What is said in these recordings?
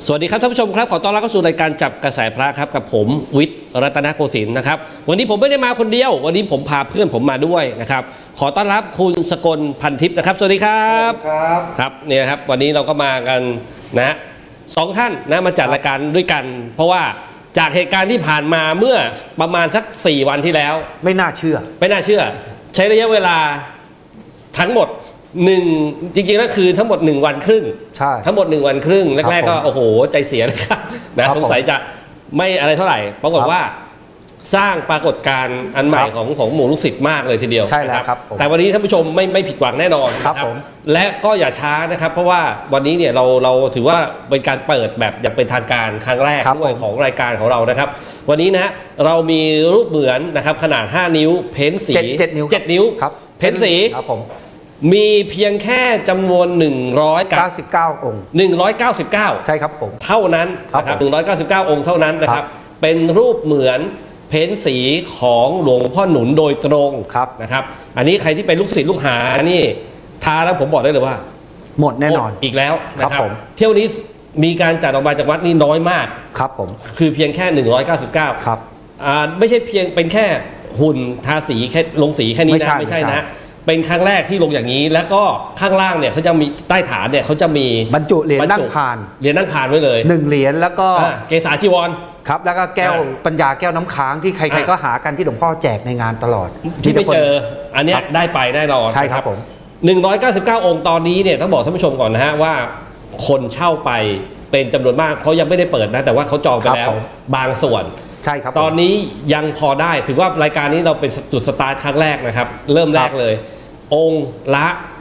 สวัสดีครับท่านผู้ชมครับขอต้อนรับเข้าสู่รายการจับกระแสพระครับกับผมวิทย์รัตนโกสินทร์นะครับวันนี้ผมไม่ได้มาคนเดียววันนี้ผมพาเพื่อนผมมาด้วยนะครับขอต้อนรับคุณสกลพันทิพย์นะครับสวัสดีครับครับเนี่ยครับวันนี้เราก็มากันนะสองท่านนะมาจัดรายการด้วยกันเพราะว่าจากเหตุการณ์ที่ผ่านมาเมื่อประมาณสัก4 วันที่แล้วไม่น่าเชื่อใช้ระยะเวลาทั้งหมดจริงๆแล้วคือทั้งหมด1 วันครึ่งใช่ทั้งหมด1 วันครึ่งแรกๆก็โอ้โหใจเสียเลยครับนะสงสัยจะไม่อะไรเท่าไหร่ปรากฏว่าสร้างปรากฏการณ์อันใหม่ของหมู่ลูกศิษย์มากเลยทีเดียวใช่แล้วครับแต่วันนี้ท่านผู้ชมไม่ผิดหวังแน่นอนครับและก็อย่าช้านะครับเพราะว่าวันนี้เนี่ยเราถือว่าเป็นการเปิดแบบอย่างเป็นทางการครั้งแรกด้วยของรายการของเรานะครับวันนี้นะเรามีรูปเหมือนนะครับขนาด5 นิ้วเพ้นสี 7 นิ้วครับเพ้นสีครับผมมีเพียงแค่จำนวน 199 องค์ 199 ใช่ครับผมเท่านั้นนะครับ199 องค์เท่านั้นนะครับเป็นรูปเหมือนเพ้นสีของหลวงพ่อหนุนโดยตรงนะครับอันนี้ใครที่เป็นลูกศิษย์ลูกหานี่ทาแล้วผมบอกได้เลยว่าหมดแน่นอนอีกแล้วนะครับเที่ยวนี้มีการจัดออกมาจากวัดนี่น้อยมากครับผมคือเพียงแค่199 ครับไม่ใช่เพียงเป็นแค่หุ่นทาสีแค่ลงสีแค่นี้นะไม่ใช่นะเป็นครั้งแรกที่ลงอย่างนี้แล้วก็ข้างล่างเนี่ยเขาจะมีใต้ฐานเนี่ยเขาจะมีบรรจุเหรียญนั่งพานไว้เลย 1 เหรียญแล้วก็เกศาจีวรครับแล้วก็แก้วปัญญาแก้วน้ำค้างที่ใครๆก็หากันที่หลวงพ่อแจกในงานตลอดที่ไปเจออันนี้ได้ไปแน่นอนใช่ครับผม 199 องค์ตอนนี้เนี่ยต้องบอกท่านผู้ชมก่อนนะฮะว่าคนเช่าไปเป็นจำนวนมากเขายังไม่ได้เปิดนะแต่ว่าเขาจองไปแล้วบางส่วนใช่ครับตอนนี้ยังพอได้ถือว่ารายการนี้เราเป็นจุดสตาร์ทครั้งแรกนะครับเริ่มแรกเลยองค์ละ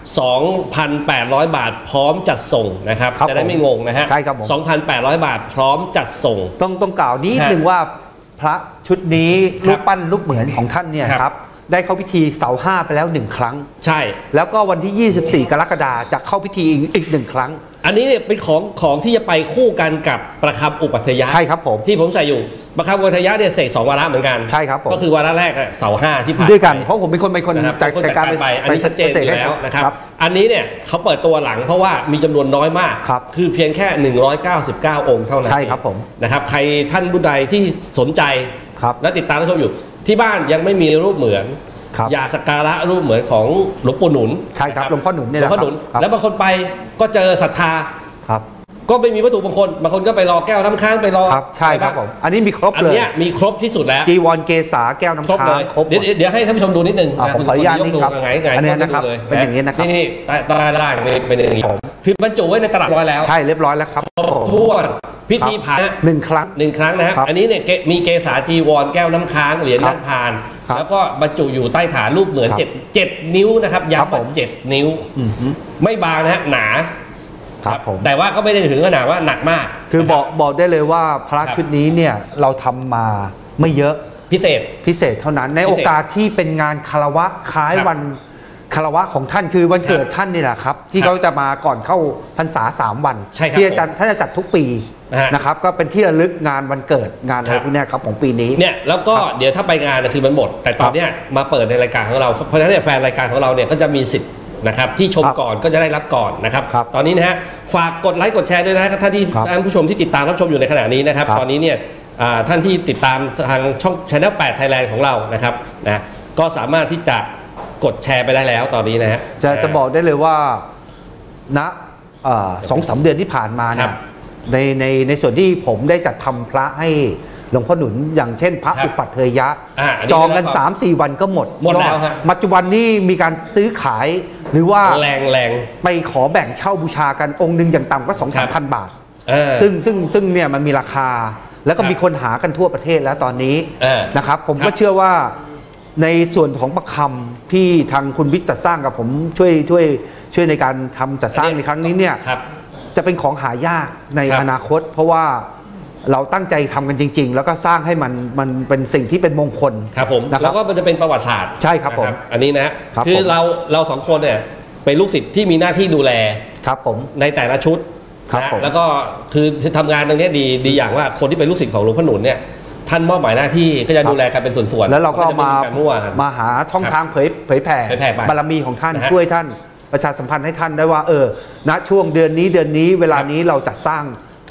2,800 บาทพร้อมจัดส่งนะครับจะได้ไม่งงนะฮะใช่ครับผม 2,800 บาทพร้อมจัดส่งต้องกล่าวนิดนึงว่าพระชุดนี้รูปปั้นรูปเหมือนของท่านเนี่ยครับได้เข้าพิธีเสาร์5ไปแล้ว1 ครั้งใช่แล้วก็วันที่24 กรกฎาคมจะเข้าพิธีอีก1 ครั้งอันนี้เนี่ยเป็นของที่จะไปคู่กันกับประคำอุปัฏฐยะใช่ครับผมที่ผมใส่อยู่ประคำอุปัฏฐยะเนี่ยเสก2 วาระเหมือนกันใช่ครับผมก็คือวาระแรกเสาร์5ที่ผ่านด้วยกันเพราะผมเป็นคนจัดการไปอันนี้ชัดเจนอยู่แล้วนะครับอันนี้เนี่ยเขาเปิดตัวหลังเพราะว่ามีจำนวนน้อยมากคือเพียงแค่199 องค์เท่านั้นใช่ครับผมนะครับใครท่านผู้ใดที่สนใจและติดตามรับชมอยู่ที่บ้านยังไม่มีรูปเหมือนอย่าสักการะรูปเหมือนของหลวงปู่หนุนใช่ครับหลวงพ่อหนุนเนี่ยหลวงพ่อหนุนแล้วบางคนไปก็เจอศรัทธาก็ไม่มีวัตถุมงคลบางคนก็ไปรอแก้วน้ำค้างไปรอใช่ครับผมอันนี้มีครบเลยอันนี้มีครบที่สุดแล้วจีวรเกศาแก้วน้ำค้างครบเดี๋ยวให้ท่านผู้ชมดูนิดนึงผมขออนุญาตนี่ครับอันนี้นะครับเป็นอย่างนี้นะครับนี่ตาล่างเป็นอย่างนี้คือบรรจุไว้ในตลับร้อยแล้วใช่เรียบร้อยแล้วครับทั่วพิธีผ่าน 1 ครั้งนะฮะอันนี้เนี่ยมีเกศาจีวรแก้วน้ำค้างเหรียญนั่งพานแล้วก็บรรจุอยู่ใต้ฐานรูปเหมือน7 นิ้วนะครับย้ำว่า7 นิ้วไม่บางนะฮะหนาแต่ว่าก็ไม่ได้ถึงขนาดว่าหนักมากคือบอกได้เลยว่าพระชุดนี้เนี่ยเราทำมาไม่เยอะพิเศษเท่านั้นในโอกาสที่เป็นงานคารวะคล้ายวันคารวะของท่านคือวันเกิดท่านนี่แหละครับที่เขาจะมาก่อนเข้าพรรษา3 วันที่ท่านจะจัดทุกปีนะครับก็เป็นที่ระลึกงานวันเกิดงานอะไรพวกนี้ครับของปีนี้เนี่ยแล้วก็เดี๋ยวถ้าไปงานคือมันหมดแต่ตอนนี้มาเปิดในรายการของเราเพราะฉะนั้นแฟนรายการของเราเนี่ยก็จะมีสิทธิ์นะครับที่ชมก่อนก็จะได้รับก่อนนะครับตอนนี้นะฮะฝากกดไลค์กดแชร์ด้วยนะครับท่านผู้ชมที่ติดตามรับชมอยู่ในขณะนี้นะครับตอนนี้เนี่ยท่านที่ติดตามทางช่อง Channel 8 Thailand ของเรานะครับนะก็สามารถที่จะกดแชร์ไปได้แล้วตอนนี้นะฮะจะบอกได้เลยว่าณ2-3 เดือนที่ผ่านมาเนี่ยในส่วนที่ผมได้จัดทำพระให้หลวงพ่อหนุนอย่างเช่นพระอุปัฏฐยะจองกัน 3-4 วันก็หมดแล้วครับปัจจุบันนี้มีการซื้อขายหรือว่าแรงไปขอแบ่งเช่าบูชากันองค์หนึ่งอย่างต่ำก็ 2-3,000 บาทซึ่งเนี่ยมันมีราคาแล้วก็มีคนหากันทั่วประเทศแล้วตอนนี้นะครับผมก็เชื่อว่าในส่วนของประคำที่ทางคุณวิทย์จัดสร้างกับผมช่วยในการทำจัดสร้างในครั้งนี้เนี่ยจะเป็นของหายากในอนาคตเพราะว่าเราตั้งใจทำกันจริงๆแล้วก็สร้างให้มันเป็นสิ่งที่เป็นมงคลครับผมแล้วก็มันจะเป็นประวัติศาสตร์ใช่ครับผมอันนี้นะคือเรา2 คนเนี่ยเป็นลูกศิษย์ที่มีหน้าที่ดูแลครับผมในแต่ละชุดแล้วก็คือทำงานตรงนี้ดีอย่างว่าคนที่เป็นลูกศิษย์ของหลวงพ่อหนุนเนี่ยท่านมอบหมายหน้าที่ก็จะดูแลกันเป็นส่วนๆแล้วเราก็มาหาช่องทางเผยแผ่บารมีของท่านช่วยท่านประชาสัมพันธ์ให้ท่านได้ว่าณช่วงเดือนนี้เวลานี้เราจัดสร้าง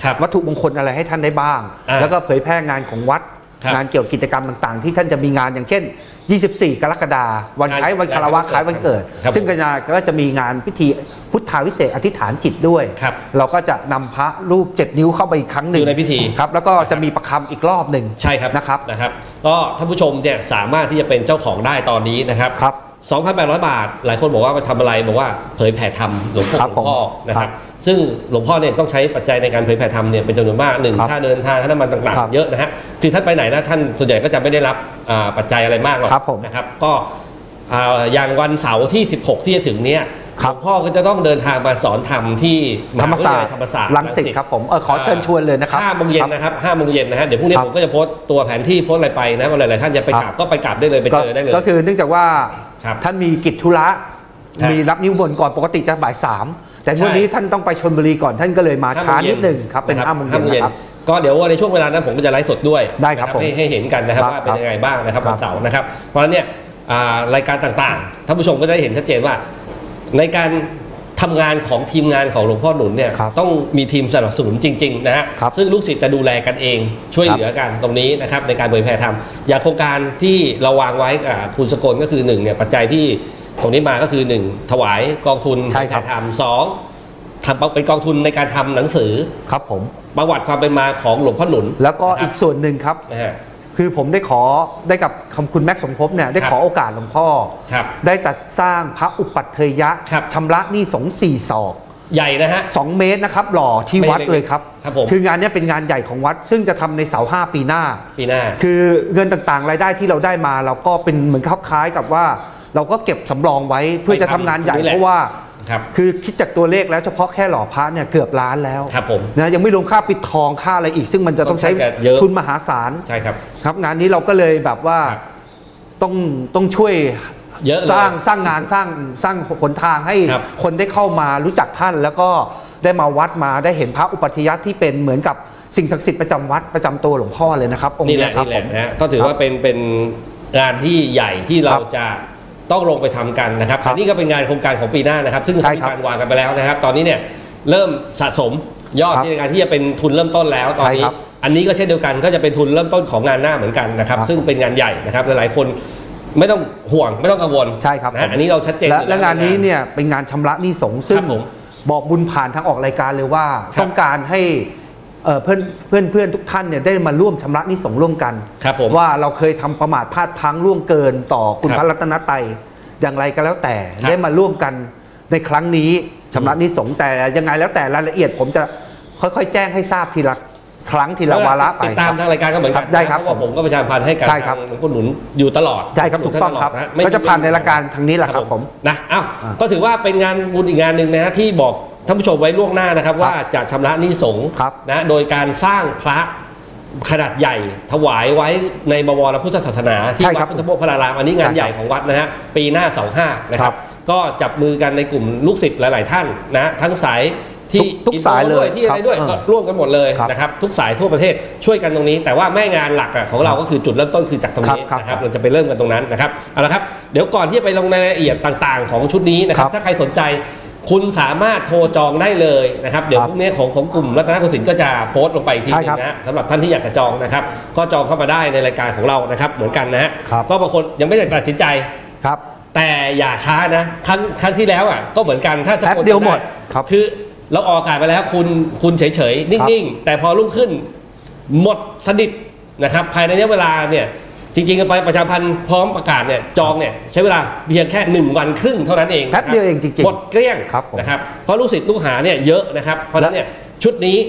วัตถุมงคลอะไรให้ท่านได้บ้างแล้วก็เผยแพร่งานของวัดงานเกี่ยวกับกิจกรรมต่างๆที่ท่านจะมีงานอย่างเช่น24 กรกฎาคมวันคล้ายวันคารวะคล้ายวันเกิดซึ่งก็จะมีงานพิธีพุทธาวิเศษอธิษฐานจิตด้วยเราก็จะนำพระรูป7 นิ้วเข้าไปอีกครั้งหนึ่งอยู่ในพิธีครับแล้วก็จะมีประคำอีกรอบหนึ่งใช่ครับนะครับก็ท่านผู้ชมเนี่ยสามารถที่จะเป็นเจ้าของได้ตอนนี้นะครับ2,800 บาทหลายคนบอกว่าไปทำอะไรบอกว่าเผยแผ่ธรรมหลวงพ่อนะครับซึ่งหลวงพ่อเนี่ยต้องใช้ปัจจัยในการเผยแผ่ธรรมเนี่ยเป็นจำนวนมาก1ค่าเดินทางค่าน้ำมันต่างๆเยอะนะฮะคือท่านไปไหนนะท่านส่วนใหญ่ก็จะไม่ได้รับปัจจัยอะไรมากหรอกนะครับก็อย่างวันเสาร์ที่16ที่จะถึงเนี้ยหลวงพ่อก็จะต้องเดินทางมาสอนธรรมที่ธรรมศาสตร์รังสิตครับผมขอเชิญชวนเลยนะครับ 5 โมงเย็นนะครับ5 โมงเย็นนะฮะเดี๋ยวพรุ่งนี้ผมก็จะโพสต์ตัวแผนที่โพสต์อะไรไปนะว่าหลายๆท่านจะไปกราบก็ไปกราบได้เลยไปเจอได้เลยก็คือเนื่องจากว่าท่านมีกิจธุระมีรับนิมนต์ก่อนปกติจะบ่าย 3แต่วันนี้ท่านต้องไปชลบุรีก่อนท่านก็เลยมาช้านิดหนึ่งครับเป็น5 โมงเย็นนะครับก็เดี๋ยวในช่วงเวลานั้นผมก็จะไลฟ์สดด้วยได้ครับให้เห็นกันนะครับว่าเป็นยังไงบ้างนะครับวันเสาร์นะครับเพราะฉะนั้นเนี่ยรายการต่างๆท่านผู้ชมก็ได้เห็นชัดเจนว่าในการทำงานของทีมงานของหลวงพ่อหนุนเนี่ยต้องมีทีมสนับสนุนจริงๆนะฮะซึ่งลูกศิษย์จะดูแลกันเองช่วยเหลือกันตรงนี้นะครับในการเผยแผ่ธรรมอย่างโครงการที่เราวางไว้คุณสกลก็คือ1เนี่ยปัจจัยที่ตรงนี้มาก็คือ1ถวายกองทุนเผยแผ่ธรรม2ทำเป็นกองทุนในการทำหนังสือครับผมประวัติความเป็นมาของหลวงพ่อหนุนแล้วก็อีกส่วนหนึ่งครับคือผมได้กับคุณแม็กสมภพเนี่ยได้ขอโอกาสหลวงพ่อได้จัดสร้างพระอุปัฏเทยะชำระหนี้สงฆ์4 ศอกใหญ่นะฮะ 2 เมตรนะครับหล่อที่วัดเลยครับคืองานนี้เป็นงานใหญ่ของวัดซึ่งจะทำในเสาร์5 ปีหน้าคือเงินต่างๆรายได้ที่เราได้มาเราก็เป็นเหมือนคล้ายๆกับว่าเราก็เก็บสำรองไว้เพื่อจะทำงานใหญ่เพราะว่าคือคิดจากตัวเลขแล้วเฉพาะแค่หล่อพระเนี่ยเกือบล้านแล้วนะยังไม่รวมค่าปิดทองค่าอะไรอีกซึ่งมันจะต้องใช้ทุนมหาศาลใช่ครับครับงานนี้เราก็เลยแบบว่าต้องช่วยสร้างงานสร้างหนทางให้คนได้เข้ามารู้จักท่านแล้วก็ได้มาวัดมาได้เห็นพระอุปัฏฐิยะที่เป็นเหมือนกับสิ่งศักดิ์สิทธิ์ประจำวัดประจำตัวหลวงพ่อเลยนะครับองค์นี้ครับผมนะก็ถือว่าเป็นงานที่ใหญ่ที่เราจะต้องลงไปทำกันนะครับอันนี้ก็เป็นงานโครงการของปีหน้านะครับซึ่งมีการวางกันไปแล้วนะครับตอนนี้เนี่ยเริ่มสะสมยอดในการที่จะเป็นทุนเริ่มต้นแล้วตอนนี้อันนี้ก็เช่นเดียวกันก็จะเป็นทุนเริ่มต้นของงานหน้าเหมือนกันนะครับซึ่งเป็นงานใหญ่นะครับหลายๆคนไม่ต้องห่วงไม่ต้องกังวลใช่ครับอันนี้เราชัดเจนและงานนี้เนี่ยเป็นงานชำระหนี้สงฆ์ซึ่งบอกบุญผ่านทางออกรายการเลยว่าต้องการให้เพื่อนทุกท่านเนี่ยได้มาร่วมชำระหนี้สงฆ์ร่วมกันว่าเราเคยทำประมาทพลาดพลั้งล่วงเกินต่อคุณพระรัตนตรัยอย่างไรก็แล้วแต่ได้มาร่วมกันในครั้งนี้ชำระหนี้สงฆ์แต่ยังไงแล้วแต่รายละเอียดผมจะค่อยๆแจ้งให้ทราบทีละครั้งทีละวาระไปติดตามทางรายการก็เหมือนกันได้ครับเพราะว่าผมก็ประชาสัมพันธ์ให้กับหลวงพ่อหนุนอยู่ตลอดใช่ครับถูกต้องครับก็จะผ่านในรายการทางนี้แหละครับผมนะก็ถือว่าเป็นงานบุญอีกงานหนึ่งนะที่บอกท่านผู้ชมไว้ล่วงหน้านะครับว่าจะชำระหนี้สงฆ์นะโดยการสร้างพระขนาดใหญ่ถวายไว้ในบวรพุทธศาสนาที่วัดพุทธโมกขพารามอันนี้งานใหญ่ของวัดนะฮะปีหน้า25นะครับก็จับมือกันในกลุ่มลูกศิษย์หลายๆท่านนะทั้งสายที่ทุกสายเลยที่อะไรด้วยก็ร่วมกันหมดเลยนะครับทุกสายทั่วประเทศช่วยกันตรงนี้แต่ว่าแม่งานหลักของเราก็คือจุดเริ่มต้นคือจากตรงนี้นะครับเราจะไปเริ่มกันตรงนั้นนะครับเอาละครับเดี๋ยวก่อนที่จะไปลงรายละเอียดต่างๆของชุดนี้นะครับถ้าใครสนใจคุณสามารถโทรจองได้เลยนะครับเดี๋ยวพรุ่งนี้ของกลุ่มรัตนโกสินทร์ก็จะโพสต์ลงไปทีนึงนะสำหรับท่านที่อยากจะจองนะครับก็จองเข้ามาได้ในรายการของเรานะครับเหมือนกันนะฮะก็บางคนยังไม่ได้ตัดสินใจครับแต่อย่าช้านะครั้งที่แล้วก็เหมือนกันถ้าแป๊บเดียวหมดคือเราออกอากาศไปแล้วคุณเฉยๆนิ่งๆแต่พอรุ่งขึ้นหมดสนิทนะครับภายในระยะเวลาเนี่ยจริงๆไปประชาพันธ์พร้อมประกาศเนี่ยจองเนี่ยใช้เวลาเพียงแค่1 วันครึ่งเท่านั้นเองแป๊บเดียวเองจริงๆหมดเกลี้ยงนะครับเพราะลูกศิษย์ลูกหาเนี่ยเยอะนะครับเพราะฉะนั้นเนี่ยชุดนี้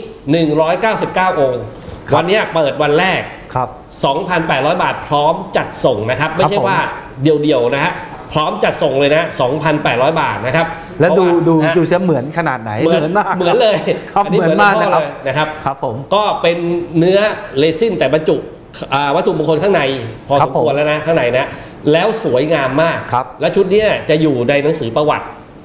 199 องค์วันนี้เปิดวันแรก 2,800 บาทพร้อมจัดส่งนะครับไม่ใช่ว่าเดียวๆนะฮะพร้อมจัดส่งเลยนะ 2,800 บาทนะครับแล้วดูเสียเหมือนขนาดไหนเหมือนมากเหมือนเลยเหมือนมากนะครับครับผมก็เป็นเนื้อเรซินแต่บรรจุวัตถุมงคลข้างในพอสมควรแล้วนะข้างในนะแล้วสวยงามมากและชุดนี้จะอยู่ในหนังสือประวัติ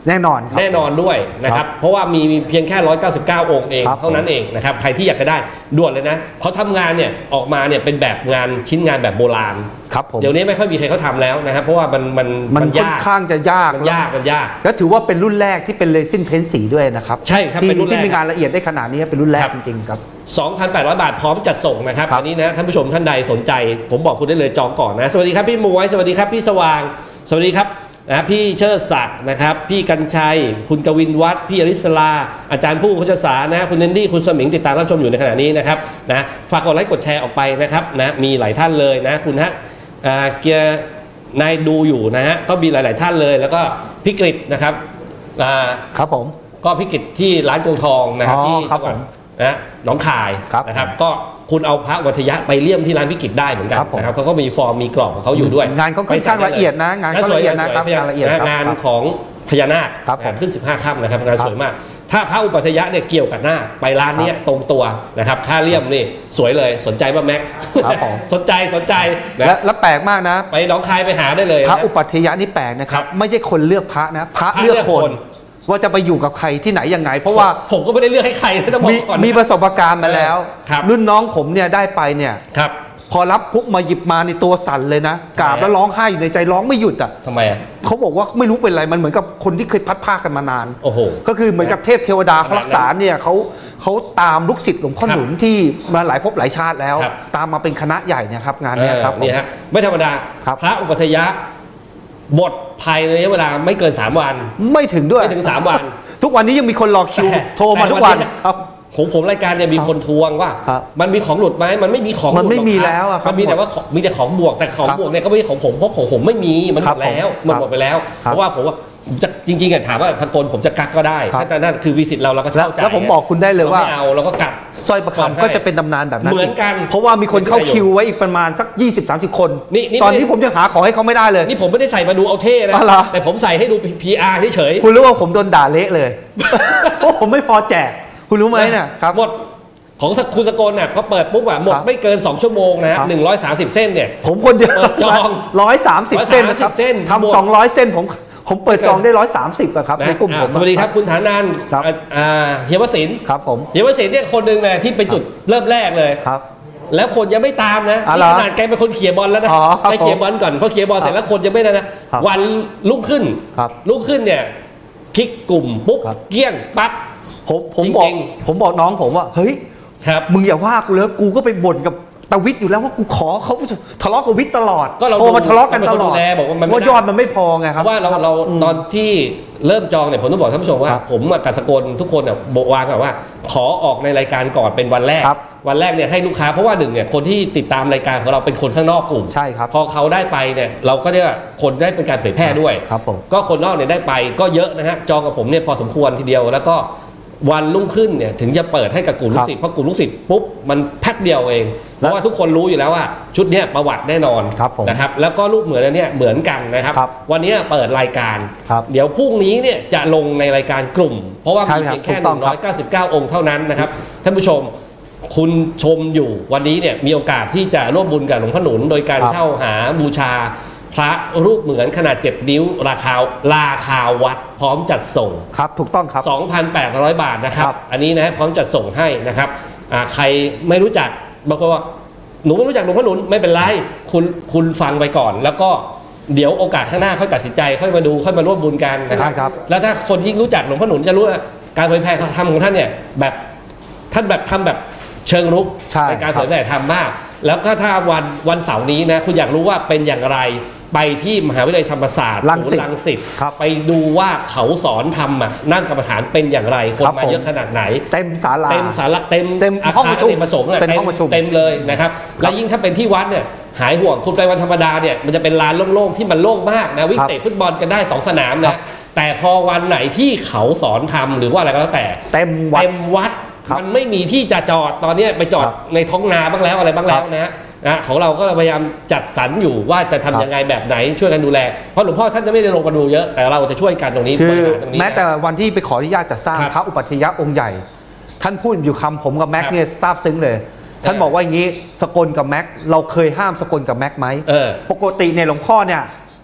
แน่นอนแน่นอนด้วยนะครับเพราะว่ามีเพียงแค่199องค์เองเท่านั้นเองนะครับใครที่อยากจะได้ด่วนเลยนะเขาทำงานเนี่ยออกมาเนี่ยเป็นแบบงานชิ้นงานแบบโบราณครับผมเดี๋ยวนี้ไม่ค่อยมีใครเขาทำแล้วนะครับเพราะว่ามันค่อนข้างจะยากมันยากแล้วถือว่าเป็นรุ่นแรกที่เป็นเรซินเพ้นสีด้วยนะครับใช่ครับเป็นรุ่นแรกที่มีงานละเอียดได้ขนาดนี้เป็นรุ่นแรกจริงๆครับ 2,800 บาทพร้อมจัดส่งนะครับอันนี้นะท่านผู้ชมท่านใดสนใจผมบอกคุณได้เลยจองก่อนนะสวัสดีครับพี่มวยสวัสดีครับพี่สว่างสวัสดีครับนะพี่เชิดศักดิ์นะครับพี่กัญชัยคุณกวินวัฒน์พี่อริศราอาจารย์ผู้โฆษศานะคุณเนนดี้คุณสมิงติดตามรับชมอยู่ในขณะนี้นะครับนะฝากกดไลค์กดแชร์ออกไปนะครับนะมีหลายท่านเลยนะคุณฮะเกียร์นายดูอยู่นะฮะก็มีหลายๆท่านเลยแล้วก็พี่กฤษนะครับครับผมก็พี่กฤษที่ร้านกงทองนะครับที่จังหวัดนะหนองคายนะครับก็คุณเอาพระวัทยะไปเลี่ยมที่ร้านพิกิจได้เหมือนกันนะครับเขาก็มีฟอร์มมีกรอบของเขาอยู่ด้วยงานเขาค่อนข้างละเอียดนะงานเขาละเอียดนะครับงานละเอียดงานของพญานาคขึ้น15ค่ำนะครับงานสวยมากถ้าพระอุปัฏฐยะเนี่ยเกี่ยวกับหน้าไปร้านนี้ตรงตัวนะครับค่าเลี่ยมนี่สวยเลยสนใจป่ะแม็กสนใจแล้วแปลกมากนะไปหนองคายไปหาได้เลยพระอุปัฏฐยะนี่แปลกนะครับไม่ใช่คนเลือกพระนะพระเลือกคนว่าจะไปอยู่กับใครที่ไหนยังไงเพราะว่าผมก็ไม่ได้เลือกให้ใครนะต้องบอกก่อนมีประสบการณ์มาแล้วรุ่นน้องผมเนี่ยได้ไปเนี่ยพอรับปุ๊บมาหยิบมาในตัวสั่นเลยนะกราบแล้วร้องไห้อยู่ในใจร้องไม่หยุดอ่ะทำไมอ่ะเขาบอกว่าไม่รู้เป็นไรมันเหมือนกับคนที่เคยพัดผ้ากันมานานโอ้โหก็คือเหมือนกับเทพเทวดาเขารักษาเนี่ยเขาตามลูกศิษย์หลวงพ่อหนุนที่มาหลายภพหลายชาติแล้วตามมาเป็นคณะใหญ่เนี่ยครับงานนี้ครับนี่ฮะไม่ธรรมดาพระอุปัฏฐยะหมดภายในเวลาไม่เกิน3วันไม่ถึงด้วยไม่ถึง3วันทุกวันนี้ยังมีคนรอคิวโทรมาทุกวันครับผมรายการเนี่ยมีคนทวงว่ามันมีของหลุดไหมมันไม่มีของมันไม่มีแล้วมันมีแต่ว่ามีแต่ของบวกแต่ของบวกเนี่ยก็ไม่ใช่ของผมเพราะของผมไม่มีมันหมดแล้วมันหมดไปแล้วเพราะว่าผมว่าจริงๆถามว่าสกลผมจะกักก็ได้แต่นั่นคือวิสิตเราก็เข้าใจแล้วผมบอกคุณได้เลยว่าไม่เอาเราก็กัดสร้อยประคำก็จะเป็นตำนานแบบนั้นเหมือนกันเพราะว่ามีคนเข้าคิวไว้อีกประมาณสัก 20-30 คนตอนนี้ผมยังหาของให้เขาไม่ได้เลยนี่ผมไม่ได้ใส่มาดูเอาเท่นะแต่ผมใส่ให้ดู PR เฉยคุณรู้ว่าผมโดนด่าเละเลยเพราะผมไม่พอแจกคุณรู้ไหมเนี่ยครับหมดของคุณสกลเนี่ยเขาเปิดปุ๊บอะหมดไม่เกิน2ชั่วโมงนะ130 เส้นเนี่ยผมคนเดียวจอง 130 เส้นนะครับทำ200 เส้นผมเปิดจองได้130ครับในกลุ่มผมสวัสดีครับคุณฐานันท์เฮียวศิลป์ครับผมเฮียวศิลป์เนี่ยคนหนึ่งเลยที่เป็นจุดเริ่มแรกเลยครับแล้วคนยังไม่ตามนะนี่ขนาดแกเป็นคนเขี่ยบอลแล้วนะไปเขี่ยบอลก่อนพอเขี่ยบอลเสร็จแล้วคนยังไม่นะวันรุ่งขึ้นเนี่ยคลิกกลุ่มปุ๊บเกี้ยงปั๊บผมบอกน้องผมว่าเฮ้ยมึงอย่าว่ากูเลยกูก็ไปบ่นกับตวิทย์อยู่แล้วว่ากูขอเขาทะเลาะกับวิทย์ตลอดก็เรามาทะเลาะกันตลอดบอกว่ามันยอดมันไม่พอไงครับว่าเราตอนที่เริ่มจองเนี่ยผมต้องบอกท่านผู้ชมว่าผมกับสกลทุกคนเนี่ยบอกวางแบบว่าขอออกในรายการก่อนเป็นวันแรกเนี่ยให้ลูกค้าเพราะว่าหนึ่งเนี่ยคนที่ติดตามรายการของเราเป็นคนข้างนอกกลุ่มใช่ครับพอเขาได้ไปเนี่ยเราก็ได้คนได้เป็นการเผยแพร่ด้วยครับผมก็คนนอกเนี่ยได้ไปก็เยอะนะฮะจองกับผมเนี่ยพอสมควรทีเดียวแล้วก็วันรุ่งขึ้นเนี่ยถึงจะเปิดให้กับกลุ่มลูกศิษย์เพราะกลุ่มลูกศิษย์ปุ๊บมันแป๊บเดียวเองเพราะว่าทุกคนรู้อยู่แล้วว่าชุดนี้ประวัติแน่นอนนะครับแล้วก็รูปเหมือนเนี่ยเหมือนกันนะครับวันนี้เปิดรายการเดี๋ยวพรุ่งนี้เนี่ยจะลงในรายการกลุ่มเพราะว่ามีเพียงแค่199องค์เท่านั้นนะครับท่านผู้ชมคุณชมอยู่วันนี้เนี่ยมีโอกาสที่จะร่วมบุญกับหลวงพ่อหนุนโดยการเช่าหาบูชาพระรูปเหมือนขนาด7 นิ้วราคาวัดพร้อมจัดส่งครับถูกต้องครับ 2,800 บาทนะครับอันนี้นะพร้อมจัดส่งให้นะครับใครไม่รู้จักบางคนว่าหนูไม่รู้จักหลวงพ่อหนุนไม่เป็นไรคุณฟังไปก่อนแล้วก็เดี๋ยวโอกาสข้างหน้าค่อยตัดสินใจค่อยมาดูค่อยมาร่วมบุญกันนะครับแล้วถ้าคนยิ่งรู้จักหลวงพ่อหนุนจะรู้ว่าการเผยแพร่ธรรมของท่านเนี่ยแบบท่านแบบทำแบบเชิงรุกในการเผยแพร่ธรรมมากแล้วก็ถ้าวันเสาร์นี้นะคุณอยากรู้ว่าเป็นอย่างไรไปที่มหาวิทยาลัยธรรมศาสตร์รังสิตไปดูว่าเขาสอนทำนั่งกรรมฐานเป็นอย่างไรคนมาเยอะขนาดไหนเต็มศาลาเต็มห้องประชุมเต็มเลยนะครับและยิ่งถ้าเป็นที่วัดเนี่ยหายห่วงคุณไปวันธรรมดาเนี่ยมันจะเป็นลานโล่งๆที่มันโล่งมากนะวิ่งเตะฟุตบอลกันได้2 สนามนะแต่พอวันไหนที่เขาสอนทำหรือว่าอะไรก็แล้วแต่เต็มวัดมันไม่มีที่จะจอดตอนนี้ไปจอดในท้องนาบ้างแล้วอะไรบ้างแล้วนะของเราก็พยายามจัดสรรอยู่ว่าจะทำยังไงแบบไหนช่วยกันดูแลเพราะหลวงพ่อท่านจะไม่ได้ลงมาดูเยอะแต่เราจะช่วยกันตรงนี้คือแม้แต่วันที่ไปขออนุญาตจัดสร้างพระอุปัฏฐยะองค์ใหญ่ท่านพูดอยู่คำผมกับแม็กเนี่ยซาบซึ้งเลยท่านบอกว่าอย่างนี้สกลกับแม็กเราเคยห้ามสกลกับแม็กไหมปกติเนี่ยหลวงพ่อเนี่ย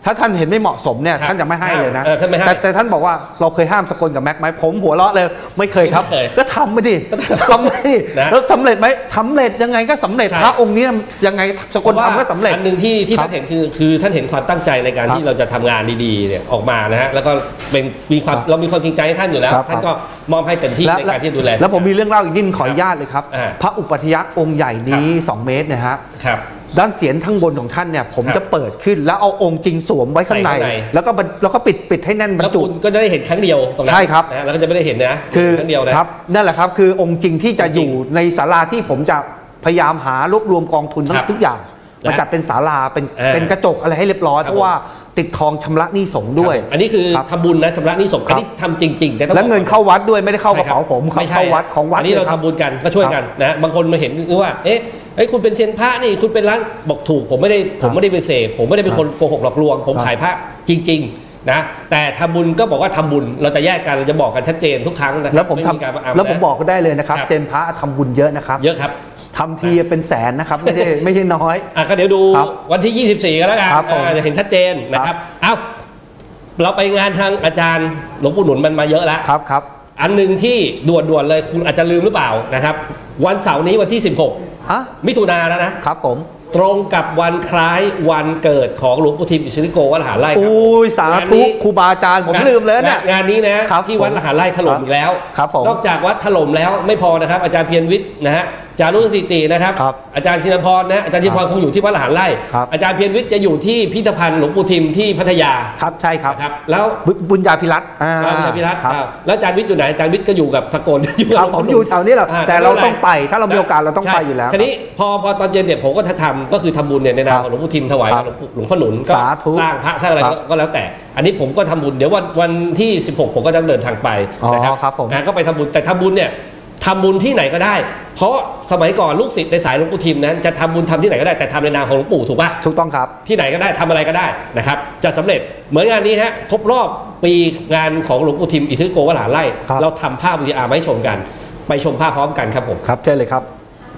ถ้าท่านเห็นไม่เหมาะสมเนี่ยท่านจะไม่ให้เลยนะแต่ท่านบอกว่าเราเคยห้ามสกลกับแม็กไหมผมหัวเราะเลยไม่เคยครับก็ทำไปดิทำไปดิแล้วสำเร็จไหมสำเร็จยังไงก็สำเร็จพระองค์นี้ยังไงสกลทำก็สำเร็จอันหนึ่งที่ท่านเห็นคือท่านเห็นความตั้งใจในการที่เราจะทำงานดีๆเนี่ยออกมานะฮะแล้วก็มีความจริงใจให้ท่านอยู่แล้วท่านก็มอบให้เต็มที่ในการที่ดูแลแล้วผมมีเรื่องเล่าอีกนิดขออนุญาตเลยครับพระอุปทยักษ์องค์ใหญ่นี้2 เมตรนะฮะด้านเสียนข้างบนของท่านเนี่ยผมจะเปิดขึ้นแล้วเอาองค์จริงสวมไว้ข้างในแล้วก็ปิดให้แน่นบรรจุแล้วคุณก็จะได้เห็นครั้งเดียวตรงนั้นใช่ครับแล้วก็จะไม่ได้เห็นนะคือครั้งเดียวนะครับนั่นแหละครับคือองค์จริงที่จะอยู่ในศาลาที่ผมจะพยายามหารวบรวมกองทุนทุกอย่างมาจัดเป็นศาลาเป็นกระจกอะไรให้เรียบร้อยเพราะว่าติดทองชำระหนี้สงฆ์ด้วยอันนี้คือทำบุญนะชำระหนี้สงฆ์อันนี้ทำจริงๆแล้วเงินเข้าวัดด้วยไม่ได้เข้ากระเป๋าผมเข้าวัดของวัดอันนี้เราทำบุญกันก็ช่วยกันนะบางคนมาเห็นว่าเอ๊ะคุณเป็นเซียนพระนี่คุณเป็นร้านบอกถูกผมไม่ได้เป็นเสพผมไม่ได้เป็นคนโกหกหลอกลวงผมขายพระจริงๆนะแต่ทำบุญก็บอกว่าทำบุญเราจะแยกกันเราจะบอกกันชัดเจนทุกครั้งนะครับแล้วผมบอกก็ได้เลยนะครับเซียนพระทำบุญเยอะนะครับเยอะครับทำทีเป็นแสนนะครับไม่ใช่น้อยก็เดี๋ยวดูวันที่24ก็แล้วกันจะเห็นชัดเจนนะครับเราไปงานทางอาจารย์หลวงปู่หนุนมันมาเยอะแล้วครับอันหนึ่งที่ด่วนเลยคุณอาจจะลืมหรือเปล่านะครับวันเสาร์นี้วันที่16มิถุนายนแล้วนะครับผมตรงกับวันคล้ายวันเกิดของหลวงปู่ทิมอิสริโกวัดละหารไร่ครับอุ้ยสาธุครูบาอาจารย์ผมลืมเลยเนี่ยงานนี้นะที่วัดละหารไร่ถล่มอีกแล้วนอกจากวัดถล่มแล้วไม่พอนะครับอาจารย์เพียรวิทย์นะฮะจารุสถิตินะครับอาจารย์ชินพรนะอาจารย์ชินพรคงอยู่ที่วัดละหารไร่อาจารย์เพียรวิทย์จะอยู่ที่พิพิธภัณฑ์หลวงปู่ทิมที่พัทยาครับใช่ครับแล้วบุญญาภิรัตน์แล้วอาจารย์วิทย์อยู่ไหนอาจารย์วิทย์ก็อยู่กับสกลผมอยู่แถวนี้แหละแต่เราต้องไปถ้าเรามีโอกาสเราต้องไปอยู่แล้วทีนี้พอตอนเย็นเนี่ยผมก็ทำก็คือทำบุญเนี่ยในนามของหลวงปู่ทิมถวายหลวงพ่อหนุนก็สร้างพระสร้างอะไรก็แล้วแต่อันนี้ผมก็ทำบุญเดี๋ยววันที่16ผมก็จะเดินทางไปนะครับก็ไปทำบุญแต่ทำบุญเนี่ยทำบุญที่ไหนก็ได้เพราะสมัยก่อนลูกศิษย์ในสายหลวงปู่ทิมนั้นจะทำบุญทำที่ไหนก็ได้แต่ทำในนามของหลวงปู่ถูกป่ะถูกต้องครับที่ไหนก็ได้ทำอะไรก็ได้นะครับจะสำเร็จเหมือนงานนี้ฮะครบรอบปีงานของหลวงปู่ทิมอิทธิโกวัดละหารไร่เราทำภาพวิดีอาร์มาให้ชมกันไปชมภาพพร้อมกันครับผมครับเชิญเลยครับ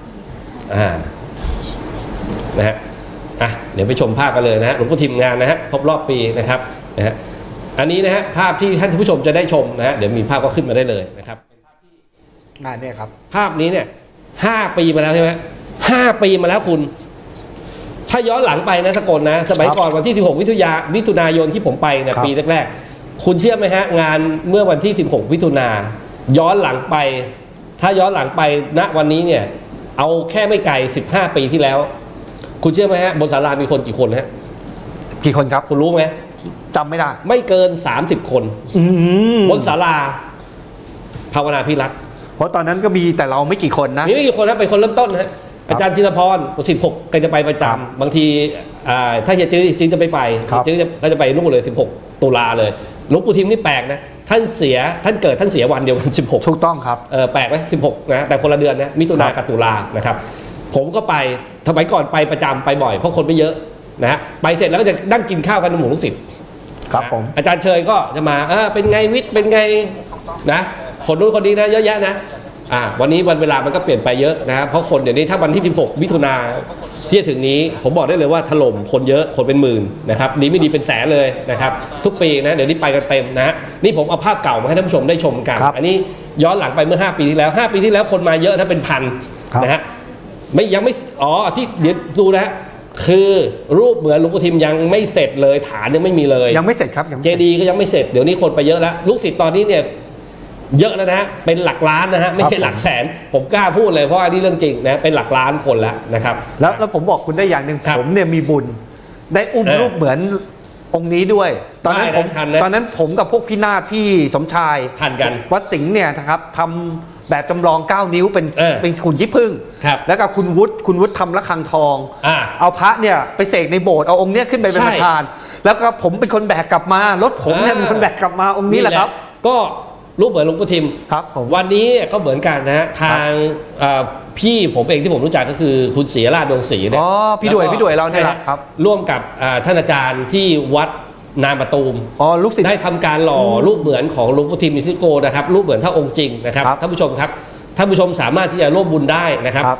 นะฮะเดี๋ยวไปชมภาพกันเลยนะฮะหลวงปู่ทิมงานนะฮะครบรอบปีนะครับนะฮะอันนี้นะฮะภาพที่ท่านผู้ชมจะได้ชมนะฮะเดี๋ยวมีภาพก็ขึ้นมาได้เลยนะครับงานเนี่ยครับภาพนี้เนี่ย5 ปีมาแล้วใช่ไหม5 ปีมาแล้วคุณถ้าย้อนหลังไปนะสกลนะสมัยก่อนวันที่16มิถุนายนที่ผมไปเนี่ยปีแรกๆคุณเชื่อไหมฮะงานเมื่อวันที่16มิถุนาย้อนหลังไปถ้าย้อนหลังไปณวันนี้เนี่ยเอาแค่ไม่ไกล15 ปีที่แล้วคุณเชื่อไหมฮะบนศาลามีคนกี่คนฮะกี่คนครับคุณรู้ไหมจำไม่ได้ไม่เกิน30 คนบนศาลาภาวนาพิรัตน์เพราะตอนนั้นก็มีแต่เราไม่กี่คนนะมีไม่กี่คนนะเป็นคนเริ่มต้นนะอาจารย์ชินพร16ก็จะไปประจำบางทีถ้าเฮียจื้อจะไปจื้อก็จะไปนู่นเลย16 ตุลาเลยหลวงปู่ทิมนี่แปลกนะท่านเกิดท่านเสียวันเดียวกัน16 ถูกต้องครับแปลกไหม16นะแต่คนละเดือนนะมิถุนายนกับตุลานะครับผมก็ไปสมัยก่อนไปประจำไปบ่อยเพราะคนไม่เยอะนะฮะไปเสร็จแล้วก็จะนั่งกินข้าวกันในหมู่ลูกศิษย์ครับผมอาจารย์เชยก็จะมาเป็นไงวิทย์เป็นไงนะคนนู้นคนนี้นะเยอะแยะนะวันนี้วันเวลามันก็เปลี่ยนไปเยอะนะเพราะคนเดี๋ยวนี้ถ้าวันที่16 มิถุนาที่จะถึงนี้ผมบอกได้เลยว่าถล่มคนเยอะคนเป็นหมื่นนะครับดีไม่ดีเป็นแสนเลยนะครับทุกปีนะเดี๋ยวนี้ไปกันเต็มนะนี่ผมเอาภาพเก่ามาให้ท่านผู้ชมได้ชมกันอันนี้ย้อนหลังไปเมื่อ5 ปีที่แล้ว5 ปีที่แล้วคนมาเยอะถ้าเป็นพันนะฮะยังไม่ที่เดี๋ยวดูนะคือรูปเหมือนหลวงปู่ทิมยังไม่เสร็จเลยฐานยังไม่มีเลยยังไม่เสร็จครับเจดีย์ก็ยังไม่เสร็จเดี๋ยวนี้คนไปเยอะแล้วลูกศิษย์ตอนนี้เนี่ยเยอะแล้วนะฮะเป็นหลักล้านนะฮะไม่ใช่หลักแสนผมกล้าพูดเลยเพราะอันนี้เรื่องจริงนะเป็นหลักล้านคนแล้วนะครับแล้วผมบอกคุณได้อย่างหนึ่งผมเนี่ยมีบุญได้อุ้มรูปเหมือนองค์นี้ด้วยตอนนั้นผมกับพวกพี่นาฏพี่สมชายทันกันวัดสิงห์เนี่ยนะครับทำแบบจำลอง9 นิ้วเป็นขุนยี่พึ่งแล้วก็คุณวุฒิทำระฆังทองเอาพระเนี่ยไปเสกในโบสถ์เอาองค์เนี้ยขึ้นไปเป็นประธานแล้วก็ผมเป็นคนแบกกลับมารถผมเนี่ยเป็นคนแบกกลับมาองค์นี้แหละครับก็รูปเหมือนหลวงปู่ทิมครับวันนี้ก็เหมือนกันนะฮะทางพี่ผมเองที่ผมรู้จักก็คือคุณศรีราชดวงศรีเนี่ยพี่ด้วยเราเนี่ยครับร่วมกับท่านอาจารย์ที่วัดนามะตูมลูกศิษย์ได้ทำการหล่อรูปเหมือนของหลวงปู่ทิมอิทธิโกนะครับรูปเหมือนเท่าองค์จริงนะครับท่านผู้ชมครับท่านผู้ชมสามารถที่จะร่วมบุญได้นะครับ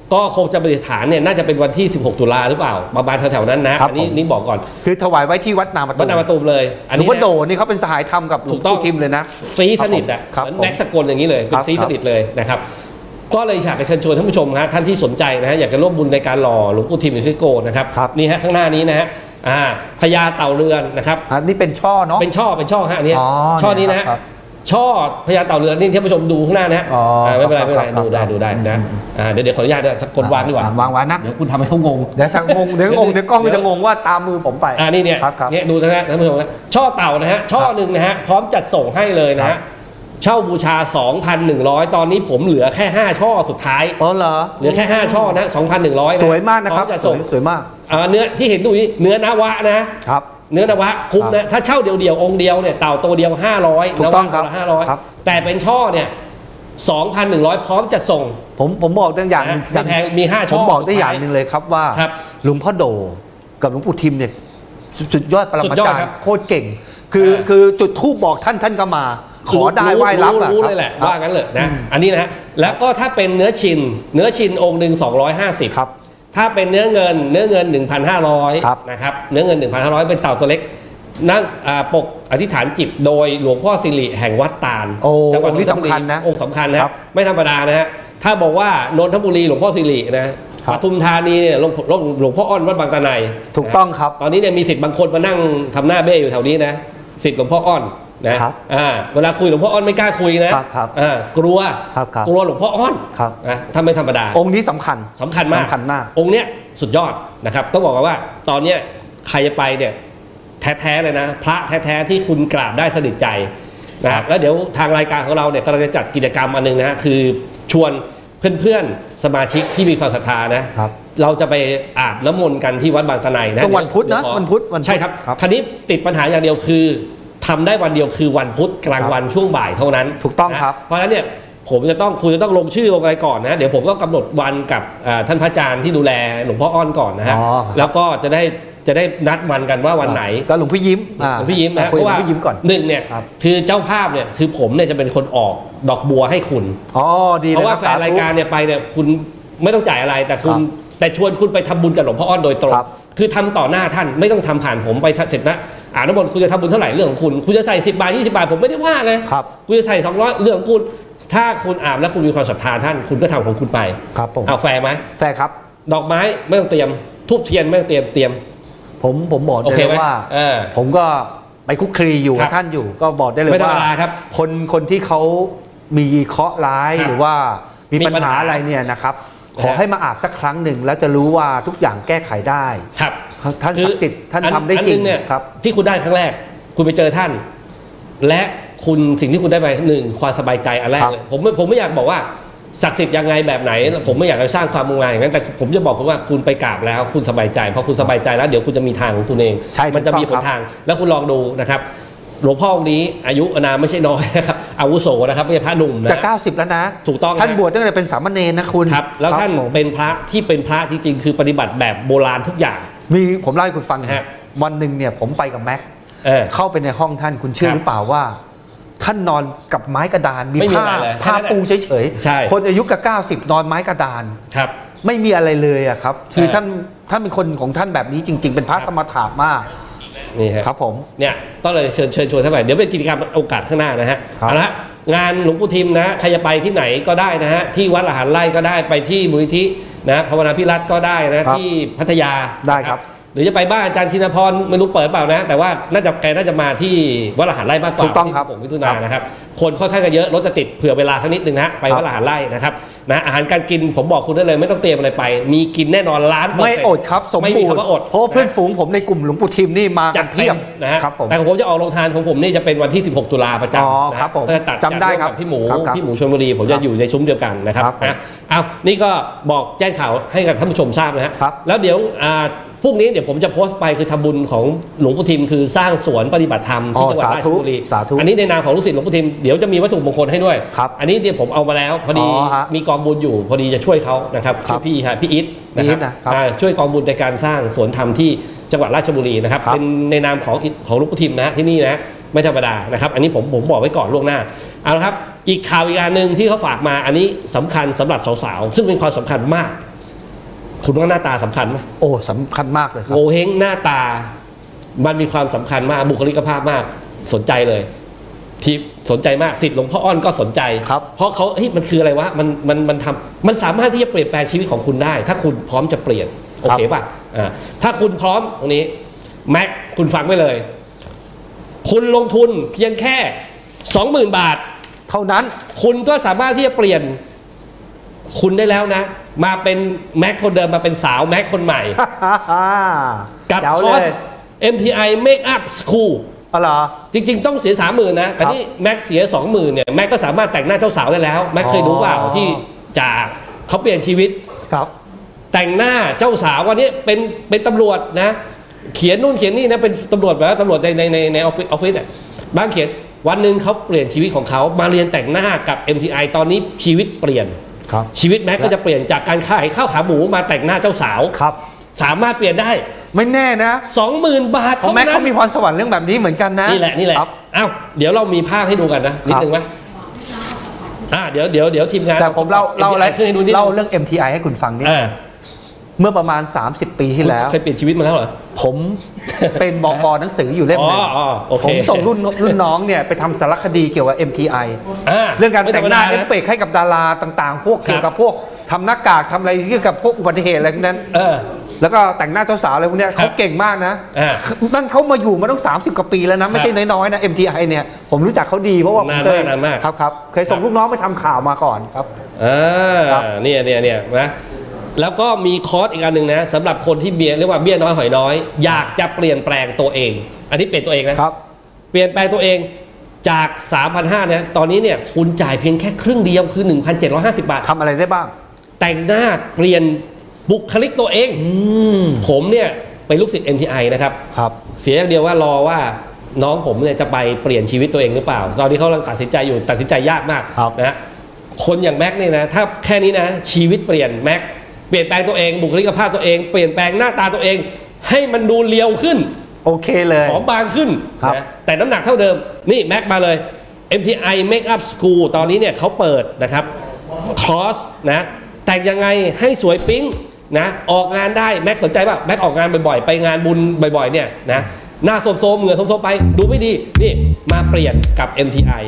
ก็คงจะประดิษฐานเนี่ยน่าจะเป็นวันที่16 ตุลาหรือเปล่าประมาณแถวๆนั้นนะอันนี้บอกก่อนคือถวายไว้ที่วัดนามตูมเลยอันนี้วัดโดนี่เขาเป็นสหายธรรมกับหลวงปู่ทิมเลยนะซีสนิทอ่ะแน็กสกลอย่างนี้เลยเป็นซีสนิทเลยนะครับก็เลยอยากจะเชิญชวนท่านผู้ชมฮะท่านที่สนใจนะฮะอยากจะร่วมบุญในการหล่อหลวงปู่ทิมอิซิโกนะครับนี่ฮะข้างหน้านี้นะฮะพญาเต่าเรือนนะครับนี่เป็นช่อเนาะเป็นช่อฮะอันนี้ช่อนี้นะฮะช่อพญาเต่าเรือนนี่ท่านผู้ชมดูข้างหน้านะฮะไม่เป็นไรดูได้นะเดี๋ยวขออนุญาตสักคนวางดีกว่าวางนะเดี๋ยวคุณทำให้เขางงเดี๋ยวเดี๋ยวกล้องมันจะงงว่าตามมือผมไปนี่เนี่ยดูนะฮะท่านผู้ชมนะช่อเต่านะฮะช่อหนึ่งนะฮะพร้อมจัดส่งให้เลยนะฮะเช่าบูชา 2,100 ตอนนี้ผมเหลือแค่5ช่อสุดท้ายเหรอเหลือแค่5ช่อนะ 2,100 สวยมากนะครับสวยมากเนื้อที่เห็นดูนี่เนื้อนวะนะครับเนื้อนวะคุ้มนะถ้าเช่าเดียวองค์เดียวเนี่ยเต่าตัวเดียว500 ถูกต้องครับ 500แต่เป็นช่อเนี่ย 2,100 พร้อมจัดส่งผมบอกได้อย่างนึงแพงมี5ช่อผมบอกได้อย่างนึงเลยครับว่าหลวงพ่อโดกับหลวงปู่ทิมเนี่ยสุดยอดปรมาจารย์โคตรเก่งคือจุดธูปบอกท่านก็มาขอได้ไหว้รับรู้เลยแหละว่างั้นเลยนะอันนี้นะฮะแล้วก็ถ้าเป็นเนื้อชินองค์หนึ่ง250 ครับถ้าเป็นเนื้อเงิน 1,500นะครับเนื้อเงิน 1,500 เป็นเต่าตัวเล็กนั่งปกอธิษฐานจิตโดยหลวงพ่อสิริแห่งวัดตาลจังหวัดนนทบุรีองค์สำคัญนะไม่ธรรมดานะฮะถ้าบอกว่านนทบุรีหลวงพ่อสิรินะปทุมธานีเนี่ยหลวงพ่ออ้อนวัดบางตะไนถูกต้องครับตอนนี้เนี่ยมีศิษย์บางคนมานั่งทำหน้าเบ้อยู่แถวนี้นะศิษย์หลวงพ่ออ้อนนะเวลาคุยหลวงพ่ออ้อนไม่กล้าคุยนะกลัวหลวงพ่ออ้อนนะถ้าไม่ธรรมดาองค์นี้สำคัญมากองค์เนี้ยสุดยอดนะครับต้องบอกว่าตอนเนี้ยใครจะไปเนี่ยแท้ๆเลยนะพระแท้ๆที่คุณกราบได้สนิทใจนะครับแล้วเดี๋ยวทางรายการของเราเนี่ยกำลังจะจัดกิจกรรมอันนึงนะคือชวนเพื่อนๆสมาชิกที่มีความศรัทธานะเราจะไปอาบน้ำมนต์กันที่วัดบางตะไนนะวันพุธนะวันพุธใช่ครับคราวนี้ติดปัญหาอย่างเดียวคือทำได้วันเดียวคือวันพุธกลางวันช่วงบ่ายเท่านั้นถูกต้องครับเพราะฉะนั้นเนี่ยคุณจะต้องลงชื่อลงอะไรก่อนนะเดี๋ยวผมก็กำหนดวันกับท่านพระอาจารย์ที่ดูแลหลวงพ่ออ้อนก่อนนะฮะแล้วก็จะได้นัดวันกันว่าวันไหนก็หลวงพี่ยิ้มนะเพราะว่าหนึ่งเนี่ยคือเจ้าภาพเนี่ยคือผมเนี่ยจะเป็นคนออกดอกบัวให้คุณดีเพราะว่าแฟนรายการเนี่ยไปเนี่ยคุณไม่ต้องจ่ายอะไรแต่ชวนคุณไปทำบุญกับหลวงพ่ออ้อนโดยตรงคือทำต่อหน้าท่านไม่ต้องทำผ่านผมไปเสร็จนะน้ำมนต์คุณจะทำบุญเท่าไหร่เรื่องของคุณจะใส่10 บาท20 บาทผมไม่ได้ว่าเลยคุณจะใส่200เรื่องของคุณถ้าคุณอาบแล้วคุณมีความศรัทธาท่านคุณก็ทำของคุณไปครับผมเอาแฟร์ไหมแฟร์ครับดอกไม้ไม่ต้องเตรียมทูบเทียนไม่ต้องเตรียมผมบอกได้เลยว่าผมก็ไปคุกคลีอยู่กับท่านอยู่ก็บอกได้เลยว่าคนที่เขามีเคราะห์ร้ายหรือว่ามีปัญหาอะไรเนี่ยนะครับขอให้มาอาบสักครั้งหนึ่งแล้วจะรู้ว่าทุกอย่างแก้ไขได้ครับท่านศักดิ์สิทธิ์ท่านทำได้จริงครับที่คุณได้ครั้งแรกคุณไปเจอท่านและคุณสิ่งที่คุณได้ไปหนึ่งความสบายใจอันแรกเลยผมไม่อยากบอกว่าศักดิ์สิทธิ์ยังไงแบบไหนผมไม่อยากจะสร้างความงมงายอย่างนั้นแต่ผมจะบอกคุณว่าคุณไปกราบแล้วคุณสบายใจพอคุณสบายใจแล้วเดี๋ยวคุณจะมีทางของคุณเองมันจะมีหนทางแล้วคุณลองดูนะครับหลวงพ่อองค์นี้อายุอานามไม่ใช่น้อยนะครับอาวุโสนะครับไม่ใช่พระหนุ่มนะจะ90แล้วนะถูกต้องท่านบวชตั้งแต่เป็นสามเณรนะคุณครับแล้วท่านเป็นพระที่เป็นพระจริงๆคือปฏิบัติแบบโบราณทุกอย่างผมเล่าให้คุณฟังฮะวันหนึ่งเนี่ยผมไปกับแม็กเข้าไปในห้องท่านคุณเชื่อหรือเปล่าว่าท่านนอนกับไม้กระดานมีผ้าปูเฉยๆคนอายุกับ90นอนไม้กระดานครับไม่มีอะไรเลยอะครับคือท่านเป็นคนของท่านแบบนี้จริงๆเป็นพระสมถะมากนี่ครับผมเนี่ยต้องเลยเชิญชวนท่านไปเดี๋ยวเป็นกิจกรรมโอกาสข้างหน้านะฮะเอาละงานหลวงปู่ทิมนะใครจะไปที่ไหนก็ได้นะฮะที่วัดละหารไร่ก็ได้ไปที่มูลนิธินะภาวนาพิรัตน์ก็ได้นะที่พัทยาได้ครับหรือจะไปบ้านอาจารย์ชินพรไม่รู้เปิดเปล่านะแต่ว่าแกน่าจะมาที่วัดละหารไร่มากกว่าถูกต้องครับผมมิถุนายนนะครับคนค่อนข้างจะเยอะรถจะติดเผื่อเวลาสักนิดนึงนะไปวัดละหารไร่นะครับนะอาหารการกินผมบอกคุณได้เลยไม่ต้องเตรียมอะไรไปมีกินแน่นอน1,000,000% ไม่อดครับสมบูรณ์เพราะเพื่อนฝูงผมในกลุ่มหลวงปู่ทิมนี่มาจัดเพียบนะครับแต่ของผมจะออกโรงทานของผมนี่จะเป็นวันที่16 ตุลาประจำนะครับผมจำได้ครับพี่หมูชลบุรีผมจะอยู่ในซุ้มเดียวกันนะครับเอานี่ก็บอกแจ้งข่าวให้กับท่านผู้ชมทราบนะฮะแล้วเดี๋ยวพวกนี้เดี๋ยวผมจะโพสต์ไปคือทำบุญของหลวงปู่ทิมคือสร้างสวนปฏิบัติธรรมที่จังหวัดราชบุรีอันนี้ในนามของลูกศิษย์หลวงปู่ทิมเดี๋ยวจะมีวัตถุมงคลให้ด้วยอันนี้เดี๋ยวผมเอามาแล้วพอดีมีกองบุญอยู่พอดีจะช่วยเขานะครับช่วยพี่อิทนะครับช่วยกองบุญในการสร้างสวนธรรมที่จังหวัดราชบุรีนะครับเป็นในนามของหลวงปู่ทิมนะที่นี่นะไม่ธรรมดานะครับอันนี้ผมบอกไว้ก่อนล่วงหน้าเอาละครับอีกข่าวอีกอันหนึ่งที่เขาฝากมาอันนี้สำคัญสำหรับสาวๆซึ่งเป็นความสำคัญมากคุณว่าหน้าตาสำคัญไหมโอ้สำคัญมากเลยครับโงเห้งหน้าตามันมีความสำคัญมากบุคลิกภาพมากสนใจเลยที่สนใจมากศิษย์หลวงพ่ออ้อนก็สนใจเพราะเขาเฮ้ยมันคืออะไรวะมันสามารถที่จะเปลี่ยนแปลงชีวิตของคุณได้ถ้าคุณพร้อมจะเปลี่ยนโอเคป่ะถ้าคุณพร้อมตรงนี้แม็กคุณฟังไว้เลยคุณลงทุนเพียงแค่ 20,000 บาทเท่านั้นคุณก็สามารถที่จะเปลี่ยนคุณได้แล้วนะมาเป็นแม็กคนเดิมมาเป็นสาวแม็กคนใหม่กับคอร์ส MTI Makeup School อ๋อเหรอจริงๆต้องเสีย 30,000 นะแต่นี่แม็กเสีย 20,000 เนี่ยแม็กก็สามารถแต่งหน้าเจ้าสาวได้แล้วแม็กเคยรู้เปล่าที่จากเขาเปลี่ยนชีวิตครับแต่งหน้าเจ้าสาววันนี้เป็นตำรวจนะเขียนนู่นเขียนนี่นะเป็นตำรวจแบบตำรวจในออฟฟิศเนี่ยบางเขียนวันหนึ่งเขาเปลี่ยนชีวิตของเขามาเรียนแต่งหน้ากับ MTI ตอนนี้ชีวิตเปลี่ยนชีวิตแม็กก็จะเปลี่ยนจากการขายข้าวขาหมูมาแต่งหน้าเจ้าสาวครับสามารถเปลี่ยนได้ไม่แน่นะ 20,000 บาทเพราะแม็กเขามีพรสวรรค์เรื่องแบบนี้เหมือนกันนะนี่แหละอ้าวเดี๋ยวเรามีภาพให้ดูกันนะนิดนึงไหมเดี๋ยวทีมงานแต่ผมเล่าเรื่อง MTI ให้คุณฟังนิดเมื่อประมาณ30 ปีที่แล้วเคยเปลี่ยนชีวิตมาแล้วเหรอผมเป็นบก.หนังสืออยู่เล่มหนึ่งผมส่งรุ่นน้องเนี่ยไปทำสารคดีเกี่ยวกับ MTI เรื่องการแต่งหน้าเอฟเฟกต์ให้กับดาราต่างๆพวกเกี่ยวกับพวกทำหน้ากากทำอะไรเกี่ยวกับพวกอุบัติเหตุอะไรพวกนั้นแล้วก็แต่งหน้าเจ้าสาวอะไรพวกนี้เขาเก่งมากนะนั่นเขามาอยู่มาต้อง30 กว่าปีแล้วนะไม่ใช่น้อยๆนะ MTI เนี่ยผมรู้จักเขาดีเพราะว่าเคยครับเคยส่งลูกน้องไปทำข่าวมาก่อนครับเนี่ยนะแล้วก็มีคอร์สอีกอันหนึ่งนะสำหรับคนที่เรียกว่าเบี้ยน้อยหอยน้อยอยากจะเปลี่ยนแปลงตัวเองอันนี้เปลี่ยนตัวเองนะครับเปลี่ยนแปลงตัวเองจาก 3,500 เนี่ยตอนนี้เนี่ยคุณจ่ายเพียงแค่ครึ่งเดียวคือ 1,750 บาททำอะไรได้บ้างแต่งหน้าเปลี่ยนบุคลิกตัวเองผมเนี่ยเป็นลูกศิษย์ MTI นะครับเสียอย่างเดียวว่ารอว่าน้องผมเนี่ยจะไปเปลี่ยนชีวิตตัวเองหรือเปล่าตอนนี้เขากำลังตัดสินใจอยู่ตัดสินใจยากมากนะคนอย่างแม็กเนี่ยนะถ้าแค่นี้นะชีวิตเปลี่ยนแม็กเปลี่ยนแปลงตัวเองบุคลิกภาพตัวเองเปลี่ยนแปลงหน้าตาตัวเองให้มันดูเรียวขึ้นโอเคเลยผอมบางขึ้นนะแต่น้ำหนักเท่าเดิมนี่แม็กมาเลย MTI Makeup School ตอนนี้เนี่ยเขาเปิดนะครับคอร์สนะแต่งยังไงให้สวยปิ๊งนะออกงานได้แม็กสนใจป่ะแม็กออกงานบ่อยๆไปงานบุญบ่อยๆเนี่ยนะหน้าโซมๆเหงื่อโซมๆไปดูไม่ดีนี่มาเปลี่ยนกับ MTI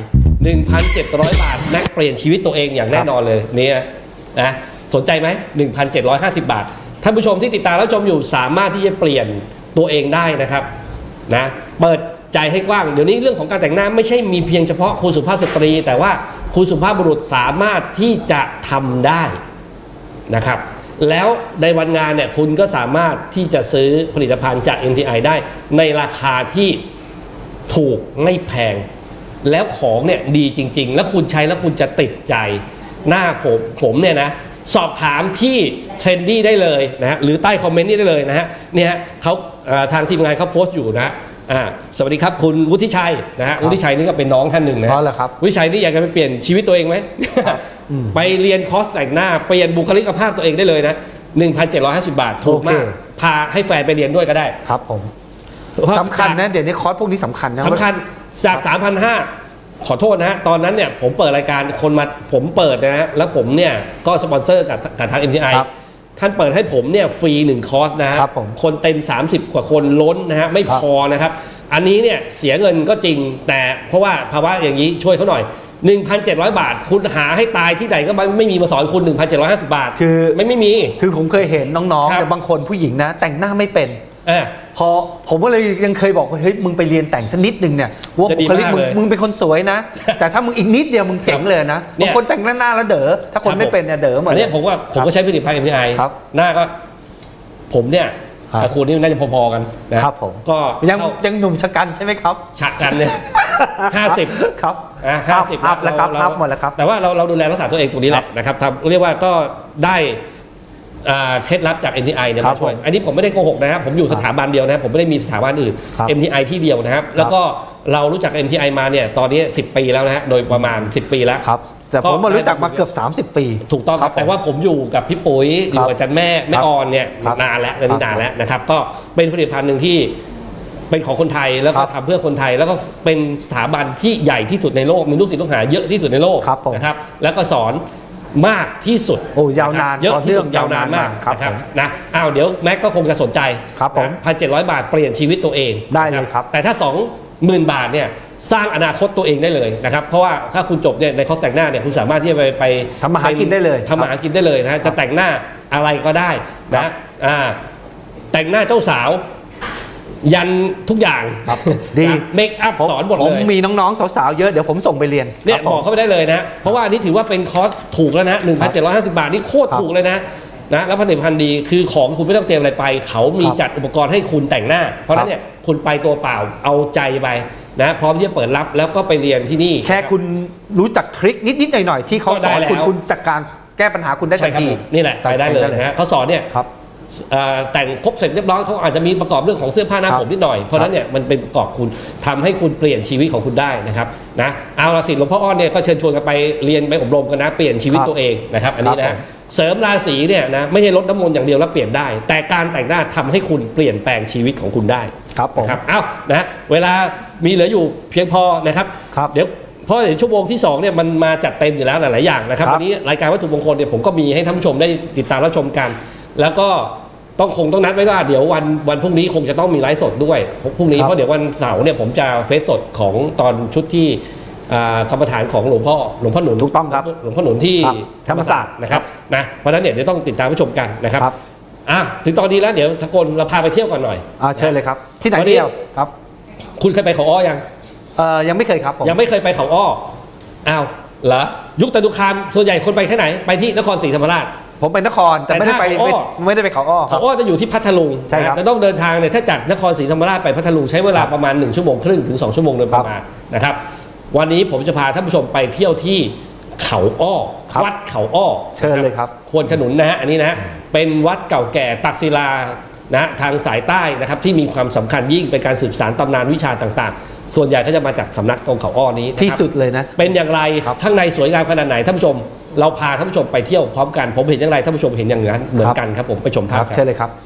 1,700 บาทแม็กเปลี่ยนชีวิตตัวเองอย่างแน่นอนเลยเนี่ยนะสนใจไหม 1,750 บาทท่านผู้ชมที่ติดตามแล้วชมอยู่สามารถที่จะเปลี่ยนตัวเองได้นะครับนะเปิดใจให้กว้างเดี๋ยวนี้เรื่องของการแต่งหน้าไม่ใช่มีเพียงเฉพาะคุณสุภาพสตรีแต่ว่าคุณสุภาพบุรุษสามารถที่จะทำได้นะครับแล้วในวันงานเนี่ยคุณก็สามารถที่จะซื้อผลิตภัณฑ์จาก MTI ได้ในราคาที่ถูกไม่แพงแล้วของเนี่ยดีจริงๆแล้วคุณใช้แล้วคุณจะติดใจหน้าผมเนี่ยนะสอบถามที่เทรนดี้ได้เลยนะฮะหรือใต้คอมเมนต์นี้ได้เลยนะฮะเนี่ยเขาทางทีมงานเขาโพสต์อยู่นะสวัสดีครับคุณวุฒิชัยนะฮะวุฒิชัยนี่ก็เป็นน้องท่านหนึ่งนะวุฒิชัยนี่อยากจะไปเปลี่ยนชีวิตตัวเองไหมไปเรียนคอร์สแต่งหน้าเปลี่ยนบุคลิกภาพตัวเองได้เลยนะ 1,750 บาทถูกมากพาให้แฟนไปเรียนด้วยก็ได้ครับผมสำคัญนะเดี๋ยวนี้คอร์สพวกนี้สำคัญนะสำคัญจาก 3,500 ขอโทษนะฮะตอนนั้นเนี่ยผมเปิดรายการคนมาผมเปิดนะฮะแล้วผมเนี่ยก็สปอนเซอร์กับทาง MTI ท่านเปิดให้ผมเนี่ยฟรี1คอร์สนะฮะคนเต็ม30 กว่าคนล้นนะฮะไม่พอนะครับอันนี้เนี่ยเสียเงินก็จริงแต่เพราะว่าภาวะอย่างนี้ช่วยเขาหน่อย 1,700 บาทคุณหาให้ตายที่ไหนก็ไม่มีมาสอนคุณ 1,750 บาทคือไม่มีคือผมเคยเห็นน้องๆแต่บางคนผู้หญิงนะแต่งหน้าไม่เป็นพอผมก็เลยยังเคยบอกว่าเฮ้ยมึงไปเรียนแต่งสักนิดนึงเนี่ยว่าบุคลิกมึงเป็นคนสวยนะแต่ถ้ามึงอีกนิดเดียวมึงเจ๋งเลยนะบางคนแต่งหน้าแล้วเด๋อถ้าคนไม่เป็นเนี่ยเด๋อหมดเนี่ยผมก็ใช้ผลิตภัณฑ์ MTI หน้าก็ผมเนี่ยกับคุณนี่น่าจะพอๆกันนะครับผมก็ยังหนุ่มชะกันใช่ไหมครับชะกันเนี่ย50 ครับ 50 แล้วครับหมดแล้วครับแต่ว่าเราดูแลรักษาตัวเองตรงนี้แหละนะครับเรียกว่าก็ได้เคล็ดลับจาก MTI เนี่ยมาช่วยอันนี้ผมไม่ได้โกหกนะครับผมอยู่สถาบันเดียวนะครับผมไม่ได้มีสถาบันอื่น MTI ที่เดียวนะครับแล้วก็เรารู้จัก MTI มาเนี่ยตอนนี้10 ปีแล้วนะฮะโดยประมาณ10 ปีแล้วแต่ผมมารู้จักมาเกือบ30 ปีถูกต้องครับแต่ว่าผมอยู่กับพี่ปุ๋ยอยู่กับอาจารย์แม่ออนเนี่ยนานแล้วนะครับก็เป็นผลิตภัณฑ์หนึ่งที่เป็นของคนไทยแล้วก็ทำเพื่อคนไทยแล้วก็เป็นสถาบันที่ใหญ่ที่สุดในโลกมีลูกศิษย์ลูกหาเยอะที่สุดในโลกนะครับแล้วก็สอนมากที่สุดโอ้ยาวนานเยอะที่สุดยาวนานมากครับนะครับนะเดี๋ยวแม็กก็คงจะสนใจครับผม 1,700 บาทเปลี่ยนชีวิตตัวเองได้เลยครับแต่ถ้า 20,000 บาทเนี่ยสร้างอนาคตตัวเองได้เลยนะครับเพราะว่าถ้าคุณจบเนี่ยในคอร์สแต่งหน้าเนี่ยคุณสามารถที่จะไปทำมาหากินได้เลยทำมาหากินได้เลยนะจะแต่งหน้าอะไรก็ได้นะแต่งหน้าเจ้าสาวยันทุกอย่างดีเมคอัพสอนหมดเลยผมมีน้องๆสาวๆเยอะเดี๋ยวผมส่งไปเรียนเนี่ยบอกเข้าไปได้เลยนะเพราะว่านี่ถือว่าเป็นคอร์สถูกแล้วนะ 1,750 บาทนี่โคตรถูกเลยนะแล้วผลิตภัณฑ์ดีคือของคุณไม่ต้องเตรียมอะไรไปเขามีจัดอุปกรณ์ให้คุณแต่งหน้าเพราะฉะนั้นเนี่ยคุณไปตัวเปล่าเอาใจไปนะพร้อมที่จะเปิดรับแล้วก็ไปเรียนที่นี่แค่คุณรู้จักทริคนิดๆหน่อยๆที่เขาสอนคุณจัดการแก้ปัญหาคุณได้ทันทีนี่แหละไปได้เลยนะเขาสอนเนี่ยแต่งครบเสร็จเรียบร้อยเขาอาจจะมีประกอบเรื่องของเสื้อผ้าหน้าผมนิดหน่อยเพราะนั้นเนี่ยมันเป็นประกอบคุณทำให้คุณเปลี่ยนชีวิตของคุณได้นะครับนะเอาละสิหลวงพ่ออ้อนเนี่ยก็เชิญชวนกันไปเรียนไปอบรมกันนะเปลี่ยนชีวิตตัวเองนะครับอันนี้นะเสริมราศีเนี่ยนะไม่ใช่ลดน้ำมนต์อย่างเดียวแล้วเปลี่ยนได้แต่การแต่งหน้าทำให้คุณเปลี่ยนแปลงชีวิตของคุณได้ครับผมนะเวลามีเหลืออยู่เพียงพอนะครับเดี๋ยวเพราะในชั่วโมงที่2เนี่ยมันมาจัดเต็มอยู่แล้วหลายๆอย่างนะครับวันนี้รายการวัตถุมงคลเนี่ยผมก็มีให้ท่านผู้ชมได้ติดตามรับชมกันแล้วก็ต้องนัดไว้ว่าเดี๋ยววันพรุ่งนี้คงจะต้องมีไลฟ์สดด้วยพรุ่งนี้เพราะเดี๋ยววันเสาร์เนี่ยผมจะเฟซสดของตอนชุดที่กรรมฐานของหลวงพ่อหนุนถูกต้องครับหลวงพ่อหนุนที่ธรรมศาสตร์นะครับนะเพราะฉะนั้นเนี่ยเดี๋ยวต้องติดตามรับชมกันนะครับถึงตอนนี้แล้วเดี๋ยวทกลเราพาไปเที่ยวก่อนหน่อยเชิญเลยครับที่ไหนเที่ยวครับคุณเคยไปเขาอ้อยังยังไม่เคยครับผมยังไม่เคยไปเขาอ้อเหรอยุคตะลุคามส่วนใหญ่คนไปแค่ไหนไปที่นครศรีธรรมราชผมไปนครแต่ไม่ได้ไปเขาอ้อเขาอ้อจะอยู่ที่พัทลุงใช่ครับจะต้องเดินทางเนี่ยถ้าจากนครศรีธรรมราชไปพัทลุงใช้เวลาประมาณ1 ชั่วโมงครึ่งถึง2 ชั่วโมงโดยประมาณนะครับวันนี้ผมจะพาท่านผู้ชมไปเที่ยวที่เขาอ้อวัดเขาอ้อเชิญเลยครับควนขนุนนะฮะอันนี้นะเป็นวัดเก่าแก่ตักศิลานะทางสายใต้นะครับที่มีความสำคัญยิ่งเป็นการสืบสานตำนานวิชาต่างๆส่วนใหญ่ก็จะมาจากสำนักตรงเขาอ้อนี้ที่สุดเลยนะเป็นอย่างไรข้างในสวยงามขนาดไหนท่านผู้ชมเราพาท่านผู้ชมไปเที่ยวพร้อมกันผมเห็นอย่างไรท่านผู้ชมเห็นอย่างนั้นเหมือนกันครับผมไปชมภาพเชิญเลยครับ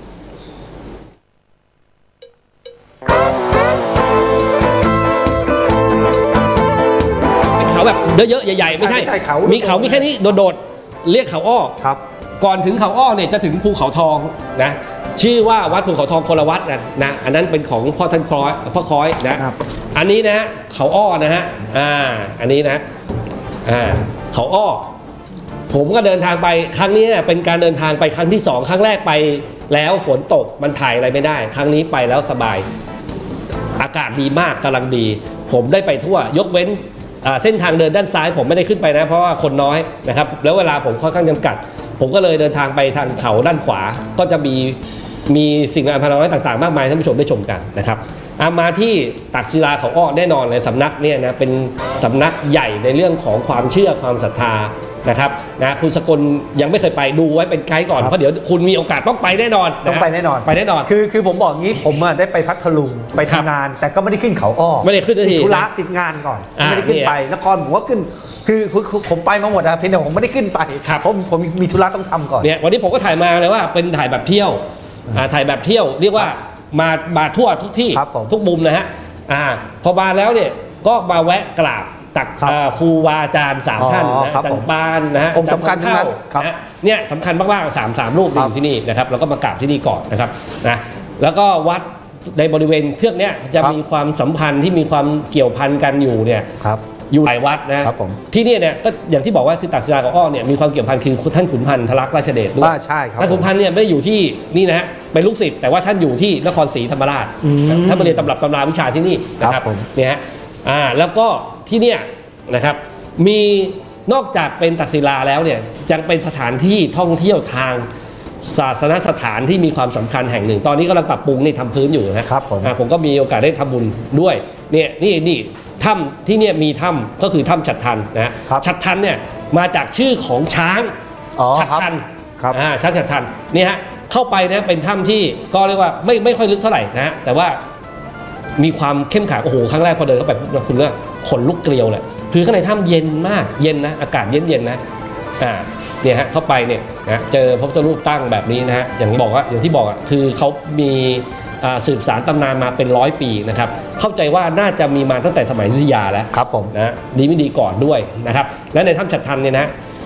เขาแบบเยอะๆใหญ่ๆไม่ใช่มีเขามีแค่นี้โดดๆเรียกเขาอ้อครับก่อนถึงเขาอ้อเนี่ยจะถึงภูเขาทองนะชื่อว่าวัดภูเขาทองคนละวัดนะอันนั้นเป็นของพ่อท่านพ่อคอยนะอันนี้นะเขาอ้อนะฮะอันนี้นะเขาอ้อผมก็เดินทางไปครั้งนี้เป็นการเดินทางไปครั้งที่2ครั้งแรกไปแล้วฝนตกมันถ่ายอะไรไม่ได้ครั้งนี้ไปแล้วสบายอากาศดีมากกำลังดีผมได้ไปทั่วยกเว้นเส้นทางเดินด้านซ้ายผมไม่ได้ขึ้นไปนะเพราะว่าคนน้อยนะครับแล้วเวลาผมค่อนข้างจำกัดผมก็เลยเดินทางไปทางเขาด้านขวาก็จะมีสิ่งอภรรต่างๆมากมายท่านผู้ชมได้ชมกันนะครับมาที่ตักศิลาเขาอ้อแน่นอนเลยสำนักเนี่ยนะเป็นสำนักใหญ่ในเรื่องของความเชื่อความศรัทธานะครับนะคุณสกลยังไม่เคยไปดูไว้เป็นไกด์ก่อนเพราะเดี๋ยวคุณมีโอกาสต้องไปแน่นอนต้องไปแน่นอนคือผมบอกงี้ผมได้ไปพัทลุงไปทำงานแต่ก็ไม่ได้ขึ้นเขาอ้อไม่ได้ขึ้นทีธุระติดงานก่อนไม่ได้ขึ้นไปนครผมว่าขึ้นคือผมไปมาหมดนะเพียงแต่ผมไม่ได้ขึ้นไปผมมีธุระต้องทำก่อนเนี่ยวันนี้ผมก็ถ่ายมาเลยว่าเป็นถ่ายแบบเที่ยวถ่ายแบบเที่ยวเรียกว่ามาทั่วทุกที่ทุกมุมนะฮะพอมาแล้วเนี่ยก็มาแวะกราบตักครูวาอาจารย์3 ท่านนะอาจารย์ปานนะฮะองค์สำคัญทั้งนั้นเนี่ยสำคัญมากๆ3 รูปอยู่ที่นี่นะครับแล้วก็มากราบที่นี่ก่อนนะครับนะแล้วก็วัดในบริเวณเครื่องนี้จะมีความสัมพันธ์ที่มีความเกี่ยวพันกันอยู่เนี่ยอยู่หลายวัดนะที่นี่เนี่ยก็อย่างที่บอกว่าคือตักศิลาเขาอ้อเนี่ยมีความเกี่ยวพันคือท่านขุนพันธ์ทลักษณ์ราชเดชด้วยใช่ครับท่านขุนพันธ์เนี่ยไม่ได้อยู่ที่นี่นะเป็นลูกศิษย์แต่ว่าท่านอยู่ที่นครศรีธรรมราชท่านมาเรียนตำรับตำราวิชาที่นี่นะครับเนี่ยฮะแล้วก็ที่เนี่ยนะครับมีนอกจากเป็นตักศิลาแล้วเนี่ยยังเป็นสถานที่ท่องเที่ยวทางศาสนสถานที่มีความสำคัญแห่งหนึ่งตอนนี้กำลังปรับปรุงนี่ทำพื้นอยู่นะครับผมก็มีโอกาสได้ทำบุญด้วยเนี่ยนี่ถ้ำที่เนี่ยมีถ้ำก็คือถ้ำฉัตรทันนะฉัตรทันเนี่ยมาจากชื่อของช้างฉัตรทันช้างฉัตรทันนี่ฮะเข้าไปนะเป็นถ้ำที่ก็เรียกว่าไม่ค่อยลึกเท่าไหร่นะแต่ว่ามีความเข้มขลังโอ้โหครั้งแรกพอเดินเข้าไปคุณก็ขนลุกเกลียวเลยคือข้างในถ้ำเย็นมากเย็นนะอากาศเย็นนะเนี่ยฮะเข้าไปเนี่ยนะเจอพระพุทธรูปตั้งแบบนี้นะฮะอย่างที่บอกคือเขามีสืบสารตำนานมาเป็น100 ปีนะครับเข้าใจว่าน่าจะมีมาตั้งแต่สมัยอยุธยาแล้วครับผมนะดีไม่ดีก่อนด้วยนะครับและในถ้ำฉัตรทันเนี่ยนะ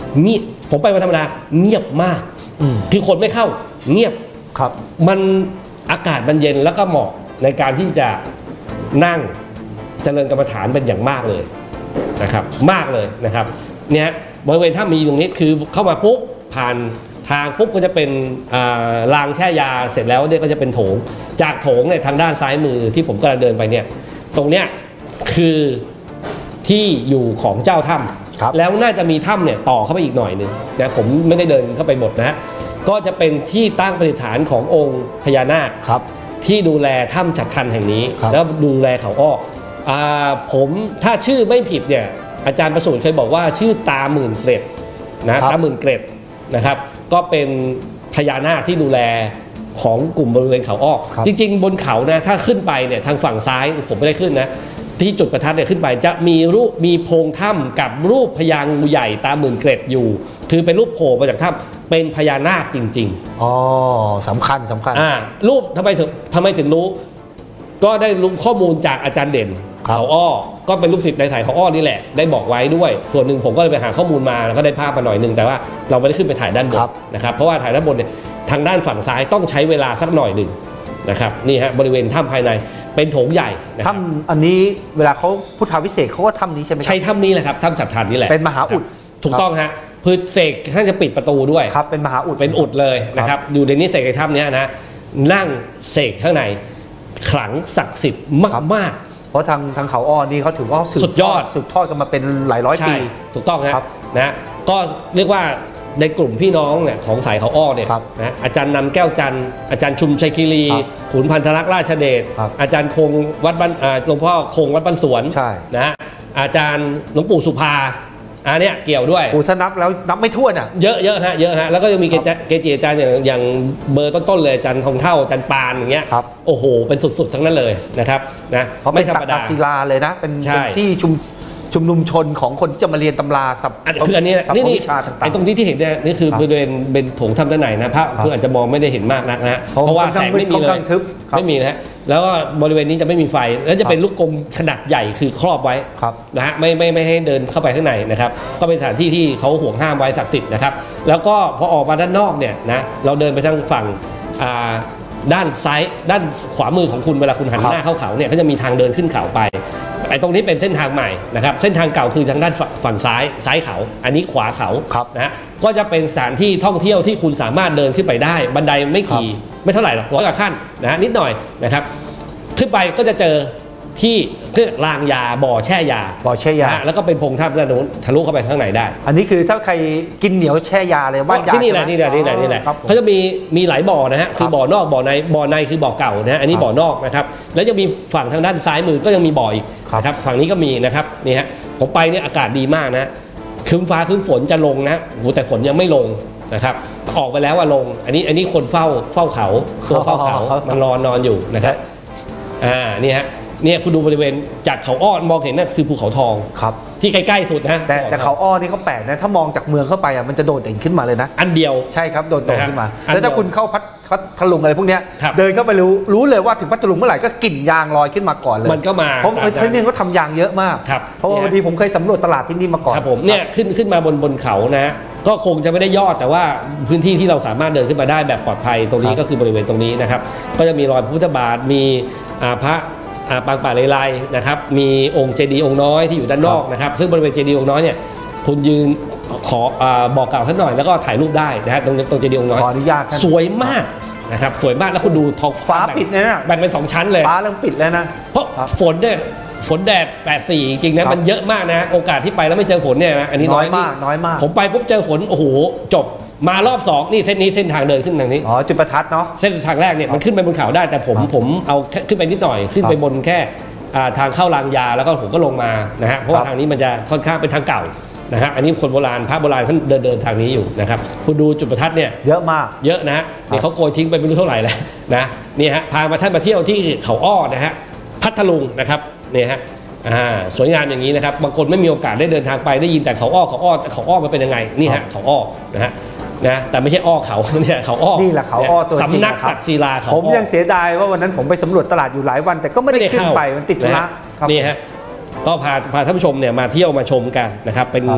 นี่ผมไปวันธรรมดาเงียบมากคือคนไม่เข้าเงียบครับมันอากาศมันเย็นแล้วก็เหมาะในการที่จะนั่งเจริญกรรมฐานเป็นอย่างมากเลยนะครับมากเลยนะครับเนี่ยบริเวณถ้ามีตรงนี้คือเข้ามาปุ๊บผ่านทางปุ๊บก็จะเป็นรางแช่ยาเสร็จแล้วเนี่ยก็จะเป็นโถงจากโถงเนี่ยทางด้านซ้ายมือที่ผมกำลังเดินไปเนี่ยตรงเนี้ยคือที่อยู่ของเจ้าถ้ำแล้วน่าจะมีถ้ำเนี่ยต่อเข้าไปอีกหน่อยนึงนะผมไม่ได้เดินเข้าไปหมดนะก็จะเป็นที่ตั้งประดิษฐานขององค์พญานาคที่ดูแลถ้ำฉัตรคันแห่งนี้แล้วดูแลเขาอ้อผมถ้าชื่อไม่ผิดเนี่ยอาจารย์ประสูติเคยบอกว่าชื่อตาหมื่นเกล็ดนะตาหมื่นเกล็ดนะครับก็เป็นพญานาคที่ดูแลของกลุ่มบริเวณเขาอ้อจริงๆบนเขานะถ้าขึ้นไปเนี่ยทางฝั่งซ้ายผมไม่ได้ขึ้นนะที่จุดประทัดเนี่ยขึ้นไปจะมีโพรงถ้ำกับรูปพญางูใหญ่ตาหมื่นเกล็ดอยู่คือเป็นรูปโผล่มาจากถ้ำเป็นพญานาคจริงๆอ๋อสำคัญรูปทำไมถึงรู้ก็ได้รู้ข้อมูลจากอาจารย์เด่นเขาอ้อก็เป็นลูกศิษย์ในสายเขาอ้อนี่แหละได้บอกไว้ด้วยส่วนหนึ่งผมก็เลยไปหาข้อมูลมาแล้วก็ได้ภาพมาหน่อยนึงแต่ว่าเราไม่ได้ขึ้นไปถ่ายด้านบนนะครับเพราะว่าถ่ายด้านบนเนี่ยทางด้านฝั่งซ้ายต้องใช้เวลาสักหน่อยหนึ่งนะครับนี่ฮะบริเวณถ้ำภายในเป็นโถงใหญ่ถ้ำอันนี้เวลาเขาพุทธาวิเศษเขาก็ถ้ำนี้ใช่ไหมใช่ถ้ำนี้แหละครับถ้ำฉัตรคันนี่แหละเป็นมหาอุดถูกต้องฮะพืชเสกท่านจะปิดประตูด้วยครับเป็นมหาอุดเป็นอุดเลยนะครับอยู่ในนี้เสกในถ้ำนี้นะนั่งเสกข้างในขลังศักดิ์สิทธิ์มากเพราะทางเขาอ้อนี่เขาถือว่าสุดยอดสืบทอดกันมาเป็นหลายร้อยปีถูกต้องครับนะก็เรียกว่าในกลุ่มพี่น้องเนี่ยของสายเขาอ้อเนี่ยนะอาจารย์นันแก้วจันทร์อาจารย์ชุมชัยคีรีขุนพันธรักษ์ราชเดชอาจารย์คงวัดบ้านหลวงพ่อคงวัดบ้านสวนนะอาจารย์หลวงปู่สุภาอันเนี้ยเกี่ยวด้วยถ้านับแล้วนับไม่ถ้วนอ่ะเยอะฮะแล้วก็ยังมีเกจิอาจารย์อย่างเบอร์ต้นๆเลยอาจารย์ทองเท่าอาจารย์ปานอย่างเงี้ยโอ้โหเป็นสุดๆทั้งนั้นเลยนะครับนะไม่ธรรมดาศิลาเลยนะเป็นที่ชุมนุมชนของคนที่จะมาเรียนตำราศัพท์คืออันนี้วิชาต่างๆไอ้ตรงที่เห็นเนี่ยนี่คือบริเวณเป็นโถงถ้ำด้านในนะพระเพื่ออาจจะมองไม่ได้เห็นมากนักนะเพราะว่าแสงไม่มีเลยไม่มีนะแล้วก็บริเวณนี้จะไม่มีไฟแล้วจะเป็นลูกกลมขนาดใหญ่คือครอบไว้นะฮะไม่ให้เดินเข้าไปข้างในนะครับก็เป็นสถานที่ที่เขาห่วงห้ามไว้ศักดิ์สิทธิ์นะครับแล้วก็พอออกมาด้านนอกเนี่ยนะเราเดินไปทางฝั่งด้านซ้ายด้านขวามือของคุณเวลาคุณหันหน้าเข้าเขาเนี่ยก็จะมีทางเดินขึ้นเขาไปไอ้ตรงนี้เป็นเส้นทางใหม่นะครับเส้นทางเก่าคือทางด้านฝั่งซ้ายเขาอันนี้ขวาเขานะฮะก็จะเป็นสถานที่ท่องเที่ยวที่คุณสามารถเดินขึ้นไปได้บันไดไม่เท่าไหร่หรอก100 กว่าขั้นนะนิดหน่อยนะครับขึ้นไปก็จะเจอที่รางยาบ่อแช่ยาแล้วก็เป็นพงถ้ำด้านโน้นทะลุเข้าไปข้างในได้อันนี้คือถ้าใครกินเหนียวแช่ยาเลยว่ายาที่นี่แหละเขาจะมีหลายบ่อนะฮะคือบ่อนอกบ่อในคือบ่อเก่านะฮะอันนี้บ่อนอกนะครับแล้วจะมีฝั่งทางด้านซ้ายมือก็ยังมีบ่ออีกนะครับฝั่งนี้ก็มีนะครับนี่ฮะผมไปเนี่ยอากาศดีมากนะครึ้มฟ้าครึ้มฝนจะลงนะโอ้แต่ฝนยังไม่ลงนะครับออกไปแล้วว่าลงอันนี้คนเฝ้าเขาตัวเฝ้าเขามันนอนอยู่นะครับนี่ฮะเนี่ยคุณดูบริเวณจากเขาอ้อมองเห็นนั่นคือภูเขาทองครับที่ใกล้ๆสุดนะแต่เขาอ้อนี่เขาแปลกนะถ้ามองจากเมืองเข้าไปอ่ะมันจะโดดเด่นขึ้นมาเลยนะอันเดียวใช่ครับโดดขึ้นมาแล้วถ้าคุณเข้าพัทลุงอะไรพวกนี้เดินเข้าไปรู้เลยว่าถึงพัทลุงเมื่อไหร่ก็กลิ่นยางลอยขึ้นมาก่อนเลยมันก็มาเพราะที่นี่เขาทำยางเยอะมากเพราะว่าพอดีผมเคยสำรวจตลาดที่นี่มาก่อนครับผมเนี่ยขึ้นมาบนเขานะก็คงจะไม่ได้ยอดแต่ว่าพื้นที่ที่เราสามารถเดินขึ้นมาได้แบบปลอดภัยตรงนี้ก็คือบริเวณตรงนี้นะครับก็จะมีรอยพระพุทธบาทมีพระปางป่าเลไลนะครับมีองค์เจดีย์องค์น้อยที่อยู่ด้านนอกนะครับซึ่งบริเวณเจดีย์องค์น้อยเนี่ยคุณยืนขอบอกกล่าวท่านหน่อยแล้วก็ถ่ายรูปได้นะฮะตรงเจดีย์องค์น้อยขออนุญาตสวยมากนะครับสวยมากแล้วคุณดูท้องฟ้าปิดเลยนะแบ่งเป็น2ชั้นเลยฟ้าเริ่มปิดแล้วนะเพราะฝนแดด84จริงๆนะมันเยอะมากนะโอกาสที่ไปแล้วไม่เจอฝนเนี่ยนะอันนี้น้อยมากผมไปปุ๊บเจอฝนโอ้โหจบมารอบ2นี่เส้นทางเดินขึ้นทางนี้จุดประทัดเนาะเส้นทางแรกเนี่ยมันขึ้นไปบนเขาได้แต่ผมเอาขึ้นไปนิดหน่อยขึ้นไปบนแค่ทางเข้ารางยาแล้วก็ผมก็ลงมานะฮะเพราะว่าทางนี้มันจะค่อนข้างเป็นทางเก่านะฮะอันนี้คนโบราณพระโบราณเขาเดินทางนี้อยู่นะครับคุณดูจุดประทัดเนี่ยเยอะมากเยอะนะฮะนี่เขาโกยทิ้งไปไม่รู้เท่าไหร่แล้วนะนี่ฮะพาท่านมาเที่ยวที่เขาอ้อนะฮะพัทลุงนะครับนี่ฮะสวยงามอย่างนี้นะครับบางคนไม่มีโอกาสได้เดินทางไปได้ยินแต่เขาอ้อมันเป็นยังไงนี่ฮะเขาอ้อนะแต่ไม่ใช่อ้อเขาเนี่ยเขาอ้อนี่แหละเขาอ้อตัวจริงสำนักตักศิลาเขาผมยังเสียดายว่าวันนั้นผมไปสำรวจตลาดอยู่หลายวันแต่ก็ไม่ได้ขึ้นไปมันติดธุระนี่ฮะก็พาท่านผู้ชมเนี่ยมาเที่ยวมาชมกันนะครับเป็น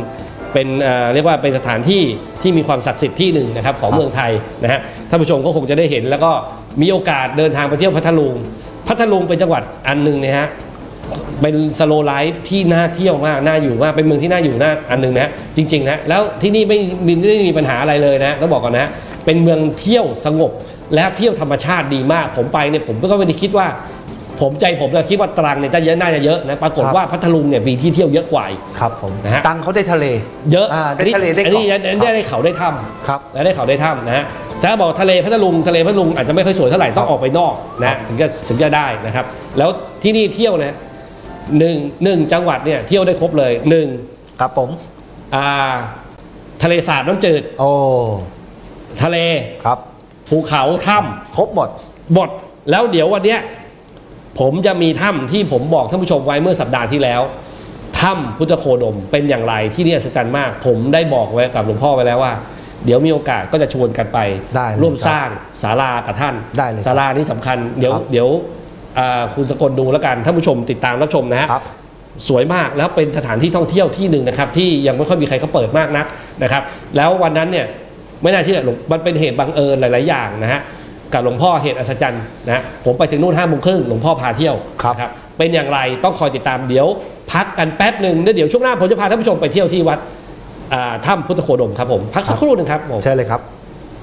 เป็นเรียกว่าเป็นสถานที่ที่มีความศักดิ์สิทธิ์ที่หนึ่งนะครับของเมืองไทยนะฮะท่านผู้ชมก็คงจะได้เห็นแล้วก็มีโอกาสเดินทางไปเที่ยวพัทลุงเป็นจังหวัดอันหนึ่งนะฮะเป็นสโลไลฟ์ที่น่าเที่ยวมากน่าอยู่มากเป็นเมืองที่น่าอยู่น่าอันหนึ่งนะจริงๆนะแล้วที่นี่ไม่มีปัญหาอะไรเลยนะต้องบอกก่อนนะเป็นเมืองเที่ยวสงบและเที่ยวธรรมชาติดีมากผมไปเนี่ยผมก็ไม่ได้คิดว่าผมคิดว่าตรังเนี่ยน่าจะเยอะนะปรากฏว่าพัทลุงเนี่ยมีที่เที่ยวเยอะกว่าครับผมนะฮะตรังเขาได้ทะเลเยอะได้ทะเลได้เกาะอันนี้ได้เขาได้ถ้ำครับและได้เขาได้ถ้ำนะฮะถ้าบอกทะเลพัทลุงอาจจะไม่ค่อยสวยเท่าไหร่ต้องออกไปนอกนะถึงจะได้นะครับแล้วที่นี่เที่ยวนะหนึ่งจังหวัดเนี่ยเที่ยวได้ครบเลยครับผมทะเลสาบน้ำจืดโอ้ทะเลครับภูเขาถ้ำครบหมดแล้วเดี๋ยววันเนี้ยผมจะมีถ้ำที่ผมบอกท่านผู้ชมไว้เมื่อสัปดาห์ที่แล้วถ้ำพุทธโคดมเป็นอย่างไรที่นี่อัศจรรย์มากผมได้บอกไว้กับหลวงพ่อไว้แล้วว่าเดี๋ยวมีโอกาสก็จะชวนกันไปร่วมสร้างศาลากับท่านศาลานี้สำคัญเดี๋ยวคุณสกลดูแล้วกันท่านผู้ชมติดตามรับชมนะฮะสวยมากแล้วเป็นสถานที่ท่องเที่ยวที่หนึ่งนะครับที่ยังไม่ค่อยมีใครเขาเปิดมากนักนะครับแล้ววันนั้นเนี่ยไม่น่าเชื่อมันเป็นเหตุบังเอิญหลายๆอย่างนะฮะกับหลวงพ่อเหตุอัศจรรย์นะผมไปถึงนู่น5 โมงครึ่งหลวงพ่อพาเที่ยวครับเป็นอย่างไรต้องคอยติดตามเดี๋ยวพักกันแป๊บหนึ่งแล้วเดี๋ยวช่วงหน้าผมจะพาท่านผู้ชมไปเที่ยวที่วัดถ้ำพุทธโคดมครับผมพักสักครู่หนึ่งครับใช่เลยครับ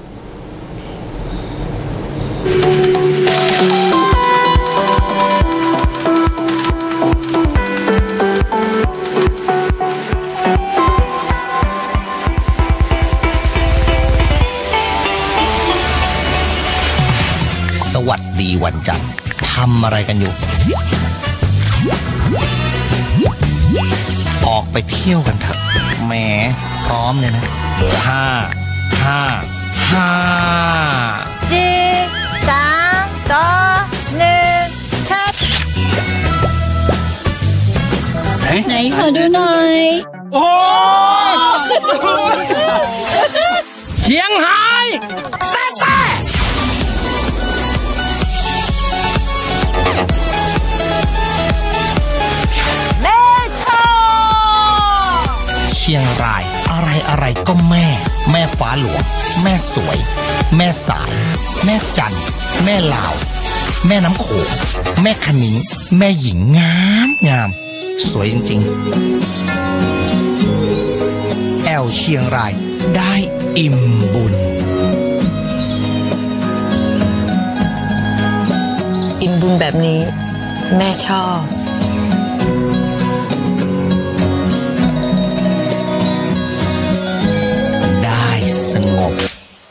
สวัสดีวันจันทร์ทำอะไรกันอยู่ออกไปเที่ยวกันเถอะแหมพร้อมเลยนะ5 4 3 2 1ชัดไหนขอดูหน่อยโอ้เชียงไฮ้เชียงรายอะไรก็แม่ฟ้าหลวงแม่สวยแม่สายแม่จันแม่ลาวแม่น้ำโขงแม่ขนิ้งแม่หญิงงามสวยจริงๆแอลเชียงรายได้อิ่มบุญอิ่มบุญแบบนี้แม่ชอบสงบ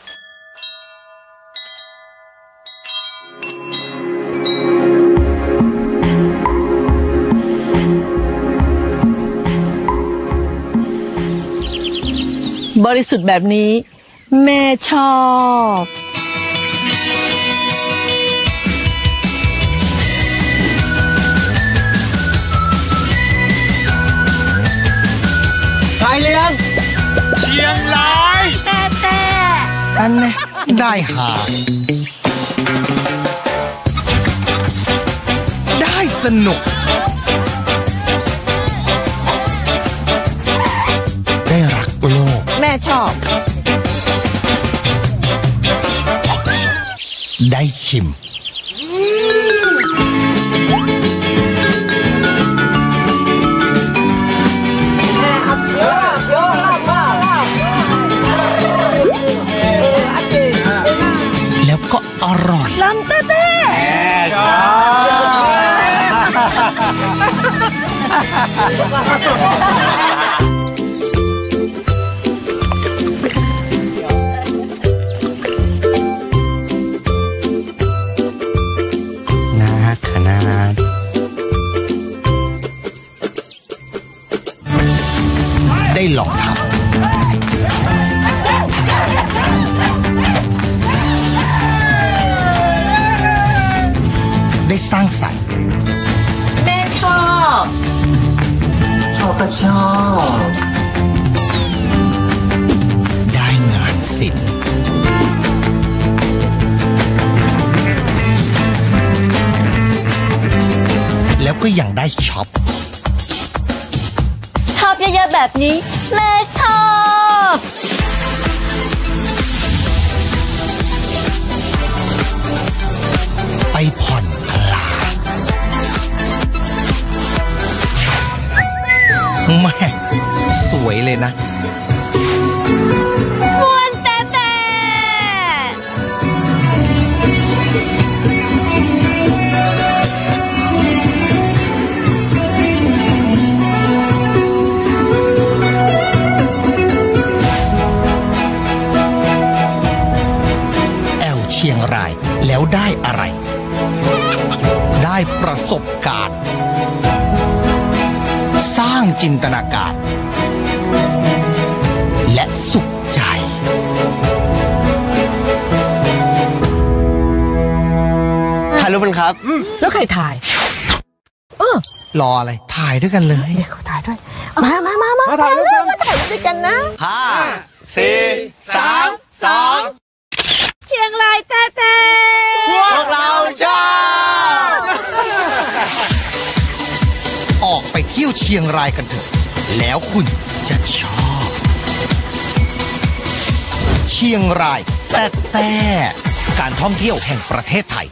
บริสุทธิ์แบบนี้แม่ชอบไทยเลี้ยงเชียงรายแต่อันนี้ได้หาได้สนุกได้รักโลกแม่ชอบได้ชิมแล้วก็อร่อยลำเต้เต้ขนาดได้ลองทำได้สร้างสรรค์แม่ชอบพ่อก็ชอบได้งานศิลป์แล้วก็ยังได้ช็อปชอบเเยอะๆแบบนี้แม่ชอบไปผ่อนคลายแม่สวยเลยนะมวนแต่เชียงรายแล้วได้อะไรได้ประสบการณ์สร้างจินตนาการและสุขใจถ่ายรูปกันครับแล้วใครถ่ายรออะไรถ่ายด้วยกันเลยเดี๋ยวเขาถ่ายด้วยมาถ่ายรูปด้วยกันนะ 5 4 3 2 เชียงรายแต่พวกเราชอบออกไปเที่ยวเชียงรายกันเถอะแล้วคุณจะชอบเชียงรายแต่การท่องเที่ยวแห่งประเทศไทย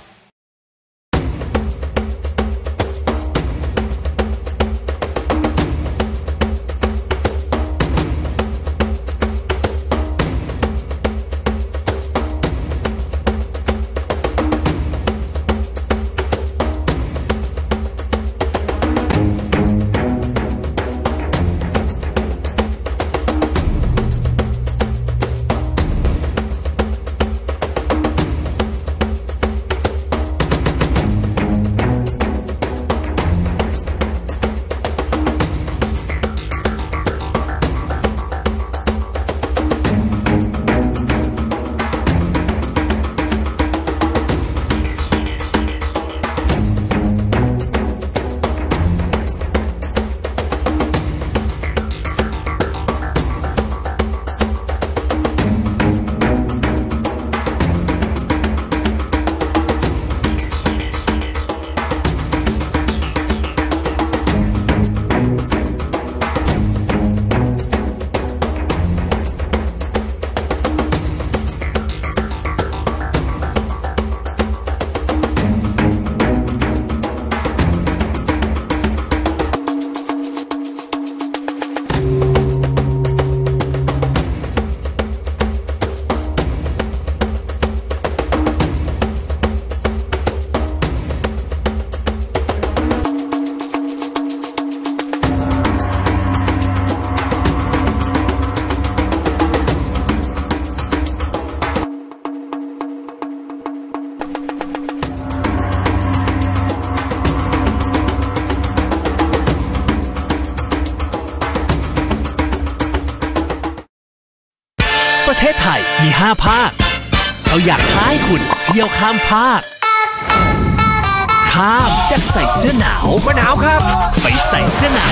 ประเทศไทยมี5ภาคเราอยากท้าให้คุณเที่ยวข้ามภาคข้ามจากใส่เสื้อหนาวมาหนาวครับไปใส่เสื้อหนัง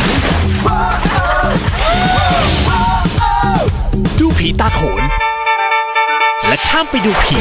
ดูผีตาโขนและข้ามไปดูผี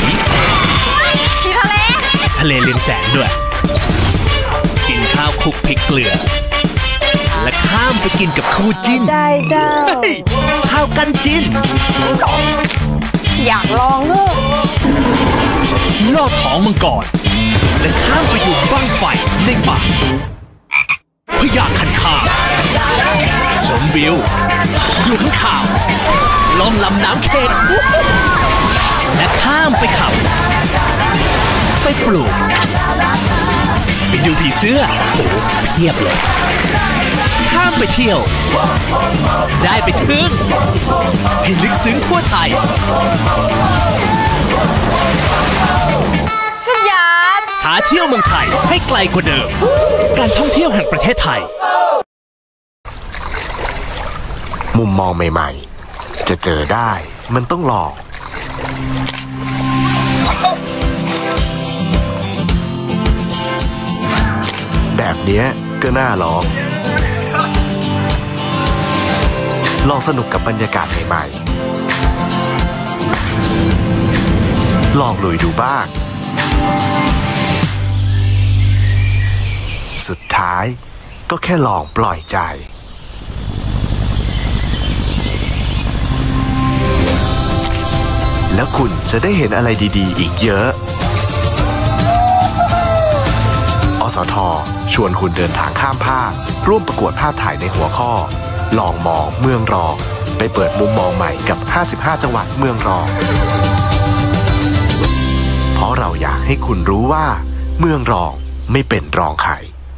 ทะเลเรืองแสงด้วยกินข้าวคลุกพริกเกลือและข้ามไปกินกับคู่จิ้นได้เจ้าข้าวกันจิ้นอยากลองลูกลอดท้องมังกรและข้ามไปดูบั้งไฟในป่าพญาคันคากชมวิวดูข้างข่าวล่องลำน้ำเค็มและข้ามไปขับไปปลูกไปดูผีเสื้อโอ้เพียบเลยข้ามไปเที่ยวได้ไปทึ่งให้ลึกซึ้งทั่วไทยสุดยอดหาเที่ยวเมืองไทยให้ไกลกว่าเดิมการท่องเที่ยวแห่งประเทศไทยมุมมองใหม่ๆจะเจอได้มันต้องลองแบบเนี้ยก็น่าลองสนุกกับบรรยากาศใหม่ๆลองลุยดูบ้างสุดท้ายก็แค่ลองปล่อยใจแล้วคุณจะได้เห็นอะไรดีๆอีกเยอะอสท.ชวนคุณเดินทางข้ามภาคร่วมประกวดภาพถ่ายในหัวข้อลองมองเมืองรองไปเปิดมุมมองใหม่กับ55จังหวัดเมืองรองเพราะเราอยากให้คุณรู้ว่าเมืองรองไม่เป็นรองใคร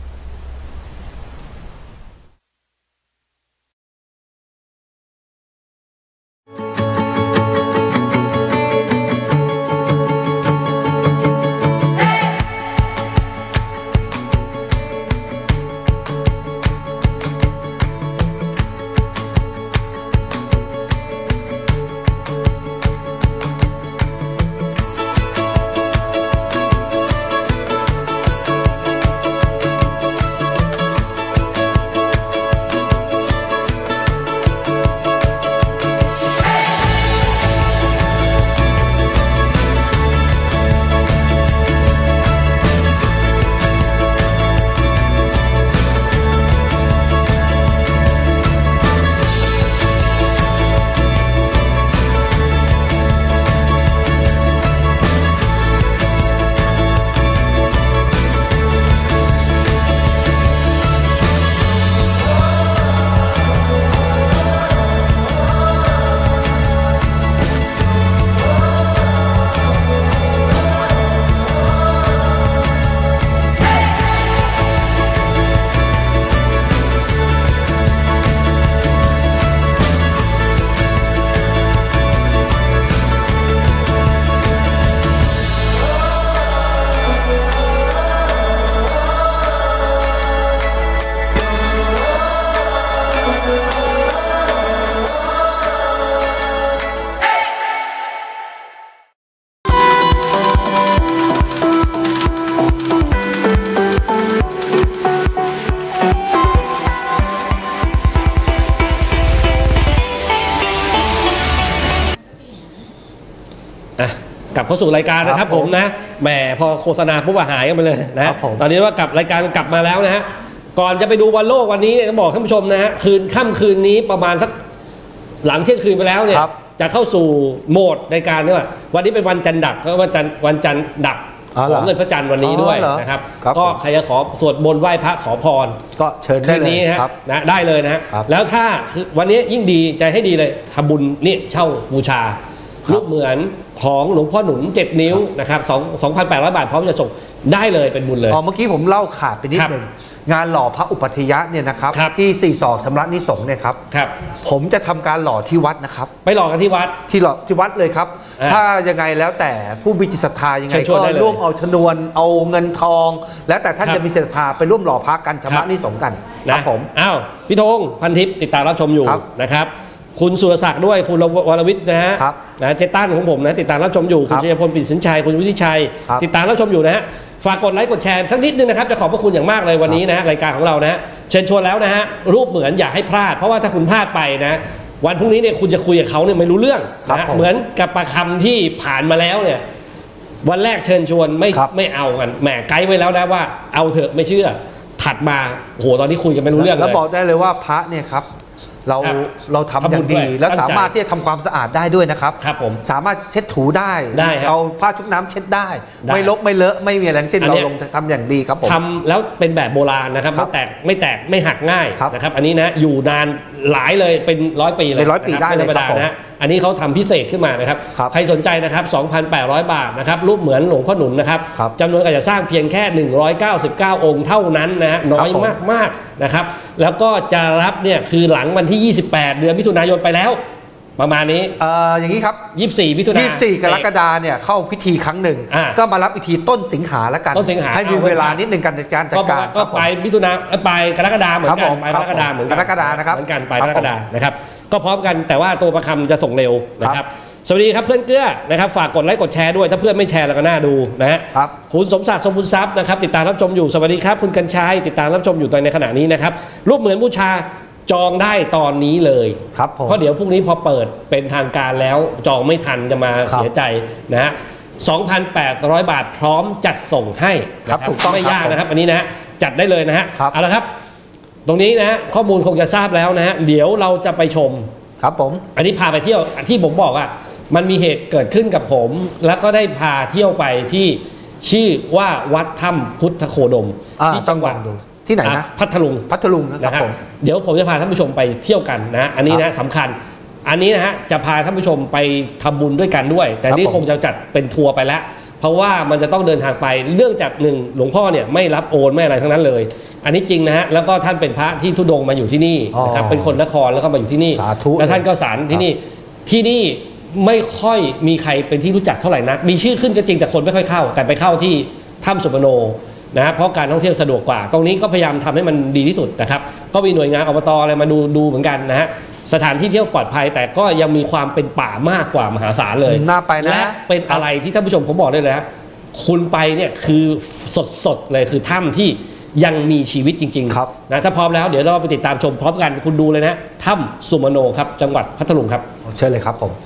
กลับเข้าสู่รายการนะครับผมนะแหมพอโฆษณาปุ๊บหายกันไปเลยนะตอนนี้ว่ากลับรายการกลับมาแล้วนะฮะก่อนจะไปดูบอลโลกวันนี้ต้องบอกท่านผู้ชมนะฮะค่ำคืนนี้ประมาณสักหลังเที่ยงคืนไปแล้วเนี่ยจะเข้าสู่โหมดในการว่าวันนี้เป็นวันจันทร์ดับก็วันจันทร์ดับของเงินพระจันทร์วันนี้ด้วยนะครับก็ใครจะขอสวดมนต์ไหว้พระขอพรก็เชิญได้เลยนี้นะได้เลยนะฮะแล้วถ้าคือวันนี้ยิ่งดีใจให้ดีเลยทำบุญนี่เช่าบูชารูปเหมือนของหลวงพ่อหนุน7 นิ้วนะครับ2,800 บาทพร้อมจะส่งได้เลยเป็นบุญเลยเมื่อกี้ผมเล่าขาดไปนิดหนึ่งงานหล่อพระอุปัฏฐิยะเนี่ยนะครับที่4 ศอกสำรักนิสงฆ์เนี่ยครับผมจะทำการหล่อที่วัดนะครับไปหล่อกันที่วัดที่วัดเลยครับถ้ายังไงแล้วแต่ผู้มีจิตศรัทธายังไงก็ร่วมเอาชนวนเอาเงินทองแล้วแต่ท่านจะมีศรัทธาไปร่วมหล่อพระกันชำระนิสงฆ์กันนะผมอ้าวพี่ธงพันทิพย์ติดตามรับชมอยู่นะครับคุณสุรศักดิ์ด้วยคุณวรวิทย์นะฮะเจต้านของผมนะติดตามรับชมอยู่คุณชัยพลปิ่นสินชัยคุณวุฒิชัยติดตามรับชมอยู่นะฮะฝากกดไลค์กดแชร์สักนิดนึงนะครับจะขอบพระคุณอย่างมากเลยวันนี้นะรายการของเรานะเชิญชวนแล้วนะฮะรูปเหมือนอย่าให้พลาดเพราะว่าถ้าคุณพลาดไปนะวันพรุ่งนี้เนี่ยคุณจะคุยกับเขาเนี่ยไม่รู้เรื่องนะเหมือนกับประคำที่ผ่านมาแล้วเนี่ยวันแรกเชิญชวนไม่เอากันแหมไกด์ไว้แล้วนะว่าเอาเถอะไม่เชื่อถัดมาโหตอนนี้คุยกันไม่รู้เรื่องเลยแล้วบอกได้เลยว่าพระเนี่ยครับเราทำอย่างดีแล้วสามารถที่จะทำความสะอาดได้ด้วยนะครับผมสามารถเช็ดถูได้เอาผ้าชุบน้ำเช็ดได้ไม่ลบไม่เลอะไม่มีอะไรทั้งสิ้นเราลงทำอย่างดีครับผมทำแล้วเป็นแบบโบราณนะครับไม่แตกไม่หักง่ายนะครับอันนี้นะอยู่นานหลายเลยเป็น100 ปีเลยเป็น100 ปีได้ธรรมดานะอันนี้เขาทำพิเศษขึ้นมานะครับใครสนใจนะครับ 2,800 บาทนะครับรูปเหมือนหลวงพ่อหนุนนะครับจำนวนการจะสร้างเพียงแค่199 องค์เท่านั้นนะฮะน้อยมากๆนะครับแล้วก็จะรับเนี่ยคือหลังวันที่28 เดือนมิถุนายนไปแล้วประมาณนี้อย่างนี้ครับ 24 มิถุนายน 24 กรกฎาคมเนี่ยเข้าพิธีครั้งหนึ่งก็มารับอีกทีต้นสิงหาแล้วกันให้มีเวลานิดนึงการจัดการก็ไปมิถุนายนไปกรกฎาคมเหมือนกันไปกรกฎาคมเหมือนกันนะครับเหมือนกันไปกรกฎาคมนะครับก็พร้อมกันแต่ว่าตัวประคำจะส่งเร็วนะครับสวัสดีครับเพื่อนเกื้อนะครับฝากกดไลค์กดแชร์ด้วยถ้าเพื่อนไม่แชร์แล้วก็น่าดูนะฮะคุณสมศักดิ์สมบุญทรัพย์นะครับติดตามรับชมอยู่สวัสดีครับคุณกัญชัยติดตามรับชมอยู่ในขณะนี้นะครับรูปเหมือนบูชาจองได้ตอนนี้เลยเพราะเดี๋ยวพรุ่งนี้พอเปิดเป็นทางการแล้วจองไม่ทันจะมาเสียใจนะฮะ 2,800 บาทพร้อมจัดส่งให้ครับถูกต้องไม่ยากนะครับอันนี้นะจัดได้เลยนะฮะเอาละครับตรงนี้นะข้อมูลคงจะทราบแล้วนะฮะเดี๋ยวเราจะไปชมครับผมอันนี้พาไปเที่ยวที่ผมบอกว่ามันมีเหตุเกิดขึ้นกับผมแล้วก็ได้พาเที่ยวไปที่ชื่อว่าวัดถ้ำพุทธโคดมที่จังหวัดที่ไหนนะพัทลุงนะครับผมเดี๋ยวผมจะพาท่านผู้ชมไปเที่ยวกันนะอันนี้นะสำคัญอันนี้นะฮะจะพาท่านผู้ชมไปทำบุญด้วยกันด้วยแต่นี่คงจะจัดเป็นทัวร์ไปแล้วเพราะว่ามันจะต้องเดินทางไปเรื่องจากหนึ่งหลวงพ่อเนี่ยไม่รับโอนไม่อะไรทั้งนั้นเลยอันนี้จริงนะฮะแล้วก็ท่านเป็นพระที่ธุดงค์มาอยู่ที่นี่นะครับเป็นคนนครแล้วก็มาอยู่ที่นี่แล้วท่านก็สารที่นี่ไม่ค่อยมีใครเป็นที่รู้จักเท่าไหร่นักมีชื่อขึ้นก็จริงแต่คนไม่ค่อยเข้าแต่ไปเข้าที่ถ้ำสุมโนนะเพราะการท่องเที่ยวสะดวกกว่าตรงนี้ก็พยายามทำให้มันดีที่สุดนะครับก็มีหน่วยงานอบตอะไรมาดูเหมือนกันนะฮะสถานที่เที่ยวปลอดภัยแต่ก็ยังมีความเป็นป่ามากกว่ามหาศาลเลยน่าไปนะและเป็นอะไรที่ท่านผู้ชมผมบอกได้เลยครับคุณไปเนี่ยคือสดเลยคือถ้ำที่ยังมีชีวิตจริงๆนะถ้าพร้อมแล้วเดี๋ยวเราไปติดตามชมพร้อมกันคุณดูเลยนะถ้ำสุมโนครับจังหวัดพัทลุงครับเชิญเลยครับผม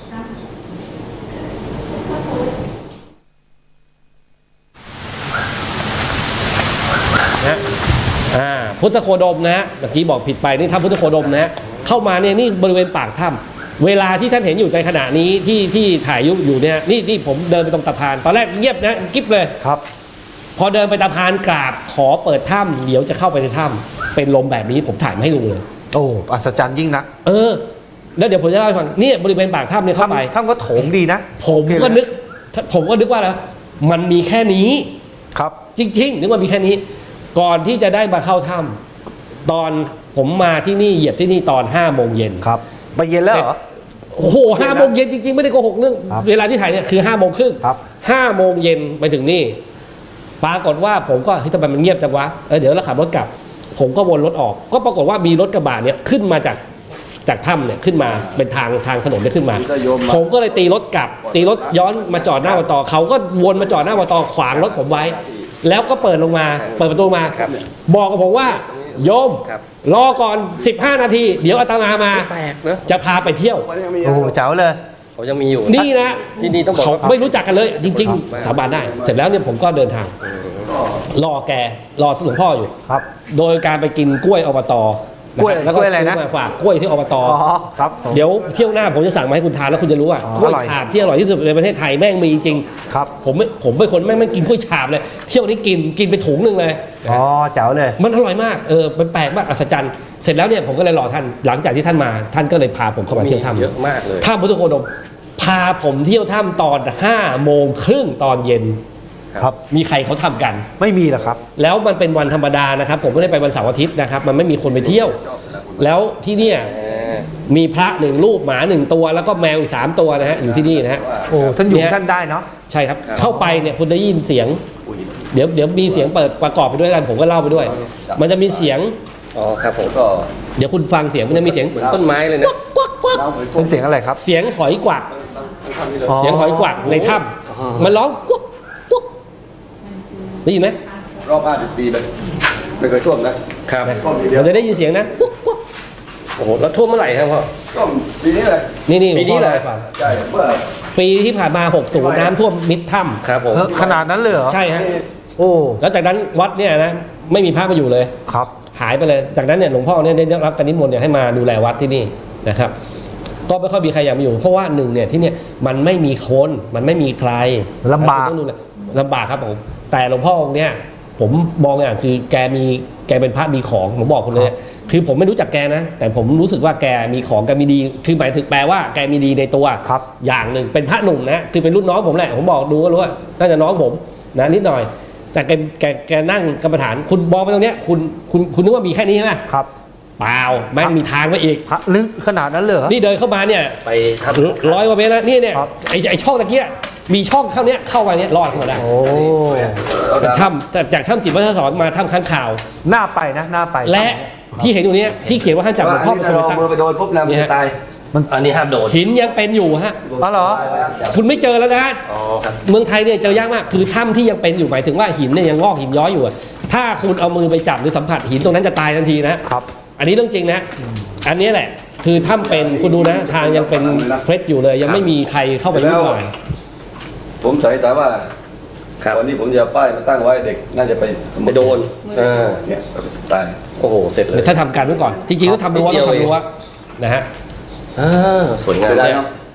นะพุทธโคดมนะฮะเมื่อกี้บอกผิดไปนี่ถ้ำพุทธโคดมนะฮะเข้ามาเนี่ยนี่บริเวณปากถ้ำเวลาที่ท่านเห็นอยู่ในขณะนี้ที่ถ่ายอยู่เนี่ยนี่ผมเดินไปตรงตะพานตอนแรกเงียบนะกิ๊บเลยครับพอเดินไปตะพานกราบขอเปิดถ้ำเดี๋ยวจะเข้าไปในถ้ำเป็นลมแบบนี้ผมถ่ายมาให้ดูเลยโอ้อัศจรรย์ยิ่งนักแล้วเดี๋ยวผมจะเล่าให้ฟังนี่บริเวณปากถ้ำเนี่ยเข้าไปถ้ำก็โถงดีนะผมก็นึกว่าแล้วมันมีแค่นี้ครับจริงๆนึกว่ามีแค่นี้ก่อนที่จะได้มาเข้าถ้ำตอนผมมาที่นี่เหยียบที่นี่ตอน5 โมงเย็นครับไปเย็นแล้วเหรอโอ้โห5 โมงเย็นจริงๆไม่ได้โกหกเรื่องเวลาที่ถ่ายเนี่ยคือ5 โมงครึ่ง5 โมงเย็นไปถึงนี่ปรากฏว่าผมก็ทำไมมันเงียบจังวะเดี๋ยวเราขับรถกลับผมก็วนรถออกก็ปรากฏว่ามีรถกระบะเนี่ยขึ้นมาจากถ้ำเนี่ยขึ้นมาเป็นทางถนนเนี่ยขึ้นมาผมก็เลยตีรถกลับตีรถย้อนมาจอดหน้าอบตเขาก็วนมาจอดหน้าอบตขวางรถผมไว้แล้วก็เปิดประตูมาบอกกับผมว่าโยมรอก่อน15 นาทีเดี๋ยวอาตมามาจะพาไปเที่ยวโอ้เจ๋อเลยเขายังมีอยู่นี่นะที่นี่ต้องบอกเขาไม่รู้จักกันเลยจริงๆสาบานได้เสร็จแล้วเนี่ยผมก็เดินทางรอหลวงพ่ออยู่ครับโดยการไปกินกล้วยอบตแล้วก็อะไรนะฝากกล้วยที่อบตครับเดี๋ยวเที่ยวหน้าผมจะสั่งมาให้คุณทานแล้วคุณจะรู้ว่ากล้วยฉาบที่อร่อยที่สุดในประเทศไทยแม่งมีจริงครับผมเป็นคนแม่งกินกล้วยฉาบเลยเที่ยวนี้กินไปถุงนึงเลยเจ๋อเลยมันอร่อยมากมันแปลกมากอัศจรรย์เสร็จแล้วเนี่ยผมก็เลยรอท่านหลังจากที่ท่านมาท่านก็เลยพาผมเข้ามาเที่ยวถ้ำเยอะมากเลยถ้ำพุทธโคดมพาผมเที่ยวถ้ำตอน5 โมงครึ่งตอนเย็นครับมีใครเขาทำกันไม่มีหรอกครับแล้วมันเป็นวันธรรมดานะครับผมไม่ได้ไปวันเสาร์อาทิตย์นะครับมันไม่มีคนไปเที่ยวแล้วที่เนี่ยมีพระ1 รูปหมา1 ตัวแล้วก็แมวอีก3 ตัวนะฮะอยู่ที่นี่นะฮะโอ้ท่านอยู่ท่านได้เนาะใช่ครับเข้าไปเนี่ยคุณได้ยินเสียงเดี๋ยวมีเสียงเปิดประกอบไปด้วยกันผมก็เล่าไปด้วยมันจะมีเสียงครับผมก็เดี๋ยวคุณฟังเสียงมันจะมีเสียงเหมือนต้นไม้เลยนะเป็นเสียงอะไรครับเสียงหอยกวักเสียงหอยกวักในถ้ำมันร้องกุ๊กกุ๊กได้ยินไหมรอบ50 ปีเลยไม่เคยท่วมนะครับมันจะได้ยินเสียงนะกุ๊กกุ๊กโอ้โหแล้วท่วมเมื่อไหร่ครับพ่อก็ปีนี้เลยนี่ปีนี้เลยใช่เมื่อปีที่ผ่านมา60น้ำท่วมมิดถ้ำครับผมขนาดนั้นเลยเหรอใช่ฮะโอ้แล้วจากนั้นวัดเนี่ยนะไม่มีพระมาอยู่เลยครับหายไปเลยจากนั้นเนี่ยหลวงพ่อเนี่ยได้รับการนิมนต์เนี่ยให้มาดูแลวัดที่นี่นะครับก็ไม่ค่อยมีใครอยากมาอยู่เพราะว่า1เนี่ยที่เนี่ยมันไม่มีคนมันไม่มีใครลำบากครับผมแต่หลวงพ่อองค์เนี่ยผมมองอย่างคือแกเป็นพระมีของผมบอกคุณเลยคือผมไม่รู้จักแกนะแต่ผมรู้สึกว่าแกมีของแกมีดีคือหมายถึงแปลว่าแกมีดีในตัวอย่างหนึ่งเป็นพระหนุ่มนะคือเป็นรุ่นน้องผมแหละผมบอกดูก็รู้ว่าน่าจะน้องผมนะนิดหน่อยแต่แกนั่งกรรมฐานคุณบอกไปตรงเนี้ยคุณนึกว่ามีแค่นี้ใช่ไหมครับเปล่าแม่งมีทางไปอีกลึกขนาดนั้นเลยนี่เดินเข้ามาเนี่ยไป100 กว่าเมตรแล้วนี่เนี่ยไอช่องตะเกียมีช่องเข้าเนี้ยเข้ามาเนี้ยรอดเข้ามาได้โอ้ถ้ำจากถ้ำจิตวัฒนศรมาถ้ำข้างข่าวน่าไปนะน่าไปและที่เห็นอยู่นี้ที่เขียนว่าท่านจับหลวงพ่อเป็นคนตั้งมือไปโดนปุ๊บแล้วมันตายอันนี้ห้ามโดนหินยังเป็นอยู่ฮะอ๋อเหรอคุณไม่เจอแล้วนะเมืองไทยเนี่ยเจอยากมากคือถ้ำที่ยังเป็นอยู่หมายถึงว่าหินเนี่ยยังงอกหินย้อยอยู่ถ้าคุณเอามือไปจับหรือสัมผัสหินตรงนั้นจะตายทันทีนะครับอันนี้เรื่องจริงนะอันนี้แหละคือถ้ำเป็นคุณดูนะทางยังเป็นเฟรชอยู่เลยยังไม่มีใครเข้าไปยุ่งเลยผมใส่แต่ว่าวันนี้ผมจะป้ายมาตั้งไว้เด็กน่าจะไปโดนเนี่ยตายโอ้โหเสร็จเลยถ้าทำการไว้ก่อนจริงๆต้องทำรั้วนะฮะสวยงามเลย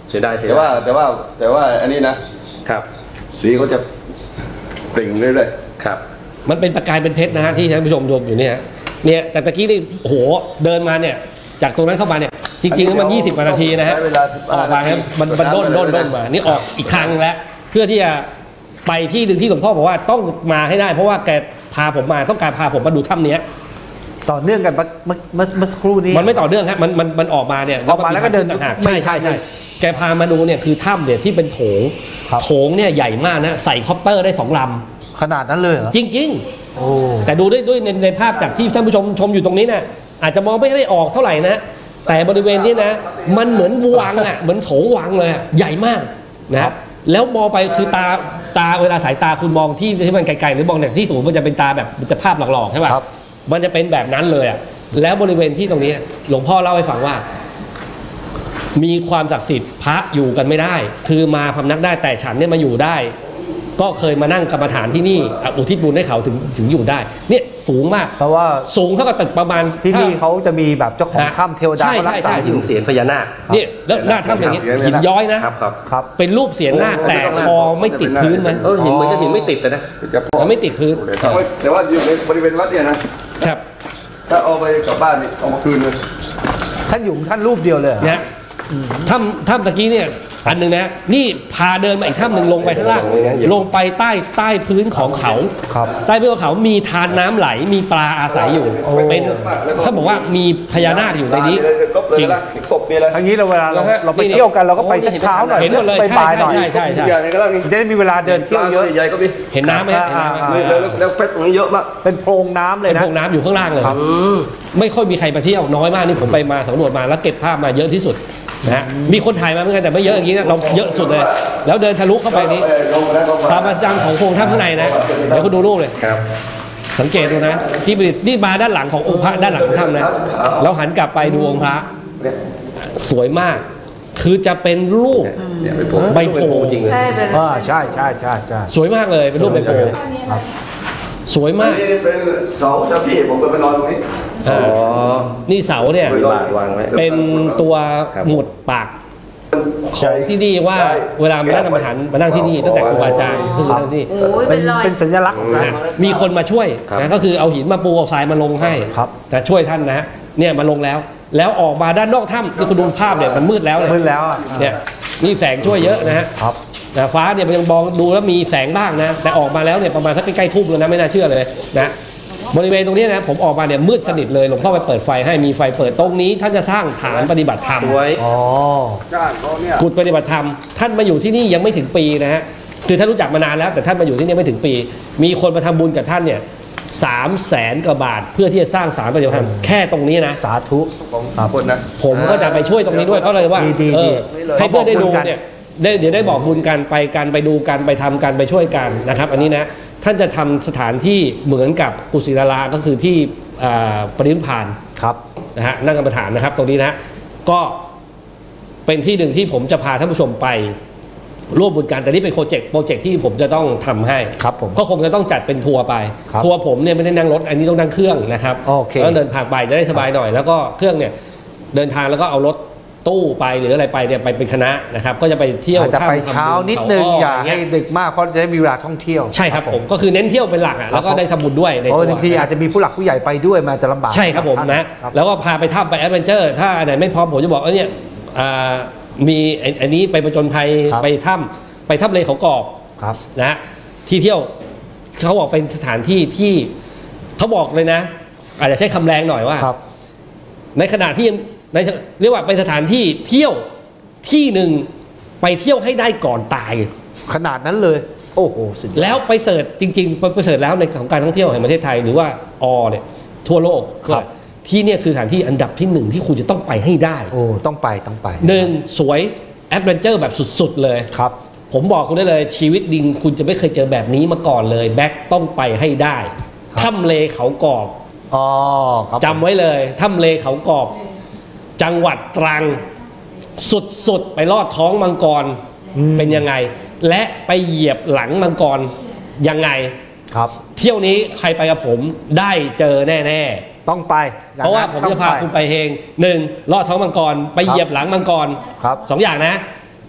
เสียดายเสียแต่ดายว่าอันนี้นะครับสีเขาจะปริ่งเรื่อยๆครับมันเป็นประกายเป็นเพชรนะฮะที่ท่านผู้ชมดูอยู่เนี่ยจากตะกี้นี่โอ้โหเดินมาเนี่ยจากตรงนั้นเข้ามาเนี่ยจริงๆแล้วมัน20นาทีนะฮะออกมาครับมันด้นมานี่ออกอีกครั้งแล้วเพื่อที่จะไปที่หนึ่งที่หลวงพ่อบอกว่าต้องมาให้ได้เพราะว่าแกพาผมมาต้องการพาผมมาดูถ้ำนี้ต่อเนื่องกันเมื่อสักครู่นี้มันไม่ต่อเนื่องครับมันออกมาเนี่ยออกมาแล้วก็เดินต่างหากใช่แกพามาดูเนี่ยคือถ้ำเนี่ยที่เป็นโถงเนี่ยใหญ่มากนะใส่คอปเตอร์ได้2 ลำขนาดนั้นเลยเหรอจริงๆโอ้แต่ดูด้วยในภาพจากที่ท่านผู้ชมอยู่ตรงนี้นะอาจจะมองไม่ได้ออกเท่าไหร่นะแต่บริเวณนี้นะมันเหมือนวังอ่ะเหมือนโถงวังเลยใหญ่มากนะแล้วมองไปคือตาเวลาสายตาคุณมองที่มันไกลๆหรือมองจากที่สูงมันจะเป็นตาแบบมันจะภาพหลอกๆใช่ป่ะมันจะเป็นแบบนั้นเลยอ่ะแล้วบริเวณที่ตรงนี้หลวงพ่อเล่าให้ฟังว่ามีความศักดิ์สิทธิ์พระอยู่กันไม่ได้คือมาพำนักได้แต่ฉันเนี่ยมาอยู่ได้ก็เคยมานั่งกรรมฐานที่นี่อุทิศบุญให้เขาถึงอยู่ได้เนี่ยสูงมากเพราะว่าสูงเท่ากับตึกประมาณที่นี่เขาจะมีแบบเจ้าของถ้ำเทวดารักษาอยู่เสียนพญานาคนี่แล้วหน้าถ้ำอย่างนี้หินย้อยนะครับเป็นรูปเสียนนาคแต่คอไม่ติดพื้นนะหินมันก็หินไม่ติดนะมันไม่ติดพื้นแต่ว่าอยู่ในบริเวณวัดเนี่ยนะครับถ้าเอาไปกลับบ้านนี่เอามาคืนเลยท่านอยู่ท่านรูปเดียวเลยนะถ้ำตะกี้เนี่ยอันหนึ่งนะนี่พาเดินมาอีกถ้ำหนึ่งลงไปข้างล่างลงไปใต้พื้นของเขาใต้พื้นของเขามีทานน้ำไหลมีปลาอาศัยอยู่เป็นเขาบอกว่ามีพญานาคอยู่ในนี้จริงทั้งนี้เราเวลาเราไปเที่ยวกันเราก็ไปเช้าหน่อยเห็นหมดเลยไปบ่ายหน่อยใช่จะได้มีเวลาเดินเที่ยวเยอะใหญ่ก็มีเห็นน้ำไหมแล้วเพชรตรงนี้เยอะมากเป็นโพรงน้ำเลยนะเป็นโพรงน้ำอยู่ข้างล่างเลยไม่ค่อยมีใครมาเที่ยวน้อยมากนี่ผมไปมาสำรวจมาแล้วเก็บภาพมาเยอะที่สุดนะมีคนถ่ายมาเหมือนกันแต่ไม่เยอะอย่างนี้นะเราเยอะสุดเลยแล้วเดินทะลุเข้าไปนี้ตามประจังของโพรงถ้ำข้างในนะเดี๋ยวคุณดูรูปเลยสังเกตดูนะที่นี่มาด้านหลังขององค์พระด้านหลังของถ้ำนะแล้วหันกลับไปดูองค์พระสวยมากคือจะเป็นรูปใบโพจริงเลยใช่สวยมากเลยเป็นรูปใบโพสวยมากเป็นเสาเจ้าที่ผมก็ไปนอนตรงนี้นี่เสาเนี่ยเป็นตัวหมุดปากของที่นี่ว่าเวลามานั่งกรรมฐานมานั่งที่นี่ตั้งแต่ครูบาอาจารย์คือนั่งที่เป็นสัญลักษณ์นะมีคนมาช่วยนะก็คือเอาหินมาปูเอาทรายมาลงให้แต่ช่วยท่านนะเนี่ยมาลงแล้วออกมาด้านนอกถ้ำนี่คุณดูภาพเนี่ยมันมืดแล้วเนี่ยนี่แสงช่วยเยอะนะฮะฟ้าเนี่ยมันยังมองดูแล้วมีแสงบ้างนะแต่ออกมาแล้วเนี่ยประมาณสักใกล้ๆทุ่มแล้วนะไม่น่าเชื่อเลยนะบริเวณตรงนี้นะผมออกมาเนี่ยมืดสนิทเลยหลวงพ่อไปเปิดไฟให้มีไฟเปิดตรงนี้ท่านจะสร้างฐานปฏิบัติธรรมไว้กุฏปฏิบัติธรรมท่านมาอยู่ที่นี่ยังไม่ถึงปีนะฮะคือท่านรู้จักมานานแล้วแต่ท่านมาอยู่ที่นี่ไม่ถึงปีมีคนมาทำบุญกับท่านเนี่ย300,000 กว่าบาทเพื่อที่จะสร้างศาลปฏิบัติธรรมแค่ตรงนี้นะสาธุผมก็จะไปช่วยตรงนี้ด้วยก็เลยว่าให้เพื่อนได้ดูเนี่ยเดี๋ยวได้บอกบุญกันไปดูกันไปทำกันไปช่วยกันนะครับอันนี้นะท่านจะทำสถานที่เหมือนกับกุศิลาก็คือที่ปรินิพพานนะฮะนั่งกรรมฐานนะครับตรงนี้นะก็เป็นที่หนึ่งที่ผมจะพาท่านผู้ชมไปร่วมบุญกันแต่นี่เป็นโปรเจกต์ที่ผมจะต้องทำให้ก็คงจะต้องจัดเป็นทัวร์ไปทัวร์ผมเนี่ยไม่ได้นั่งรถอันนี้ต้องนั่งเครื่องนะครับแล้วเดินทางไปจะได้สบายหน่อยแล้วก็เครื่องเนี่ยเดินทางแล้วก็เอารถตู้ไปหรืออะไรไปเนี่ยไปเป็นคณะนะครับก็จะไปเที่ยวจะไปเช้านิดนึงอย่าให้ดึกมากเพราะจะได้มีเวลาท่องเที่ยวใช่ครับผมก็คือเน้นเที่ยวเป็นหลักอ่ะแล้วก็ได้ทำบุญด้วยในตัวบางทีอาจจะมีผู้หลักผู้ใหญ่ไปด้วยมาจะลำบากใช่ครับผมนะแล้วก็พาไปถ้ำไปแอดเวนเจอร์ถ้าอันไหนไม่พร้อมผมจะบอกเนี่ยมีอันนี้ไปประจนภัยไปถ้ำเลเขากอบนะที่เที่ยวเขาบอกเป็นสถานที่ที่เขาบอกเลยนะอาจจะใช้คำแรงหน่อยว่าในขณะที่เรียกว่าเป็นสถานที่เที่ยวที่หนึ่งไปเที่ยวให้ได้ก่อนตายขนาดนั้นเลยโอ้โหแล้วไปเสิร์ชจริงๆไปเสิร์ชแล้วในของการท่องเที่ยวแห่งประเทศไทยหรือว่าเนี่ยทั่วโลกที่เนี่ยคือสถานที่อันดับที่1ที่คุณจะต้องไปให้ได้โอ้ต้องไป 1สวยแอดเวนเจอร์แบบสุดๆเลยครับผมบอกคุณได้เลยชีวิตดิงคุณจะไม่เคยเจอแบบนี้มาก่อนเลยแบ็คต้องไปให้ได้ถ้ำเลเขากอบจำไว้เลยถ้ำเลเขากอบจังหวัดตรังสุดๆไปลอดท้องมังกรเป็นยังไงและไปเหยียบหลังมังกรยังไงครับเที่ยวนี้ใครไปกับผมได้เจอแน่ๆต้องไปเพราะว่าผมจะพาคุณไปเอง1ลอดท้องมังกรไปเหยียบหลังมังกร2อย่างนะ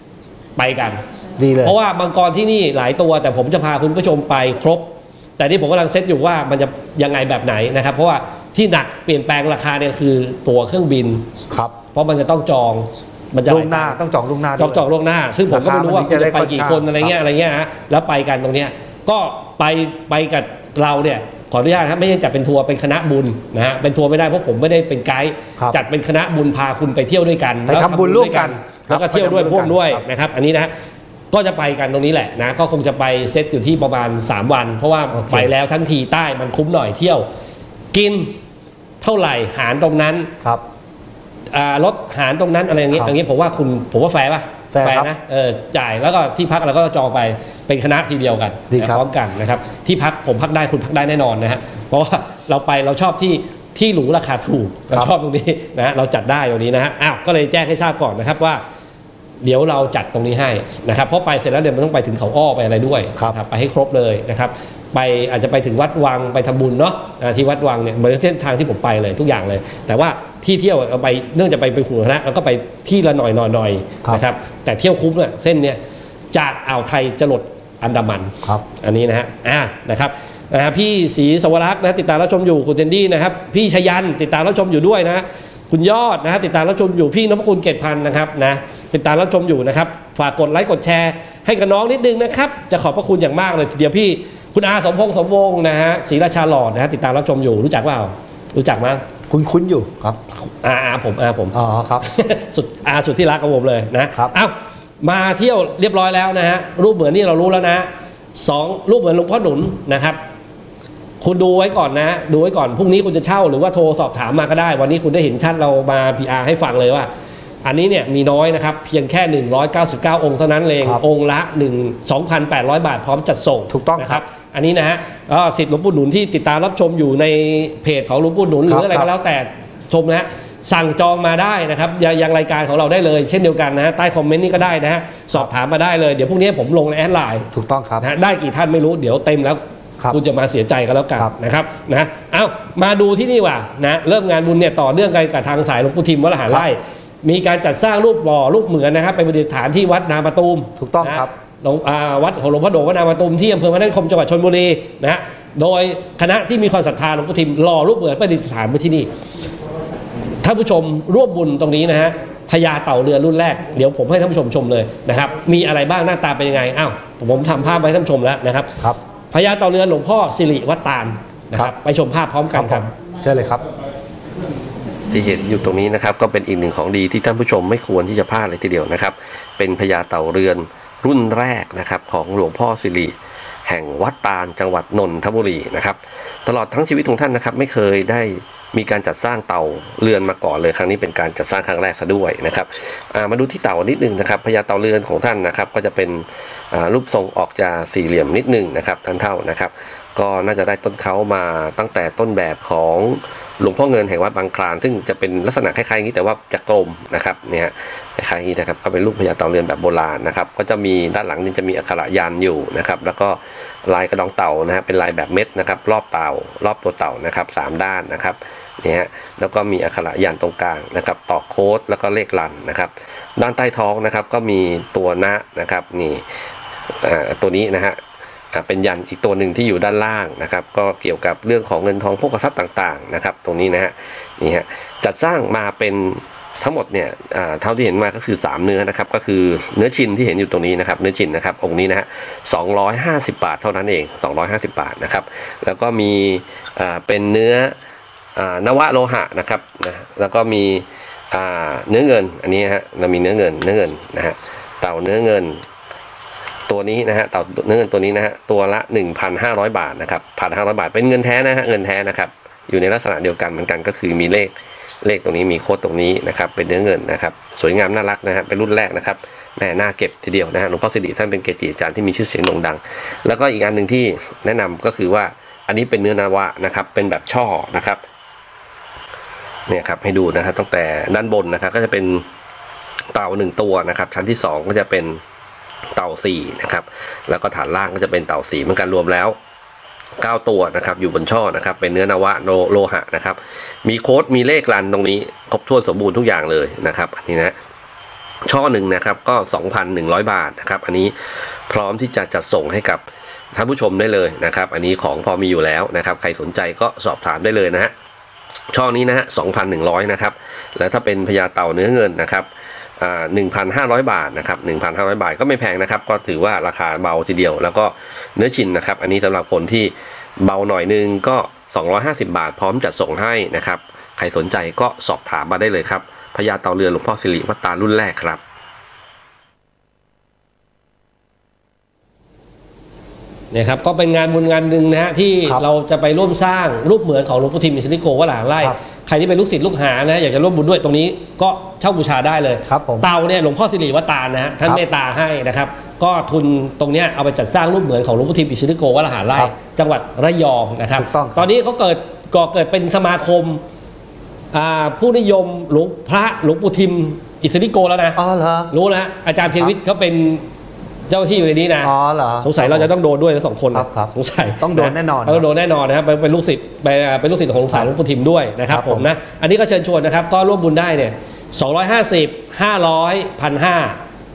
ไปกันดีเลยเพราะว่ามังกรที่นี่หลายตัวแต่ผมจะพาคุณผู้ชมไปครบแต่ที่ผมกำลังเซตอยู่ว่ามันจะยังไงแบบไหนนะครับเพราะว่าที่หนักเปลี่ยนแปลงราคาเนี่ยคือตั๋วเครื่องบินครับเพราะมันจะต้องจองมันจะล่วงหน้าต้องจองล่วงหน้าจองล่วงหน้าซึ่งผมก็ไม่รู้ว่าคุณจะไปกี่คนอะไรเงี้ยฮะแล้วไปกันตรงเนี้ยก็ไปกับเราเนี่ยขออนุญาตครับไม่ใช่จัดเป็นทัวร์เป็นคณะบุญนะฮะเป็นทัวร์ไม่ได้เพราะผมไม่ได้เป็นไกด์จัดเป็นคณะบุญพาคุณไปเที่ยวด้วยกันไปทำบุญร่วมกันแล้วก็เที่ยวด้วยพ่วงด้วยนะครับอันนี้นะก็จะไปกันตรงนี้แหละนะก็คงจะไปเซตอยู่ที่ประมาณ3วันเพราะว่าไปแล้วทั้งทีใต้มันคุ้มหน่อยเที่ยวกินเท่าไหร่หารตรงนั้นครับลดหารตรงนั้นอะไรอย่างงี้ผมว่าแฟร์ป่ะแฟร์นะจ่ายแล้วก็ที่พักเราก็จองไปเป็นคณะทีเดียวกันพร้อมกันนะครับที่พักผมพักได้คุณพักได้แน่นอนนะฮะเพราะว่าเราชอบที่หรูราคาถูกเราชอบตรงนี้นะเราจัดได้ตรงนี้นะฮะก็เลยแจ้งให้ทราบก่อนนะครับว่าเดี๋ยวเราจัดตรงนี้ให้นะครับเพราะไปเสร็จแล้วเดี๋ยวมันต้องไปถึงเขาอ้อไปอะไรด้วยครับไปให้ครบเลยนะครับไปอาจจะไปถึงวัดวังไปทำบุญเนาะที่วัดวังเนี่ยเหมือนเส้นทางที่ผมไปเลยทุกอย่างเลยแต่ว่าที่เที่ยวเราไปเนื่องจากไปหัวคณะเราก็ไปที่ละหน่อยนะครับแต่เที่ยวคุ้มเนี่ยเส้นเนี่ยจากอ่าวไทยจรดอันดามันครับอันนี้นะฮะนะครับพี่ศรีสวรักษ์นะติดตามรับชมอยู่คุณเทนดี้นะครับพี่ชยันติดตามรับชมอยู่ด้วยนะคุณยอดนะติดตามรับชมอยู่พี่นพคุณเกตพันธ์นะครับนะติดตามรับชมอยู่นะครับฝากกดไลค์กดแชร์ให้กับน้องนิดนึงนะครับจะขอบพระคุณอย่างมากเลยทีเดียวพี่คุณอาสมพงษ์สมวงศ์นะฮะศรีราชาหลอดนะฮะติดตามรับชมอยู่รู้จักเปล่ารู้จักมั้ยคุ้นอยู่ครับผมอ๋อครับสุดที่รักของผมเลยนะมาเที่ยวเรียบร้อยแล้วนะฮะรูปเหมือนนี่เรารู้แล้วนะ2รูปเหมือนหลวงพ่อหนุนนะครับคุณดูไว้ก่อนนะดูไว้ก่อนพรุ่งนี้คุณจะเช่าหรือว่าโทรสอบถามมาก็ได้วันนี้คุณได้เห็นชัดเรามา PR ให้ฟังเลยว่าอันนี้เนี่ยมีน้อยนะครับเพียงแค่199องค์เท่านั้นเององค์ละ2,800 บาทพร้อมจัดส่งถูกต้องนะครับอันนี้นะฮะสิทธิ์หลวงปู่หนุนที่ติดตามรับชมอยู่ในเพจของหลวงปู่หนุนหรืออะไรก็แล้วแต่ชมนะฮะสั่งจองมาได้นะครับยังรายการของเราได้เลยเช่นเดียวกันนะฮะใต้คอมเมนต์นี่ก็ได้นะฮะสอบถามมาได้เลยเดี๋ยวพรุ่งนี้ผมลงในแอดไลน์ถูกต้องครับได้กี่ท่านไม่รู้เดี๋ยวเต็มแล้วคุณจะมาเสียใจกันแล้วกันนะครับนะมาดูที่นี่ว่ะนะเริ่มงานบุญเนี่ยต่อเนื่องกันกับทางสายหลวงปู่ทิมวัดละหารไร่มีการจัดสร้างรูปหล่อรูปเหมือนนะครับไปประดิษฐานที่วัดนามาตูมถูกต้องครับวัดของหลวงพ่อโดวัดนามาตูมที่อำเภอพนัสนิคมจังหวัดชลบุรีนะฮะโดยคณะที่มีความศรัทธาหลวงปู่ทิมหล่อรูปเหมือนประดิษฐานไว้ที่นี่ท่านผู้ชมร่วมบุญตรงนี้นะฮะพญาเต่าเรือนรุ่นแรกเดี๋ยวผมให้ท่านผู้ชมชมเลยนะครับมีอะไรบ้างหน้าตาเป็นยังไงผมทำภาพไว้ท่านผู้ชมแล้วนะครับพญาเต่าเรือนหลวงพ่อสิริวัดตาลนะครับไปชมภาพพร้อมกันครับเชิญเลยครับที่เห็นอยู่ตรงนี้นะครับก็เป็นอีกหนึ่งของดีที่ท่านผู้ชมไม่ควรที่จะพลาดเลยทีเดียวนะครับเป็นพญาเต่าเรือนรุ่นแรกนะครับของหลวงพ่อสิริแห่งวัดตาลจังหวัดนนทบุรีนะครับตลอดทั้งชีวิตของท่านนะครับไม่เคยได้มีการจัดสร้างเต่าเรือนมาก่อนเลยครั้งนี้เป็นการจัดสร้างครั้งแรกซะด้วยนะครับมาดูที่เต่านิดนึงนะครับพญาเต่าเรือนของท่านนะครับก็จะเป็นรูปทรงออกจะสี่เหลี่ยมนิดนึงนะครับท่านเท่านะครับก็น่าจะได้ต้นเขามาตั้งแต่ต้นแบบของหลวงพ่อเงินแห่งวัดบางคลานซึ่งจะเป็นลักษณะคล้ายๆอย่างนี้แต่ว่าจะกลมนะครับเนี่ยคล้ายๆอย่างนี้นะครับก็เป็นรูปพญาเต่าเรือนแบบโบราณนะครับก็จะมีด้านหลังนี่จะมีอักขระยันอยู่นะครับแล้วก็ลายกระดองเต่านะฮะเป็นลายแบบเม็ดนะครับรอบเต่ารอบตัวเต่านะครับ3ด้านนะครับเนี่ยแล้วก็มีอักขระยันตรงกลางนะครับตอกโค้ดแล้วก็เลขลันนะครับด้านใต้ท้องนะครับก็มีตัวนะนะครับนี่ตัวนี้นะฮะเป็นยันอีกตัวหนึ่งที่อยู่ด้านล่างนะครับก็เกี่ยวกับเรื่องของเงินทองพวกทรัพย์ต่างๆนะครับตรงนี้นะฮะนี่ฮะจัดสร้างมาเป็นทั้งหมดเนี่ยเท่าที่เห็นมาก็คือ3เนื้อนะครับก็คือเนื้อชินที่เห็นอยู่ตรงนี้นะครับเนื้อชินนะครับองค์นี้นะฮะ250 บาทเท่านั้นเอง250 บาทนะครับแล้วก็มีเป็นเนื้อนวะโลหะนะครับนะแล้วก็มีเนื้อเงินอันนี้ฮะเรามีเนื้อเงินนะฮะเต่าเนื้อเงินตัวนี้นะฮะเต่าเนื้อเงินตัวนี้นะฮะตัวละ 1,500 บาทนะครับ 1,500 บาทเป็นเงินแท้นะฮะเงินแท้นะครับอยู่ในลักษณะเดียวกันเหมือนกันก็คือมีเลขตรงนี้มีโค้ดตรงนี้นะครับเป็นเนื้อเงินนะครับสวยงามน่ารักนะฮะเป็นรุ่นแรกนะครับแม่น่าเก็บทีเดียวนะฮะหลวงพ่อสิริท่านเป็นเกจิอาจารย์ที่มีชื่อเสียงโด่งดังแล้วก็อีกอันหนึ่งที่แนะนำก็คือว่าอันนี้เป็นเนื้อนาวะนะครับเป็นแบบช่อนะครับเนี่ยครับให้ดูนะครับตั้งแต่ด้านบนนะครับก็จะเป็นเต่า1ตัวนะครับชั้นที่2ก็จะเป็นเต่า4นะครับแล้วก็ฐานล่างก็จะเป็นเต่า4เหมือนกันรวมแล้ว9ตัวนะครับอยู่บนช่อนะครับเป็นเนื้อนาวะโลหะนะครับมีโค้ดมีเลขรันตรงนี้ครบถ้วนสมบูรณ์ทุกอย่างเลยนะครับอันนี้นะช่อหนึ่งนะครับก็ 2,100 บาทนะครับอันนี้พร้อมที่จะจัดส่งให้กับท่านผู้ชมได้เลยนะครับอันนี้ของพอมีอยู่แล้วนะครับใครสนใจก็สอบถามได้เลยนะฮะช่อนี้นะฮะ 2,100 นะครับแล้วถ้าเป็นพญาเต่าเนื้อเงินนะครับ1,500 บาทนะครับ 1,500 บาทก็ไม่แพงนะครับก็ถือว่าราคาเบาทีเดียวแล้วก็เนื้อชิ้นนะครับอันนี้สำหรับคนที่เบาหน่อยนึงก็250 บาทพร้อมจัดส่งให้นะครับใครสนใจก็สอบถามมาได้เลยครับพญาเต่าเรือนหลวงพ่อสิริวัตตารุ่นแรกครับเนี่ยครับก็เป็นงานบุญงานหนึ่งนะฮะที่เราจะไปร่วมสร้างรูปเหมือนของหลวงพ่อทิมอิสริโกวัดหลาไร่ใครที่เป็นลูกศิษย์ลูกหานะอยากจะร่วมบุญด้วยตรงนี้ก็เช่าบูชาได้เลยเตาเนี่ยหลวงพ่อสิริวัตตานะฮะท่านเมตตาให้นะครับก็ทุนตรงนี้เอาไปจัดสร้างรูปเหมือนของหลวงพ่อทิมอิสริโกวัดหลาไร่จังหวัดระยองนะครับตอนนี้เขาเกิดเป็นสมาคมผู้นิยมหลวงปู่ทิมอิสริโกแล้วนะอ๋อเหรอรู้แล้วอาจารย์เพียรวิทย์เขาเป็นเจ้าที่อยู่ในนี้นะอ๋อเหรอสงสัยเราจะต้องโดนด้วยทั้งสองคนสงสัยต้องโดนแน่นอนต้องโดนแน่นอนนะครับเป็นลูกศิษย์เป็นลูกศิษย์ของหลวงปู่ทิมด้วยนะครับผมนะอันนี้ก็เชิญชวนนะครับก็ร่วมบุญได้เนี่ย250 500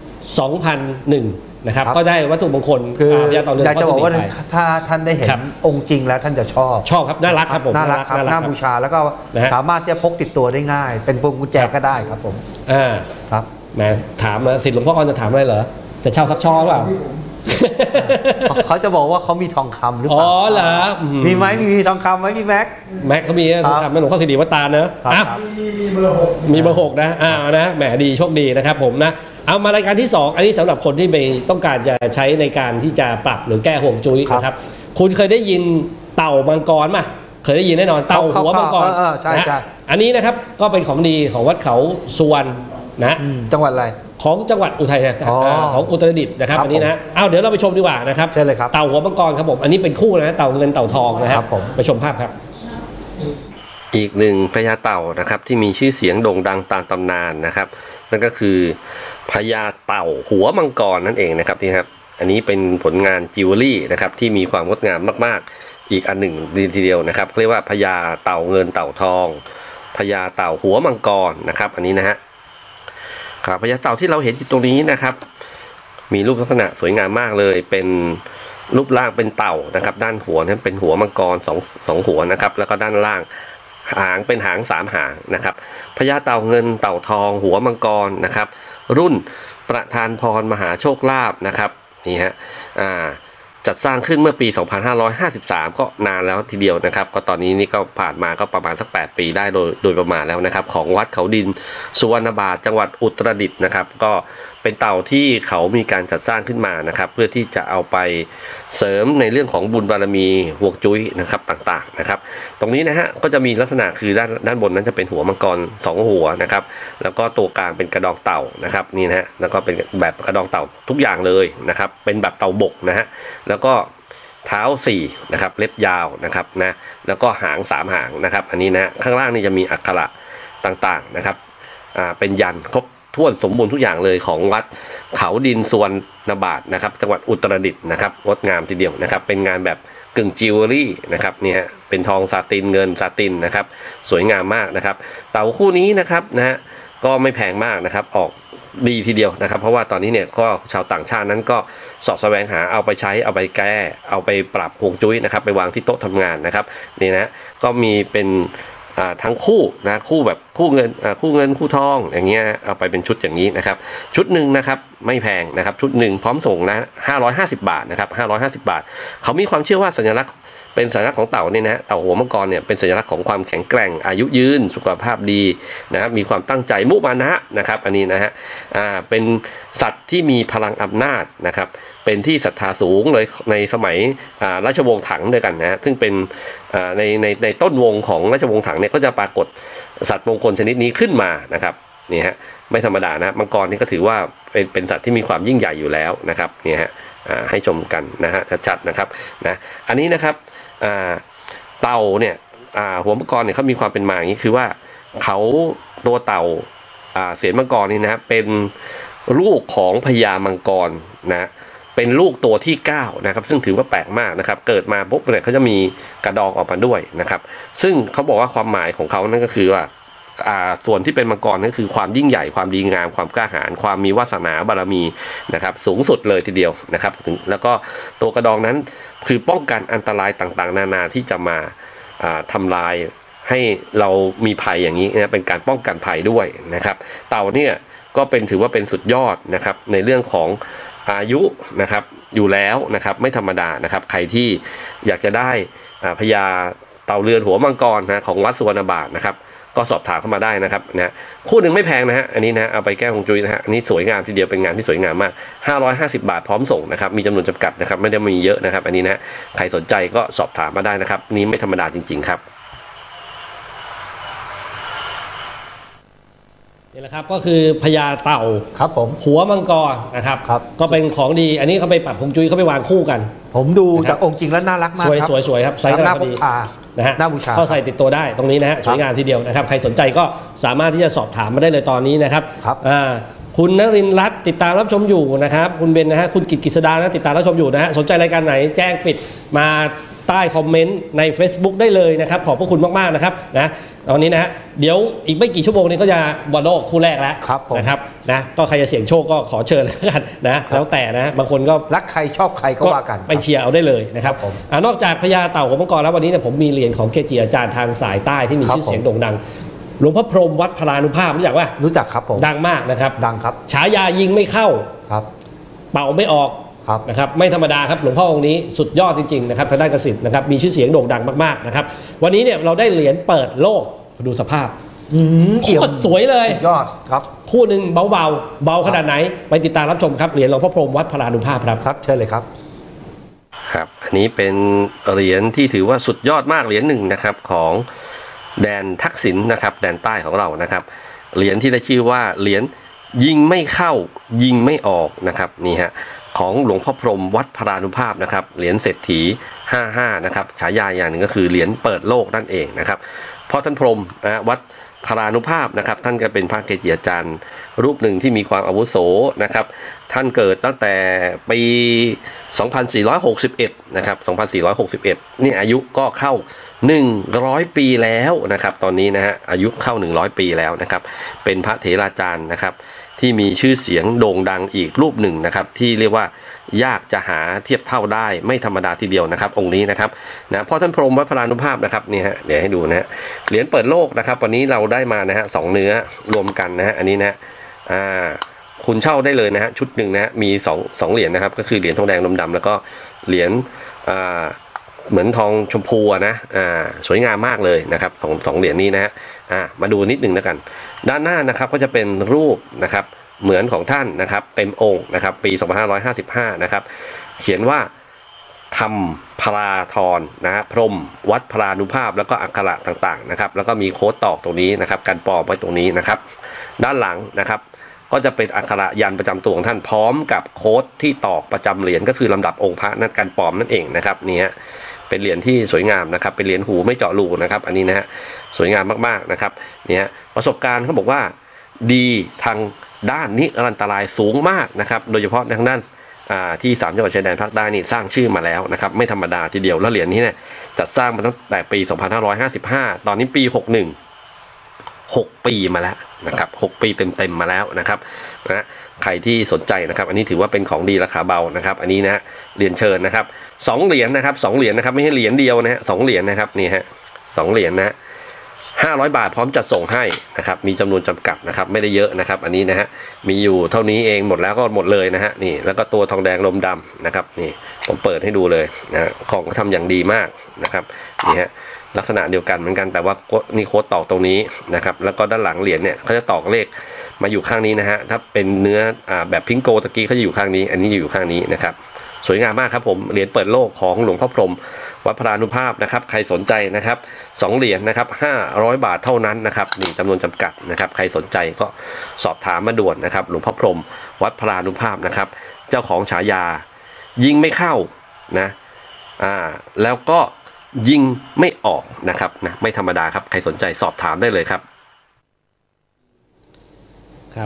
1,500 2,001นะครับก็ได้วัตถุมงคลคืออยากจะบอกว่าถ้าท่านได้เห็นองค์จริงแล้วท่านจะชอบครับน่ารักครับผมน่ารักครับน่าบูชาแล้วก็สามารถจะพกติดตัวได้ง่ายเป็นพวงกุญแจก็ได้ครับผมครับแหมถามศิษย์หลวงพ่อจะถามอะไรเหรอจะเช่าสักช่อหรือเปล่าเขาจะบอกว่าเขามีทองคำหรือเปล่าอ๋อเหรอมีไหมมีทองคำไหมพี่แม็กเขามีทองคำไหมหลวงพ่อสิริวัตตาเนอะมีเบอร์ 6นะนะแหมดีโชคดีนะครับผมนะเอามารายการที่2อันนี้สำหรับคนที่ไปต้องการจะใช้ในการที่จะปรับหรือแก้ห่วงจุ้ยนะครับคุณเคยได้ยินเต่ามังกรมั้ยเคยได้ยินแน่นอนเต่าหัวมังกรนะอันนี้นะครับก็เป็นของดีของวัดเขาสุวรรณนะจังหวัดอะไรของจังหวัดอุทัยของอุตรดิตถ์นะครับอันนี้นะเดี๋ยวเราไปชมดีกว่านะครับใช่เลยครับเต่าหัวมังกรครับผมอันนี้เป็นคู่นะเต่าเงินเต่าทองนะครับไปชมภาพครับอีกหนึ่งพญาเต่านะครับที่มีชื่อเสียงโด่งดังตามตำนานนะครับนั่นก็คือพญาเต่าหัวมังกรนั่นเองนะครับนี่ครับอันนี้เป็นผลงานจิวเวลรี่นะครับที่มีความงดงามมากๆอีกอันหนึ่งดีทีเดียวนะครับเรียกว่าพญาเต่าเงินเต่าทองพญาเต่าหัวมังกรนะครับอันนี้นะฮะครับพญาเต่าที่เราเห็นตรงนี้นะครับมีรูปลักษณะสวยงามมากเลยเป็นรูปร่างเป็นเต่านะครับด้านหัวนั้นเป็นหัวมังกรสองหัวนะครับแล้วก็ด้านล่างหางเป็นหาง3 หางนะครับพญาเต่าเงินเต่าทองหัวมังกรนะครับรุ่นประธานพรมหาโชคลาภนะครับนี่ฮะจัดสร้างขึ้นเมื่อปี 2553 ก็นานแล้วทีเดียวนะครับก็ตอนนี้นี่ก็ผ่านมาก็ประมาณสัก8 ปีได้โดยประมาณแล้วนะครับของวัดเขาดินสุวรรณบาทจังหวัดอุตรดิตถ์นะครับก็เป็นเต่าที่เขามีการจัดสร้างขึ้นมานะครับเพื่อที่จะเอาไปเสริมในเรื่องของบุญบารมีห่วงจุ้ยนะครับต่างๆนะครับตรงนี้นะฮะก็จะมีลักษณะคือด้านบนนั้นจะเป็นหัวมังกร2 หัวนะครับแล้วก็ตัวกลางเป็นกระดองเต่านะครับนี่นะฮะแล้วก็เป็นแบบกระดองเต่าทุกอย่างเลยนะครับเป็นแบบเต่าบกนะฮะแล้วก็เท้า4นะครับเล็บยาวนะครับนะแล้วก็หาง3 หางนะครับอันนี้นะข้างล่างนี่จะมีอักขระต่างๆนะครับเป็นยันครบถ้วนสมบูรณ์ทุกอย่างเลยของวัดเขาดินสุวรรณบาทนะครับจังหวัดอุตรดิตถ์นะครับงดงามทีเดียวนะครับเป็นงานแบบกึ่งจิวเวลรี่นะครับเนี่ยเป็นทองซาตินเงินซาตินนะครับสวยงามมากนะครับเต่าคู่นี้นะครับนะฮะก็ไม่แพงมากนะครับออกดีทีเดียวนะครับเพราะว่าตอนนี้เนี่ยก็ชาวต่างชาตินั้นก็สอดแสวงหาเอาไปใช้เอาไปแก้เอาไปปรับฮวงจุ้ยนะครับไปวางที่โต๊ะทำงานนะครับนี่นะก็มีเป็นทั้งคู่นะคู่แบบคู่เงินคู่ทองอย่างเงี้ยเอาไปเป็นชุดอย่างนี้นะครับชุดหนึ่งนะครับไม่แพงนะครับชุดหนึ่งพร้อมส่งนะ550 บาทนะครับ550 บาทเขามีความเชื่อว่าสัญลักษณ์เป็นสัญลักษณ์ของเต่าเนี่ยนะเต่าหัวมังกรเนี่ยเป็นสัญลักษณ์ของความแข็งแกร่งอายุยืนสุขภาพดีนะครับมีความตั้งใจมุมานะนะครับอันนี้นะฮะเป็นสัตว์ที่มีพลังอำนาจนะครับเป็นที่ศรัทธาสูงเลยในสมัยราชวงศ์ถังด้วยกันนะซึ่งเป็นในต้นวงของราชวงศ์ถังเนี่ยก็จะปรากฏสัตว์มงคลชนิดนี้ขึ้นมานะครับนี่ฮะไม่ธรรมดานะมังกรนี่ก็ถือว่าเป็นสัตว์ที่มีความยิ่งใหญ่อยู่แล้วนะครับนี่ฮะให้ชมกันนะฮะชัดๆนะครับนะอันนี้นะครับเต่าเนี่ยหัวมังกรเนี่ยเขามีความเป็นมาอย่างนี้คือว่าเขาตัวเต่าเสียนมังกรนี่นะเป็นลูกของพญามังกรนะเป็นลูกตัวที่9นะครับซึ่งถือว่าแปลกมากนะครับเกิดมาปุ๊บเนี่ยเขาจะมีกระดองออกมาด้วยนะครับซึ่งเขาบอกว่าความหมายของเขานั่นก็คือว่าส่วนที่เป็นมังกรนั่นคือความยิ่งใหญ่ความดีงามความกล้าหาญความมีวาสนาบารมีนะครับสูงสุดเลยทีเดียวนะครับแล้วก็ตัวกระดองนั้นคือป้องกันอันตรายต่างๆนานาที่จะมาทำลายให้เรามีภัยอย่างนี้นะเป็นการป้องกันภัยด้วยนะครับเต่าเนี่ยก็ถือว่าเป็นสุดยอดนะครับในเรื่องของอายุนะครับอยู่แล้วนะครับไม่ธรรมดานะครับใครที่อยากจะได้พญาเต่าเรือนหัวมังกรนะของวัดสุวรรณบาทนะครับก็สอบถามเข้ามาได้นะครับนะคู่หนึ่งไม่แพงนะฮะอันนี้นะเอาไปแก้ฮวงจุ้ยนะฮะอันนี้สวยงามทีเดียวเป็นงานที่สวยงามมาก550 บาทพร้อมส่งนะครับมีจำนวนจำกัดนะครับไม่ได้มีเยอะนะครับอันนี้นะใครสนใจก็สอบถามมาได้นะครับนี้ไม่ธรรมดาจริงๆครับนี่แหละครับก็คือพญาเต่าครับผมหัวมังกรนะครับก็เป็นของดีอันนี้เขาไปปรับฮวงจุ้ยเขาไปวางคู่กันผมดูจากองค์จริงแล้วน่ารักมากครับสวยครับไซส์ก็พอดีนะฮะก็ใส่ติดตัวได้ตรงนี้นะฮะสวยงามทีเดียวนะครับใครสนใจก็สามารถที่จะสอบถามมาได้เลยตอนนี้นะครับคุณนรินทร์รัตน์ติดตามรับชมอยู่นะครับคุณเบนนะฮะคุณกิต กฤษดานะติดตามรับชมอยู่นะฮะสนใจรายการไหนแจ้งปิดมาใต้คอมเมนต์ใน Facebook ได้เลยนะครับขอบพระคุณมากๆนะครับนะตอนนี้นะฮะเดี๋ยวอีกไม่กี่ชั่วโมงนี้ก็จะบอลโลกคู่แรกแล้วนะครับนะก็ใครจะเสี่ยงโชคก็ขอเชิญแล้วกันนะแล้วแต่นะบางคนก็รักใครชอบใครก็ว่ากันไปเชียร์เอาได้เลยนะครับนอกจากพญาเต่าหัวมังกรแล้ววันนี้เนี่ยผมมีเหรียญของเกจิอาจารย์ทางสายใต้ที่มีชื่อเสียงโด่งดังหลวงพ่อพรหมวัดพลานุภาพรู้จักป่ะรู้จักครับผมดังมากนะครับดังครับฉายายิงไม่เข้าครับเป่าไม่ออกนะครับไม่ธรรมดาครับหลวงพ่อองค์นี้สุดยอดจริงๆนะครับทางด้านกสิทธิ์นะครับมีชื่อเสียงโด่งดังมากๆนะครับวันนี้เนี่ยเราได้เหรียญเปิดโลกดูสภาพโคตรสวยเลยยอดครับคู่หนึ่งเบาขนาดไหนไปติดตามรับชมครับเหรียญหลวงพ่อพรหมวัดพลานุภาพครับเชิญเลยครับครับอันนี้เป็นเหรียญที่ถือว่าสุดยอดมากเหรียญหนึ่งนะครับของแดนทักษิณนะครับแดนใต้ของเรานะครับเหรียญที่ได้ชื่อว่าเหรียญยิงไม่เข้ายิงไม่ออกนะครับนี่ฮะของหลวงพ่อพรหมวัดพลานุภาพนะครับเหรียญเศรษฐี55นะครับฉายาอย่างหนึ่งก็คือเหรียญเปิดโลกนั่นเองนะครับเพราะท่านพรหมวัดพลานุภาพนะครับท่านก็เป็นพระเกจิอาจารย์รูปหนึ่งที่มีความอาวุโสนะครับท่านเกิดตั้งแต่ปี2461นะครับ2461นี่อายุก็เข้า100 ปีแล้วนะครับตอนนี้นะฮะอายุเข้า100 ปีแล้วนะครับเป็นพระเถราจารย์นะครับที่มีชื่อเสียงโด่งดังอีกรูปหนึ่งนะครับที่เรียกว่ายากจะหาเทียบเท่าได้ไม่ธรรมดาทีเดียวนะครับองค์นี้นะครับนะเพราะท่านพรหมวัดพลานุภาพนะครับนี่ฮะเดี๋ยวให้ดูนะฮะเหรียญเปิดโลกนะครับวันนี้เราได้มานะฮะ2เนื้อรวมกันนะฮะอันนี้นะคุณเช่าได้เลยนะฮะชุดหนึ่งนะฮะมี2เหรียญนะครับก็คือเหรียญทองแดงดำๆแล้วก็เหรียญเหมือนทองชมพูนะสวยงามมากเลยนะครับสองเหรียญนี้นะฮะมาดูนิดหนึ่งแล้วกันด้านหน้านะครับก็จะเป็นรูปนะครับเหมือนของท่านนะครับเต็มองค์นะครับปี2555นะครับเขียนว่าธรรมพลาธรนะฮะพรหมวัดพลานุภาพแล้วก็อักขระต่างๆนะครับแล้วก็มีโค้ดตอกตรงนี้นะครับกันปลอมไว้ตรงนี้นะครับด้านหลังนะครับก็จะเป็นอักขระยันประจำตัวของท่านพร้อมกับโค้ดที่ตอกประจำเหรียญก็คือลำดับองค์พระนั่นกันปลอมนั่นเองนะครับนี่เป็นเหรียญที่สวยงามนะครับเป็นเหรียญหูไม่เจาะรูนะครับอันนี้นะฮะสวยงามมากๆนะครับเนี่ยประสบการณ์เขาบอกว่าดีทางด้านนิรันตรายสูงมากนะครับโดยเฉพาะทางด้านที่3จังหวัดชายแดนภาคใต้นี่สร้างชื่อมาแล้วนะครับไม่ธรรมดาทีเดียวแล้วเหรียญนี้เนี่ยจัดสร้างมาตั้งแต่ปี2555ตอนนี้ปี6 ปีมาแล้วนะครับ6 ปีเต็มมาแล้วนะครับนะใครที่สนใจนะครับอันนี้ถือว่าเป็นของดีราคาเบานะครับอันนี้นะเรียนเชิญนะครับ2เหรียญนะครับ2เหรียญนะครับไม่ใช่เหรียญเดียวนะฮะ2เหรียญนะครับนี่ฮะ2เหรียญนะ500 บาทพร้อมจัดส่งให้นะครับมีจำนวนจำกัดนะครับไม่ได้เยอะนะครับอันนี้นะฮะมีอยู่เท่านี้เองหมดแล้วก็หมดเลยนะฮะนี่แล้วก็ตัวทองแดงลมดำนะครับนี่ผมเปิดให้ดูเลยนะของก็ทำอย่างดีมากนะครับนี่ฮะลักษณะเดียวกันเหมือนกันแต่ว่านี่โค้ดตอกตรงนี้นะครับแล้วก็ด้านหลังเหรียญเนี่ยเขาจะตอกเลขมาอยู่ข้างนี้นะฮะถ้าเป็นเนื้อแบบพิงโกตะกี้เขาจะอยู่ข้างนี้อันนี้อยู่ข้างนี้นะครับสวยงามมากครับผมเหรียญเปิดโลกของหลวงพ่อพรหมวัดพลานุภาพนะครับใครสนใจนะครับ2เหรียญนะครับ500 บาทเท่านั้นนะครับนี่จำนวนจำกัดนะครับใครสนใจก็สอบถามมาด่วนนะครับหลวงพ่อพรหมวัดพลานุภาพนะครับเจ้าของฉายายิงไม่เข้านะแล้วก็ยิงไม่ออกนะครับนะไม่ธรรมดาครับใครสนใจสอบถามได้เลยครับครับ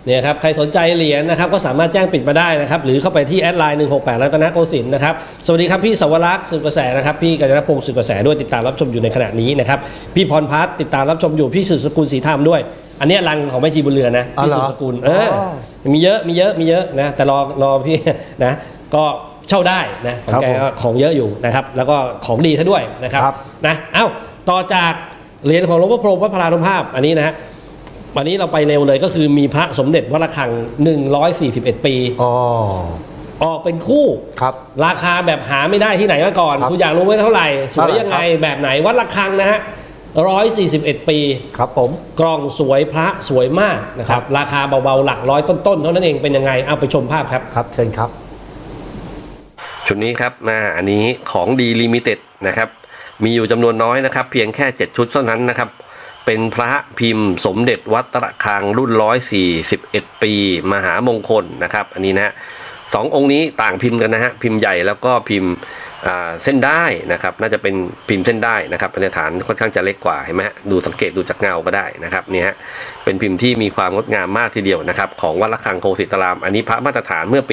เนี่ยครับใครสนใจเหรียญนะครับก็สามารถแจ้งปิดมาได้นะครับหรือเข้าไปที่แอดไลน์168รัตนโกสินทร์นะครับสวัสดีครับพี่สวรักษ์สืบกระแสนะครับพี่กัญญาพงศ์สืบกระแสด้วยติดตามรับชมอยู่ในขณะนี้นะครับพี่พรพัฒน์ติดตามรับชมอยู่พี่สืบสกุลศรีธรรมด้วยอันนี้รังของแม่ชีบุญเรือนนะพี่สืบสกุลมีเยอะนะแต่รอพี่นะก็เช่าได้นะของแกของเยอะอยู่นะครับแล้วก็ของดีซะด้วยนะครับนะต่อจากเหรียญของหลวงพ่อพรหมวัดพลานุภาพอันนี้นะฮะวันนี้เราไปเร็วเลยก็คือมีพระสมเด็จวัดระฆัง141ปีออกเป็นคู่ครับราคาแบบหาไม่ได้ที่ไหนมาก่อนคุณอยากรู้ว่าเท่าไหร่สวยยังไงแบบไหนวัดระฆังนะฮะ141ปีครับผมกล่องสวยพระสวยมากนะครับราคาเบาๆหลักร้อยต้นๆเท่านั้นเองเป็นยังไงเอาไปชมภาพครับครับเชิญครับชุดนี้ครับอันนี้ของดีลิมิเต็ดนะครับมีอยู่จำนวนน้อยนะครับเพียงแค่7ชุดเท่านั้นนะครับเป็นพระพิมพ์สมเด็จวัดระฆังรุ่น141ปีมหามงคลนะครับอันนี้นะ2องค์นี้ต่างพิมพ์กันนะฮะพิมพ์ใหญ่แล้วก็พิมพ์เส้นได้นะครับน่าจะเป็นพิมพ์เส้นได้นะครับเป็นฐานค่อนข้างจะเล็กกว่าเห็นไหมดูสังเกตดูจากเงาก็ได้นะครับนี่ฮะเป็นพิมพ์ที่มีความงดงามมากทีเดียวนะครับของวัดระฆังโคสิตารามอันนี้พระมาตรฐานเมื่อปี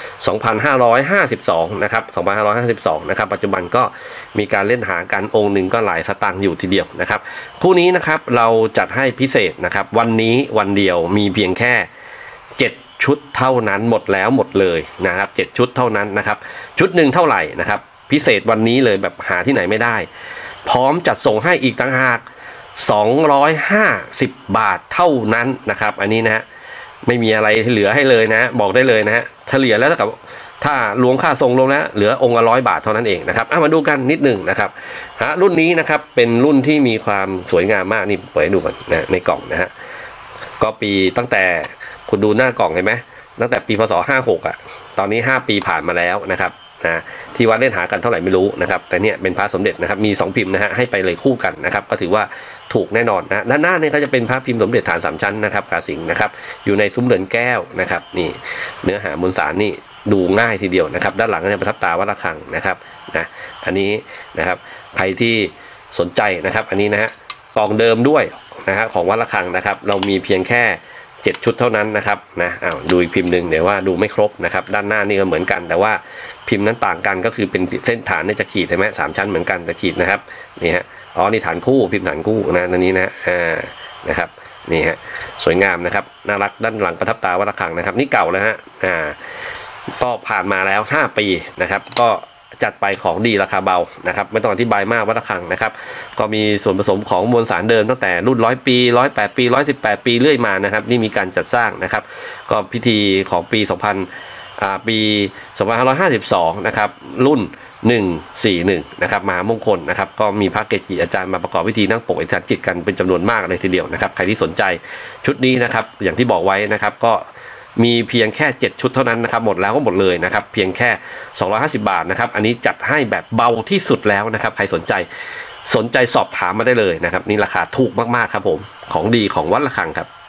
2552 นะครับ 2552 นะครับปัจจุบันก็มีการเล่นหากันองค์หนึ่งก็หลายสตางค์อยู่ทีเดียวนะครับคู่นี้นะครับเราจัดให้พิเศษนะครับวันนี้วันเดียวมีเพียงแค่7ชุดเท่านั้นหมดแล้วหมดเลยนะครับ7ชุดเท่านั้นนะครับชุดหนึ่งเท่าไหร่นะครับพิเศษวันนี้เลยแบบหาที่ไหนไม่ได้พร้อมจัดส่งให้อีกต่างหาก250 บาทเท่านั้นนะครับอันนี้นะฮะไม่มีอะไรเหลือให้เลยนะบอกได้เลยนะฮะเฉลี่ยแล้วกับถ้ารวมค่าส่งลงแล้วเหลือองค์ละ100 บาทเท่านั้นเองนะครับมาดูกันนิดหนึ่งนะครับรุ่นนี้นะครับเป็นรุ่นที่มีความสวยงามมากนี่เปิดให้ดูก่อนนะในกล่องนะฮะก็ปีตั้งแต่คุณดูหน้ากล่องเห็นไหมตั้งแต่ปีพศ56ตอนนี้5 ปีผ่านมาแล้วนะครับที่วัดเล่นหากันเท่าไหร่ไม่รู้นะครับแต่เนี่ยเป็นพระสมเด็จนะครับมี2พิมพ์นะฮะให้ไปเลยคู่กันนะครับก็ถือว่าถูกแน่นอนนะด้านหน้าเนี่ยก็จะเป็นพระพิมพ์สมเด็จฐาน3ชั้นนะครับกาสิงห์นะครับอยู่ในซุ้มเหรียญแก้วนะครับนี่เนื้อหามวลสารนี่ดูง่ายทีเดียวนะครับด้านหลังก็จะประทับตาวัดระฆังนะครับอันนี้นะครับใครที่สนใจนะครับอันนี้นะฮะกล่องเดิมด้วยนะฮะของวัดระฆังนะครับเรามีเพียงแค่7ชุดเท่านั้นนะครับดูอีกพิมพ์หนึ่งเดี๋ยวว่าดูไม่ครบนะครับด้านหน้านี่ก็เหมือนกันแต่ว่าพิมพ์นั้นต่างกันก็คือเป็นเส้นฐานเนี่ยจะขีดใช่ไหม3 ชั้นเหมือนกันแต่ขีดนะครับนี่ฮะนี่ฐานคู่พิมพ์ฐานคู่นะอันนี้นะครับนี่ฮะสวยงามนะครับน่ารักด้านหลังประทับตาวัดระฆังนะครับนี่เก่าแล้วฮะก็ผ่านมาแล้ว5 ปีนะครับก็จัดไปของดีราคาเบานะครับไม่ต้องอธิบายมากวัดระฆังนะครับก็มีส่วนผสมของมวลสารเดิมตั้งแต่รุ่น100 ปี108 ปี118 ปีเรื่อยมานะครับนี่มีการจัดสร้างนะครับก็พิธีของปี2552นะครับรุ่น141นะครับมหามงคลนะครับก็มีพระเกจิอาจารย์มาประกอบพิธีนั่งปกอธิษฐานจิตกันเป็นจำนวนมากเลยทีเดียวนะครับใครที่สนใจชุดนี้นะครับอย่างที่บอกไว้นะครับก็มีเพียงแค่7ชุดเท่านั้นนะครับหมดแล้วก็หมดเลยนะครับเพียงแค่250 บาทนะครับอันนี้จัดให้แบบเบาที่สุดแล้วนะครับใครสนใจสอบถามมาได้เลยนะครับนี่ราคาถูกมากๆครับผมของดีของวัดระฆังครับ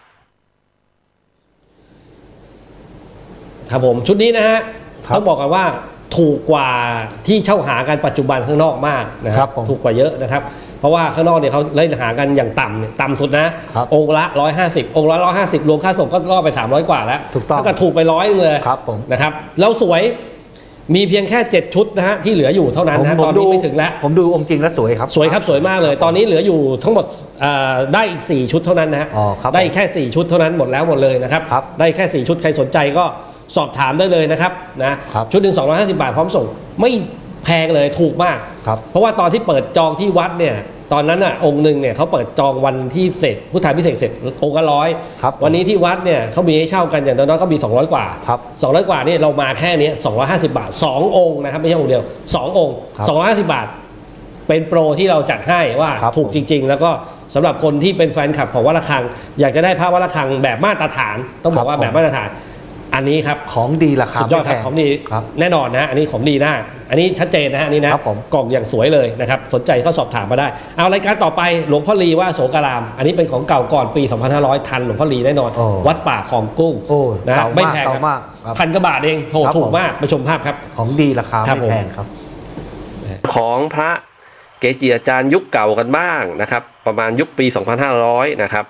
ครับผมชุดนี้นะฮะต้องบอกกันว่าถูกกว่าที่เช่าหากันปัจจุบันข้างนอกมากนะครับถูกกว่าเยอะนะครับเพราะว่าข้างนอกเนี่ยเขาเล่นหากันอย่างต่ำเนี่ยต่ำสุดนะองค์ละ150องค์ละ150รวมค่าส่งก็ล่อไป300 กว่าแล้วถ้าก็ถูกไป100เลยนะครับแล้วสวยมีเพียงแค่7ชุดนะฮะที่เหลืออยู่เท่านั้นนะตอนนี้ไม่ถึงแล้วผมดูองค์จริงแล้วสวยครับสวยมากเลยตอนนี้เหลืออยู่ทั้งหมดได้อีก4ชุดเท่านั้นนะฮะได้แค่4ชุดเท่านั้นหมดแล้วหมดเลยนะครับได้แค่4ชุดใครสนใจก็สอบถามได้เลยนะครับชุดหนึ่ง250 บาทพร้อมส่งไม่แพงเลยถูกมากเพราะว่าตอนที่เปิดจองที่วัดเนี่ยตอนนั้นองค์หนึ่งเนี่ยเขาเปิดจองวันที่เสร็จพุทธาพิเศษเสร็จองค์ละ100วันนี้ที่วัดเนี่ยเขามีให้เช่ากันอย่างน้อยๆก็มี200 กว่า200 กว่านี่เรามาแค่นี้250 บาท2 องค์นะครับไม่ใช่องค์เดียว2 องค์250 บาทเป็นโปรที่เราจัดให้ว่าถูกจริงๆแล้วก็สำหรับคนที่เป็นแฟนคลับของวัดระฆังอยากจะได้พระวัดระฆังแบบมาตรฐานต้องบอกว่าแบบมาตรฐานอันนี้ครับของดีราคาสุดยอดครับของดีแน่นอนนะอันนี้ของดีนะอันนี้ชัดเจนนะอันนี้นะกล่องอย่างสวยเลยนะครับสนใจก็สอบถามมาได้เอารายการต่อไปหลวงพ่อลีว่าโสการามอันนี้เป็นของเก่าก่อนปี2500ทันหลวงพ่อลีแน่นอนวัดป่าของกุ้งนะไม่แพงครับ1,000 กว่าบาทเองถูกมากไปชมภาพครับของดีราคาไม่แพงครับของพระเกจิอาจารย์ยุคเก่ากันบ้างนะครับประมาณยุคปี2500นะครับ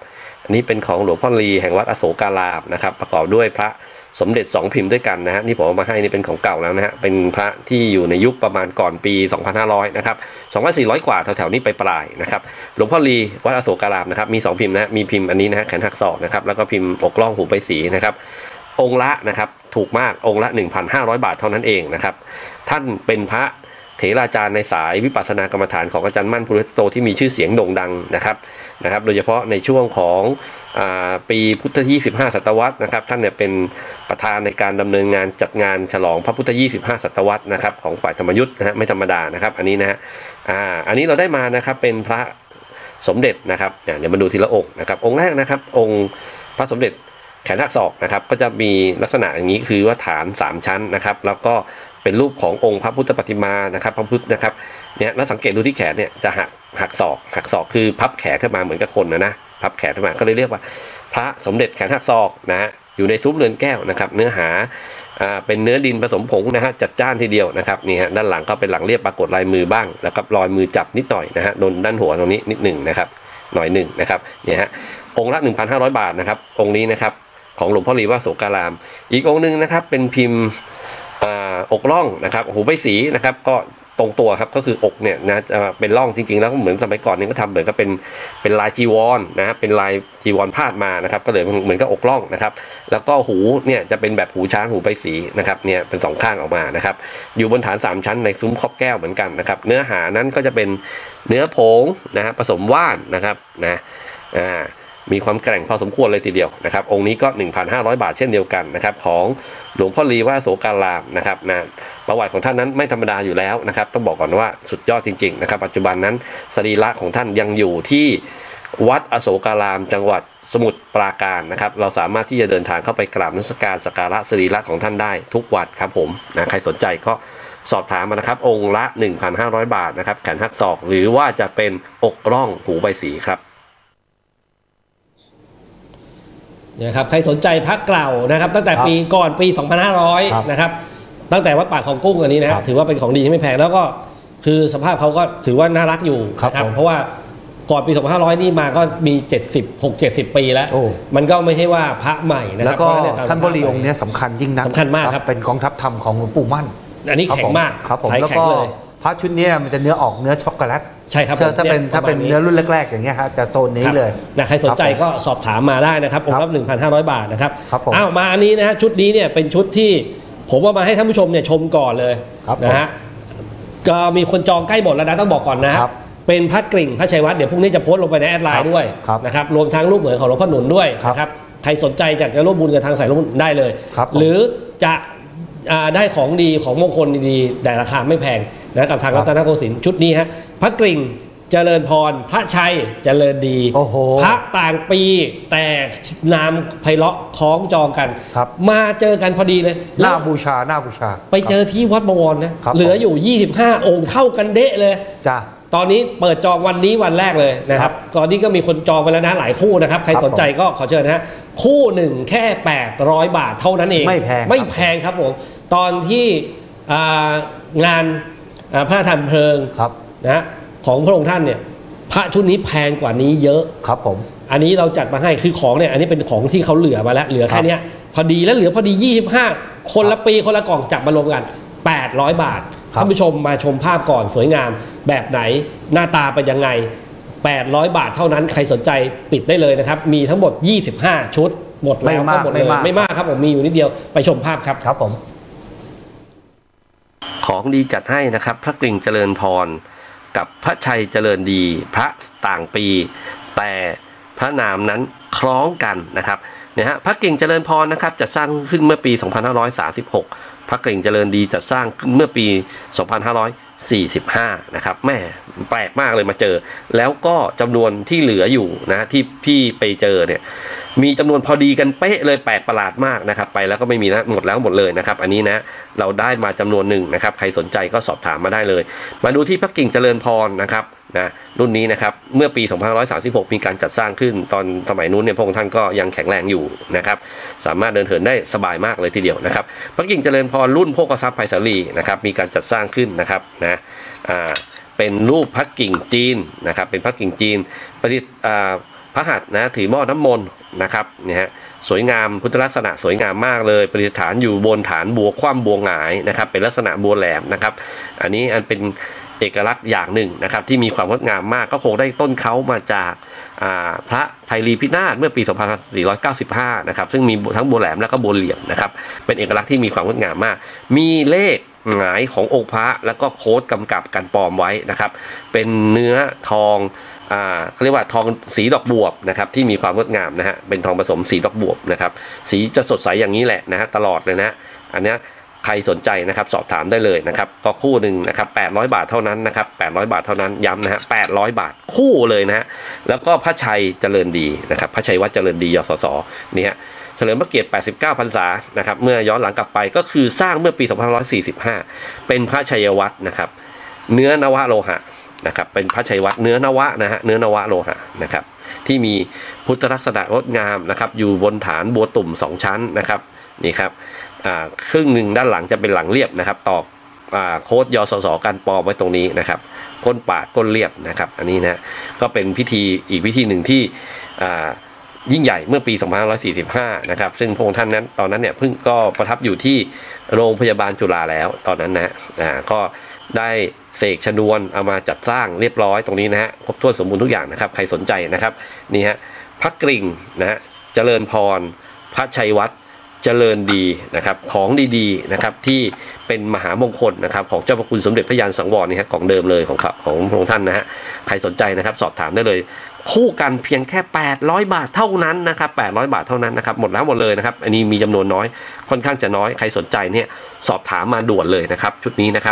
อันนี้เป็นของหลวงพ่อลีแห่งวัดอโศการามนะครับประกอบด้วยพระสมเด็จ2พิมพ์ด้วยกันนะฮะนี่ผมเอามาให้นี่เป็นของเก่าแล้วนะฮะเป็นพระที่อยู่ในยุคประมาณก่อนปี 2500 นะครับ 2,400 กว่าแถวๆนี้ไปปลายนะครับหลวงพ่อลีวัดอโศการามนะครับมี2พิมพ์นะมีพิมพ์อันนี้นะฮะแขนหักศอกนะครับแล้วก็พิมพ์อกล่องหูไปสีนะครับองค์ละนะครับถูกมากองค์ละ 1,500 บาทเท่านั้นเองนะครับท่านเป็นพระเถราจารย์ในสายวิปัสสนากรรมฐานของอาจารย์มั่นภูริทัตโตที่มีชื่อเสียงโด่งดังนะครับโดยเฉพาะในช่วงของปีพุทธที่25 ศตวรรษนะครับท่านเนี่ยเป็นประธานในการดำเนินงานจัดงานฉลองพระพุทธ25 ศตวรรษนะครับของฝ่ายธรรมยุทธ์นะฮะไม่ธรรมดานะครับอันนี้นะฮะอันนี้เราได้มานะครับเป็นพระสมเด็จนะครับเดี๋ยวมาดูทีละองค์นะครับองค์แรกนะครับองค์พระสมเด็จแขนหักศอกนะครับก็จะมีลักษณะอย่างนี้คือว่าฐาน3ชั้นนะครับแล้วก็เป็นรูปขององค์พระพุทธปฏิมานะครับพระพุทธนะครับเนี่ยแล้วสังเกตดูที่แขนเนี่ยจะหักศอกคือพับแขนขึ้นมาเหมือนกับคนนะพับแขนขึ้นมาก็เลยเรียกว่าพระสมเด็จแขนหักศอกนะฮะอยู่ในซุ้มเรือนแก้วนะครับเนื้อหาเป็นเนื้อดินผสมผงนะฮะจัดจ้านทีเดียวนะครับนี่ฮะด้านหลังก็เป็นหลังเรียบปรากฏลายมือบ้างแล้วก็รอยมือจับนิดหน่อยนะฮะโดนด้านหัวตรงนี้นิดหนึ่งนะครับหน่อยหนึ่งนะครับเนี่ยฮะองค์ละ 1,500 บาทนะครับองค์นี้นะครับของหลวงพ่อลีวัดอโศการามอีกองค์หนึ่งนะครับเป็นพิมพ์อกล่องนะครับหูใบสีนะครับก็ตรงตัวครับก็คืออกเนี่ยนะเป็นร่องจริงๆแล้วเหมือนสมัยก่อนเนี่ยก็ทำเหมือนกับเป็นลายจีวรนะเป็นลายจีวรพาดมานะครับก็เลยเหมือนกับอกล่องนะครับแล้วก็หูเนี่ยจะเป็นแบบหูช้างหูใบสีนะครับเนี่ยเป็น2ข้างออกมานะครับอยู่บนฐาน3ชั้นในซุ้มครอบแก้วเหมือนกันนะครับเนื้อหานั้นก็จะเป็นเนื้อผงนะฮะผสมว่านนะครับนะมีความแกร่งพอสมควรเลยทีเดียวนะครับองค์นี้ก็ 1,500 บาทเช่นเดียวกันนะครับของหลวงพ่อลีวัดอโศการามนะครับนะประวัติของท่านนั้นไม่ธรรมดาอยู่แล้วนะครับต้องบอกก่อนว่าสุดยอดจริงๆนะครับปัจจุบันนั้นสรีระของท่านยังอยู่ที่วัดอโศการามจังหวัดสมุทรปราการนะครับเราสามารถที่จะเดินทางเข้าไปกราบนมัสการสักการะสรีระของท่านได้ทุกวันครับผมนะใครสนใจก็สอบถามมานะครับองค์ละ 1,500 บาทนะครับแขนหักศอกหรือว่าจะเป็นอกร่องหูใบสีครับนะครับใครสนใจพระเก่านะครับตั้งแต่ปีก่อนปี 2500 นะครับตั้งแต่วัดป่าของกุ้งอันนี้นะถือว่าเป็นของดีที่ไม่แพงแล้วก็คือสภาพเขาก็ถือว่าน่ารักอยู่นะครับเพราะว่าก่อนปี 2500 นี่มาก็มี70 ปีแล้วมันก็ไม่ใช่ว่าพระใหม่นะครับแล้วก็ท่านพ่อลีองค์นี้สำคัญยิ่งนักสำคัญมากครับเป็นกองทัพธรรมของหลวงปู่มั่นอันนี้แข็งมากครับผมแล้วก็พระชุดนี้มันจะเนื้อออกเนื้อช็อกโกแลตใช่ครับถ้าเป็นเนื้อรุ่นแรกๆอย่างเงี้ยครับจะโซนนี้เลยนะใครสนใจก็สอบถามมาได้นะครับองค์ละ 1,500 บาทนะครับอ้าวมาอันนี้นะฮะชุดนี้เนี่ยเป็นชุดที่ผมว่ามาให้ท่านผู้ชมเนี่ยชมก่อนเลยนะฮะก็มีคนจองใกล้หมดแล้วนะต้องบอกก่อนนะเป็นพระกริ่งพระชัยวัฒน์เดี๋ยวพรุ่งนี้จะโพสต์ลงไปในแอดไลน์ด้วยนะครับรวมทั้งรูปเหมือนของหลวงพ่อหนุนด้วยนะครับใครสนใจอยากจะร่วมบุญกับทางสายร่วมได้เลยหรือจะได้ของดีของมงคลดีๆแต่ราคาไม่แพงนะกับทางรัตนโกสินทร์ชุดนี้ฮะพระกริ่งเจริญพรพระชัยเจริญดีพระต่างปีแต่นามไพเราะคล้องจองกันมาเจอกันพอดีเลยหน้าบูชาไปเจอที่วัดบวรนะเหลืออยู่25องค์เท่ากันเดะเลยจ้ะตอนนี้เปิดจองวันนี้วันแรกเลยนะครับตอนนี้ก็มีคนจองไปแล้วนะหลายคู่นะครับใครสนใจก็ขอเชิญนะฮะคู่หนึ่งแค่800 บาทเท่านั้นเองไม่แพงครับผมตอนที่งานพระราชทานเพลิงนะของพระองค์ท่านเนี่ยพระชุดนี้แพงกว่านี้เยอะครับผมอันนี้เราจัดมาให้คือของเนี่ยอันนี้เป็นของที่เขาเหลือมาแล้วเหลือแค่นี้พอดีแล้วเหลือพอดี25คนละปีคนละกล่องจับมารวมกัน800 บาทท่านผู้ชมมาชมภาพก่อนสวยงามแบบไหนหน้าตาเป็นยังไง800 บาทเท่านั้นใครสนใจปิดได้เลยนะครับมีทั้งหมด25ชุดหมดแล้วก็หมดเลยไม่มากครับผมมีอยู่นิดเดียวไปชมภาพครับครับผมของดีจัดให้นะครับพระกริ่งเจริญพรกับพระชัยเจริญดีพระต่างปีแต่พระนามนั้นคล้องกันนะครับเนี่ยฮะพระกริ่งเจริญพรนะครับจัดสร้างขึ้นเมื่อปี 2536พระกริ่งเจริญดีจัดสร้างขึ้นเมื่อปี 2545นะครับแม่แปลกมากเลยมาเจอแล้วก็จำนวนที่เหลืออยู่นะที่พี่ไปเจอเนี่ยมีจำนวนพอดีกันเป๊ะเลยแปลกประหลาดมากนะครับไปแล้วก็ไม่มีนะหมดเลยนะครับอันนี้นะเราได้มาจำนวนหนึ่งนะครับใครสนใจก็สอบถามมาได้เลยมาดูที่พระกริ่งเจริญพรนะครับนะรุ่นนี้นะครับเมื่อปี 2536 มีการจัดสร้างขึ้นตอนสมัยนู้นเนี่ยพระองค์ท่านก็ยังแข็งแรงอยู่นะครับสามารถเดินเหินได้สบายมากเลยทีเดียวนะครับพระกริ่งเจริญพรรุ่นโภคทรัพย์ไพศาลีนะครับมีการจัดสร้างขึ้นนะครับนะเป็นรูปพระกริ่งจีนนะครับเป็นพระกริ่งจีนประดิษฐ์พระหัตถ์นะถือหม้อน้ำมนต์นะครับเนี่ยฮะสวยงามพุทธลักษณะสวยงามมากเลยประดิษฐานอยู่บนฐานบัวคว่ำบัวหงายนะครับเป็นลักษณะบัวแหลมนะครับอันนี้เป็นเอกลักษณ์อย่างหนึ่งนะครับที่มีความงดงามมากก็คงได้ต้นเขามาจากพระไพรีพินาศเมื่อปี 2495 นะครับซึ่งมีทั้งบัวแหลมแล้วก็บัวเหลี่ยมนะครับเป็นเอกลักษณ์ที่มีความงดงามมากมีเลขหงายขององค์พระแล้วก็โค้ดกำกับกันปลอมไว้นะครับเป็นเนื้อทองเขาเรียกว่าทองสีดอกบวบนะครับที่มีความงดงามนะฮะเป็นทองผสมสีดอกบวบนะครับสีจะสดใสอย่างนี้แหละนะฮะตลอดเลยนะอันนี้ใครสนใจนะครับสอบถามได้เลยนะครับก็คู่หนึ่งนะครับ800 บาทเท่านั้นนะครับ800 บาทเท่านั้นย้ำนะฮะ800 บาทคู่เลยนะฮะแล้วก็พระชัยเจริญดีนะครับพระชัยวัดเจริญดียสสนี่ฮะเฉลิมพระเกียรติ89 พรรษานะครับเมื่อย้อนหลังกลับไปก็คือสร้างเมื่อปี 2545เป็นพระชัยวัดนะครับเนื้อนวโลหะนะครับเป็นพระชัยวัดเนื้อนวะนะฮะเนื้อนวโลหะนะครับที่มีพุทธลักษณะงดงามนะครับอยู่บนฐานบัวตุ่ม2ชั้นนะครับนี่ครับครึ่งหนึ่งด้านหลังจะเป็นหลังเรียบนะครับตอกโค้ดยสสกันปลอมไว้ตรงนี้นะครับก้นปาดก้นเรียบนะครับอันนี้นะก็เป็นพิธีอีกพิธีหนึ่งที่ยิ่งใหญ่เมื่อปี 2545 นะครับซึ่งพระองค์ท่านนั้นตอนนั้นเนี่ยเพิ่งก็ประทับอยู่ที่โรงพยาบาลจุฬาแล้วตอนนั้นนะก็ได้เสกชนวนเอามาจัดสร้างเรียบร้อยตรงนี้นะฮะครบถ้วนสมบูรณ์ทุกอย่างนะครับใครสนใจนะครับนี่ฮะพระกริ่งนะฮะเจริญพรพระชัยวัดเจริญดีนะครับของดีๆนะครับที่เป็นมหามงคลนะครับของเจ้าพระคุณสมเด็จพระยานสังวรนี่ฮะของเดิมเลยของพระองค์ท่านนะฮะใครสนใจนะครับสอบถามได้เลยคู่กันเพียงแค่800 บาทเท่านั้นนะครับ800 บาทเท่านั้นนะครับหมดแล้วหมดเลยนะครับอันนี้มีจำนวนน้อยค่อนข้างจะน้อยใครสนใจเนี่ยสอบถามมาด่วนเลยนะครับชุดนี้นะครับ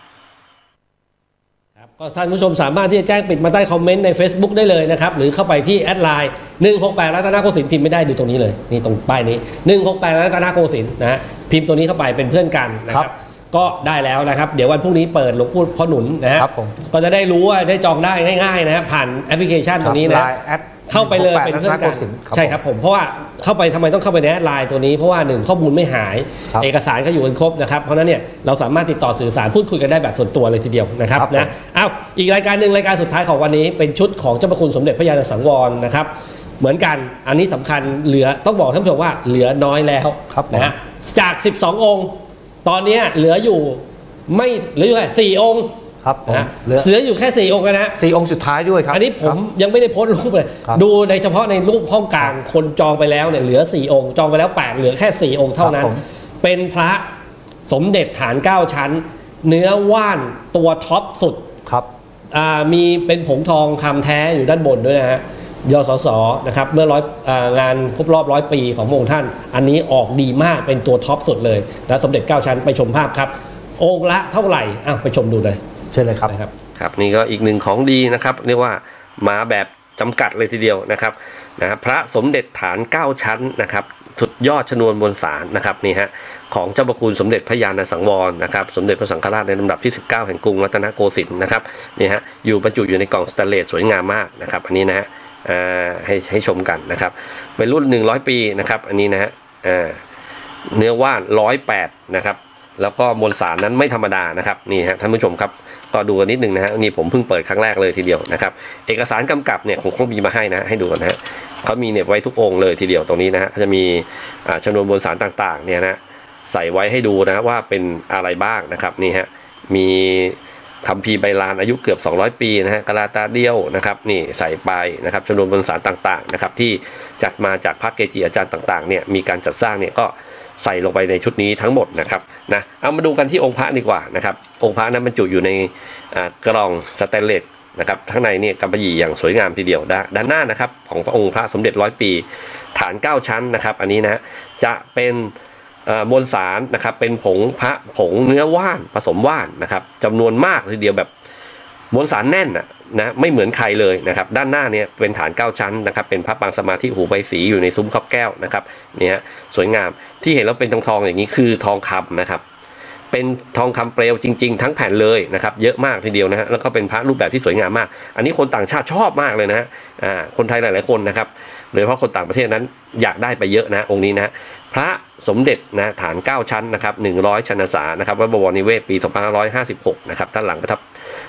ก็ท่านผู้ชมสามารถที่จะแจ้งปิดมาใต้คอมเมนต์ใน Facebook ได้เลยนะครับหรือเข้าไปที่แอดไลน์168รัตนโกสินทร์พิมพ์ไม่ได้ดูตรงนี้เลยนี่ตรงป้ายนี้168รัตนโกสินทร์นะพิมพ์ตัวนี้เข้าไปเป็นเพื่อนกันนะครับก็ได้แล้วนะครับเดี๋ยววันพรุ่งนี้เปิดหลวงปู่พ่อหนุนนะฮะก็จะได้รู้ว่าได้จองได้ง่ายๆนะผ่านแอปพลิเคชันตรงนี้นะเข้าไปเลยเป็นเพื่อนกันใช่ครับผมเพราะว่าเข้าไปทำไมต้องเข้าไปในแอดไลน์ตัวนี้เพราะว่า1ข้อมูลไม่หายเอกสารก็อยู่กันครบนะครับเพราะนั้นเนี่ยเราสามารถติดต่อสื่อสารพูดคุยกันได้แบบส่วนตัวเลยทีเดียวนะครับนะอีกรายการหนึ่งรายการสุดท้ายของวันนี้เป็นชุดของเจ้าพระคุณสมเด็จพระยาณสังวรนะครับเหมือนกันอันนี้สำคัญเหลือต้องบอกท่านผู้ชมว่าเหลือน้อยแล้วนะฮะจาก12 องค์ตอนนี้เหลืออยู่ไม่เหลืออยู่แค่4 องค์ครับเหลืออยู่แค่4 องค์นะ 4 องค์สุดท้ายด้วยครับอันนี้ผมยังไม่ได้โพสต์รูปเลยดูในเฉพาะในรูปห้องกลางคนจองไปแล้วเนี่ยเหลือ4 องค์จองไปแล้ว8เหลือแค่4 องค์เท่านั้นเป็นพระสมเด็จฐาน9 ชั้นเนื้อว่านตัวท็อปสุดครับมีเป็นผงทองคำแท้อยู่ด้านบนด้วยนะฮะยสสนะครับเมื่องานครบรอบ100 ปีของพระองค์ท่านอันนี้ออกดีมากเป็นตัวท็อปสุดเลยและสมเด็จ9 ชั้นไปชมภาพครับองค์ละเท่าไหร่ไปชมดูเลยเช่นเลยครับครับนี่ก็อีกหนึ่งของดีนะครับเรียกว่ามาแบบจำกัดเลยทีเดียวนะครับพระสมเด็จฐาน9 ชั้นนะครับสุดยอดชนวนมวลสารนะครับนี่ฮะของเจ้าพระคุณสมเด็จพระยาณสังวรนะครับสมเด็จพระสังฆราชในลำดับที่19แห่งกรุงรัตนโกสินทร์นะครับนี่ฮะอยู่บรรจุอยู่ในกล่องสแตนเลสสวยงามมากนะครับอันนี้นะฮะให้ชมกันนะครับเป็นรุ่น100 ปีนะครับอันนี้นะฮะเนื้อว่าน108นะครับแล้วก็มวลสารนั้นไม่ธรรมดานะครับนี่ฮะท่านผู้ชมครับก็ดูกันนิดนึงนะฮะนี่ผมเพิ่งเปิดครั้งแรกเลยทีเดียวนะครับเอกสารกำกับเนี่ยผมคงมีมาให้นะให้ดูกันนะฮะเขามีเนี่ยไว้ทุกองค์เลยทีเดียวตรงนี้นะฮะจะมีชนวนมวลสารต่างๆเนี่ยนะใส่ไว้ให้ดูนะว่าเป็นอะไรบ้างนะครับนี่ฮะมีคัมภีร์ใบลานอายุเกือบ200 ปีนะฮะกะลาตาเดียวนะครับนี่ใส่ไปนะครับชนวนมวลสารต่างๆนะครับที่จัดมาจากพระเกจิอาจารย์ต่างๆเนี่ยมีการจัดสร้างเนี่ยก็ใส่ลงไปในชุดนี้ทั้งหมดนะครับนะเอามาดูกันที่องค์พระดีกว่านะครับองค์พระนั้นบรรจุอยู่ในกล่องสแตนเลสนะครับข้างในเนี่ยกำมะหยี่อย่างสวยงามทีเดียวด้านหน้านะครับของพระองค์พระสมเด็จ100 ปีฐาน9 ชั้นนะครับอันนี้นะจะเป็นมวลสารนะครับเป็นผงเนื้อว่านผสมว่านนะครับจำนวนมากทีเดียวแบบมวลสารแน่นนะไม่เหมือนใครเลยนะครับด้านหน้าเนี่ยเป็นฐาน9 ชั้นนะครับเป็นพระปางสมาธิหูใบสีอยู่ในซุ้มครอบแก้วนะครับเนี่ยสวยงามที่เห็นแล้วเป็นทองอย่างนี้คือทองคำนะครับเป็นทองคำเปลวจริงๆทั้งแผ่นเลยนะครับเยอะมากทีเดียวนะฮะแล้วก็เป็นพระรูปแบบที่สวยงามมากอันนี้คนต่างชาติชอบมากเลยนะฮะคนไทยหลายๆคนนะครับโดยเฉพาะคนต่างประเทศนั้นอยากได้ไปเยอะนะองค์นี้นะพระสมเด็จนะฐาน9 ชั้นนะครับ100 ชนสานะครับวัดบวรนิเวศปี2556นะครับด้านหลังประทับ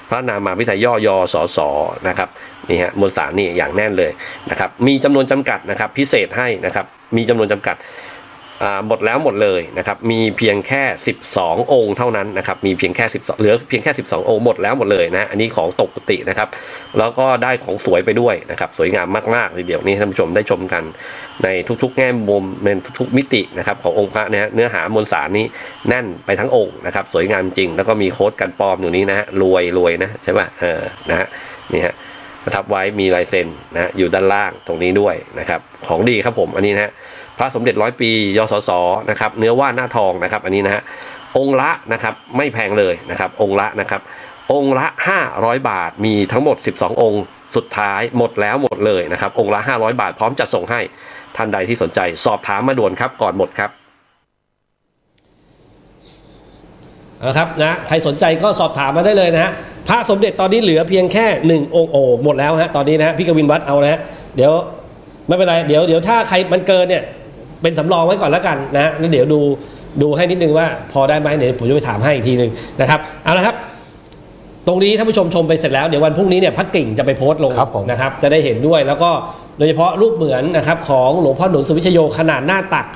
พระนามาพิไทยย่อยสสนะครับนี่ฮะมวลสารนี่อย่างแน่นเลยนะครับมีจำนวนจำกัดนะครับพิเศษให้นะครับมีจำนวนจำกัดหมดแล้วหมดเลยนะครับมีเพียงแค่12องค์เท่านั้นนะครับมีเพียงแค่12เหลือเพียงแค่12องค์หมดแล้วหมดเลยนะอันนี้ของตกกุฏินะครับแล้วก็ได้ของสวยไปด้วยนะครับสวยงามมากๆเลยเดี๋ยวนี้ท่านผู้ชมได้ชมกันในทุกๆแง่มุมในทุกๆมิตินะครับขององค์พระนะเนื้อหามวลสารนี้แน่นไปทั้งองค์นะครับสวยงามจริงแล้วก็มีโค้ดกันปลอมอยู่นี้นะรวยนะใช่ป่ะนะฮะนี่ฮะประทับไว้มีลายเซ็นนะอยู่ด้านล่างตรงนี้ด้วยนะครับของดีครับผมอันนี้นะฮะพระสมเด็จ100 ปียสสนะครับเนื้อว่านหน้าทองนะครับอันนี้นะฮะองค์ละนะครับไม่แพงเลยนะครับองค์ละนะครับองค์ละ500 บาทมีทั้งหมด12องค์สุดท้ายหมดแล้วหมดเลยนะครับองค์ละ500 บาทพร้อมจัดส่งให้ท่านใดที่สนใจสอบถามมาด่วนครับก่อนหมดครับนะครับนะใครสนใจก็สอบถามมาได้เลยนะฮะพระสมเด็จตอนนี้เหลือเพียงแค่1องค์หมดแล้วฮะตอนนี้นะฮะพี่กวินวัดเอานะฮะเดี๋ยวไม่เป็นไรเดี๋ยวถ้าใครมันเกินเนี่ยเป็นสำรองไว้ก่อนแล้วกันนะแล้วเดี๋ยวดูให้นิดนึงว่าพอได้ไหมเดี๋ยวผมจะไปถามให้อีกทีนึงนะครับเอาละครับตรงนี้ท่านผู้ชมไปเสร็จแล้วเดี๋ยววันพรุ่งนี้เนี่ยพระกิ่งจะไปโพสต์ลงนะครับจะได้เห็นด้วยแล้วก็โดยเฉพาะรูปเหมือนนะครับของหลวงพ่อหนุนสุวิชโยขนาดหน้าตัก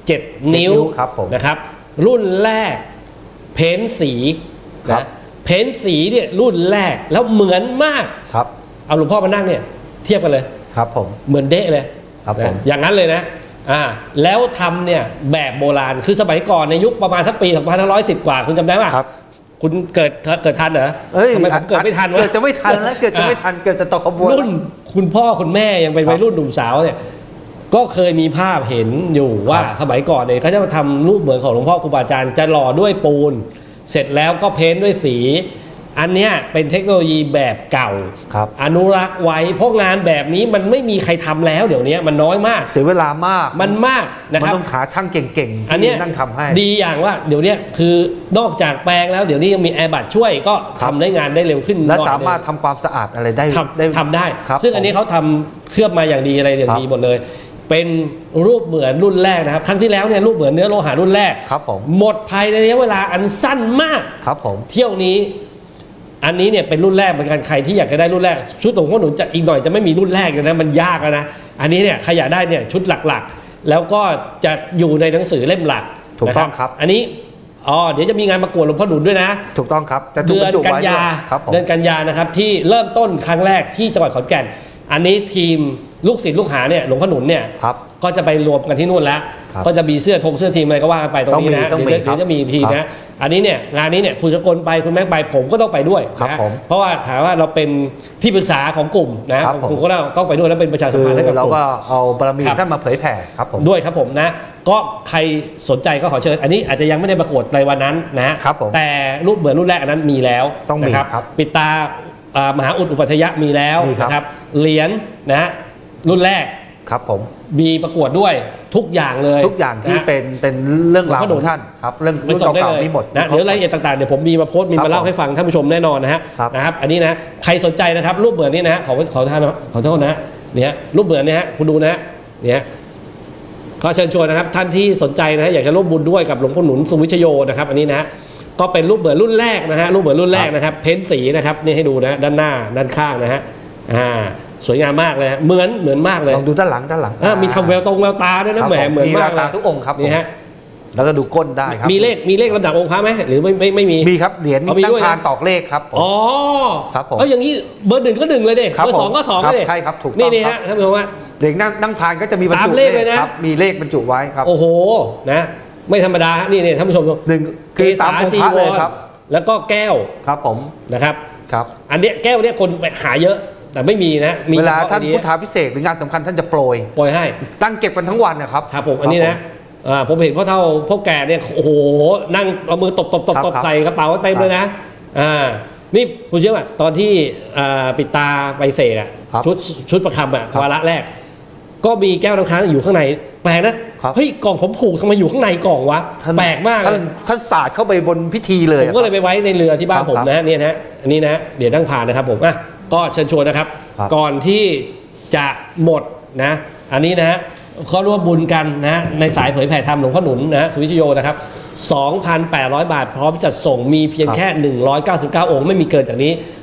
7 นิ้วนะครับรุ่นแรกเพ้นสีนะเพ้นสีเนี่ยรุ่นแรกแล้วเหมือนมากครับเอาหลวงพ่อมานั่งเนี่ยเทียบกันเลยครับผมเหมือนเด๊ะเลยครับผมอย่างนั้นเลยนะแล้วทำเนี่ยแบบโบราณคือสมัยก่อนในยุคประมาณสักปี2510 กว่าคุณจำได้ไหมครับคุณเกิดทันเหรอทำไมผมเกิดไม่ทันวะเกิดจะไม่ทันนะเกิดจะไม่ทันเกิดจะตกขบวนรุ่นคุณพ่อคุณแม่ยังเป็นวัยรุ่นหนุ่มสาวเนี่ยก็เคยมีภาพเห็นอยู่ว่าสมัยก่อนเนี่ยเขาจะมาทำรูปเหมือนของหลวงพ่อครูบาอาจารย์จะหล่อด้วยปูนเสร็จแล้วก็เพ้นด้วยสีอันเนี้ยเป็นเทคโนโลยีแบบเก่าอนุรักษ์ไว้เพราะงานแบบนี้มันไม่มีใครทำแล้วเดี๋ยวนี้มันน้อยมากเสียเวลามากมันมากนะครับมันต้องหาช่างเก่งๆอันนี้นั่งทำให้ดีอย่างว่าเดี๋ยวนี้คือนอกจากแปลงแล้วเดี๋ยวนี้ยังมีแอร์บัตช่วยก็ทำได้งานได้เร็วขึ้นและสามารถทำความสะอาดอะไรได้ทำได้ซึ่งอันนี้เขาทำเคลือบมาอย่างดีอะไรอย่างดีหมดเลยเป็นรูปเหมือนรุ่นแรกนะครับครั้งที่แล้วเนี่ยรูปเหมือนเนื้อโลหะรุ่นแรกครับผมหมดภายในระยะเวลาอันสั้นมากครับผมเที่ยวนี้อันนี้เนี่ยเป็นรุ่นแรกเหมือนกันใครที่อยากจะได้รุ่นแรกชุดหลวงพ่อหนุนจะอีกหน่อยจะไม่มีรุ่นแรกเลยนะมันยากแล้วนะอันนี้เนี่ยใครอยากได้เนี่ยชุดหลักๆแล้วก็จะอยู่ในหนังสือเล่มหลักถูกต้องครับอันนี้เดี๋ยวจะมีงานประกวดหลวงพ่อหนุนด้วยนะถูกต้องครับเดือนกันยานะครับที่เริ่มต้นครั้งแรกที่จังหวัดขอนแก่นอันนี้ทีมลูกศิษย์ลูกหาเนี่ยหลวงพ่อหนุนเนี่ยก็จะไปรวมกันที่นู่นแล้วก็จะมีเสื้อทีมอะไรก็ว่ากันไปตรงนี้นะเดี๋ยวจะมีทีนะอันนี้เนี่ยงานนี้เนี่ยคุณสกลไปคุณแม็กไปผมก็ต้องไปด้วยนะเพราะว่าถามว่าเราเป็นที่ปรึกษาของกลุ่มนะผมก็ต้องไปด้วยแล้วเป็นประชาสัมพันธ์ให้กับกลุ่มเราก็เอาบารมีท่านมาเผยแผ่ครับผมด้วยครับผมนะก็ใครสนใจก็ขอเชิญอันนี้อาจจะยังไม่ได้ประกวดในวันนั้นนะครับแต่รูปเหมือนรุ่นแรกอันนั้นมีแล้วต้องมีครับปิดตามหาอุปทยะมีแล้วนะครับเหรียญนะรุ่นแรกครับผมมีประกวดด้วยทุกอย่างเลยทุกอย่างที่เป็นเรื่องราวของท่านครับเรื่องเก่าๆมีหมดนะเดี๋ยวรายละเอียดต่างๆเดี๋ยวผมมีมาโพสต์มีมาเล่าให้ฟังท่านผู้ชมแน่นอนนะครับอันนี้นะใครสนใจนะครับรูปเหมือนนี้นะขอโทษนะเนี่ยรูปเหมือนเนี่ยฮะคุณดูนะเนี่ยขอเชิญชวนนะครับท่านที่สนใจนะอยากจะร่วมบุญด้วยกับหลวงพ่อหนุนสุวิชโยนะครับอันนี้นะก็เป็นรูปเหมือนรุ่นแรกนะฮะรูปเหมือนรุ่นแรกนะครับเพ้นสีนะครับนี่ให้ดูนะด้านหน้าด้านข้างนะฮะสวยงามมากเลยเหมือนมากเลยลองดูด้านหลังมีทำแววตาด้วยนะเหมือนมากเลยทุกองค์ครับนี่ฮะแล้วก็ดูก้นได้ครับมีเลขลำดับองค์พระไหมหรือไม่มีครับเหรียญตั้งพานตอกเลขครับครับผมอย่างนี้เบอร์1ก็1เลยเด็กเบอร์2ก็2เลยใช่ครับถูกนี่ฮะท่านผู้ชมว่าเหรียญนั่งพานก็จะมีบรรจุเลขเลยนะครับมีเลขบรรจุไว้ครับโอ้โหนะไม่ธรรมดานี่ท่านผู้ชม 1คือตามองค์พระเลยครับแล้วก็แก้วครับผมนะครับอันเนี้ยแก้วเนี้ยคนไปหาเยอะแต่ไม่มีนะเวลาท่านพุทธาภิเษกหรืองานสำคัญท่านจะโปรยให้ตั้งเก็บกันทั้งวันนะครับครับผมอันนี้นะผมเห็นพ่อแก่เนี่ยโอ้โหนั่งเอามือตบใส่กระเป๋าเต็มเลยนะนี่คุณเชื่อป่ะตอนที่ปิดตาไปเสกชุดประคำวาระแรกก็มีแก้วน้ำค้างอยู่ข้างในแปลกนะเฮ้ยกล่องผมผูกทำไมอยู่ข้างในกล่องวะแปลกมากท่านสาดเข้าไปบนพิธีเลยผมก็เลยไปไว้ในเรือที่บ้านผมนะเนี่ยนะอันนี้นะเดี๋ยวตั้งผ่านนะครับผมก็เชิญชวนนะครับก่อนที่จะหมดนะอันนี้นะเขาร่วมบุญกันนะในสายเผยแผ่ธรรมหลวงพ่อหนุนนะสุวิชโยนะครับ 2,800 บาทพร้อมจัดส่งมีเพียงแค่199องค์ไม่มีเกินจากนี้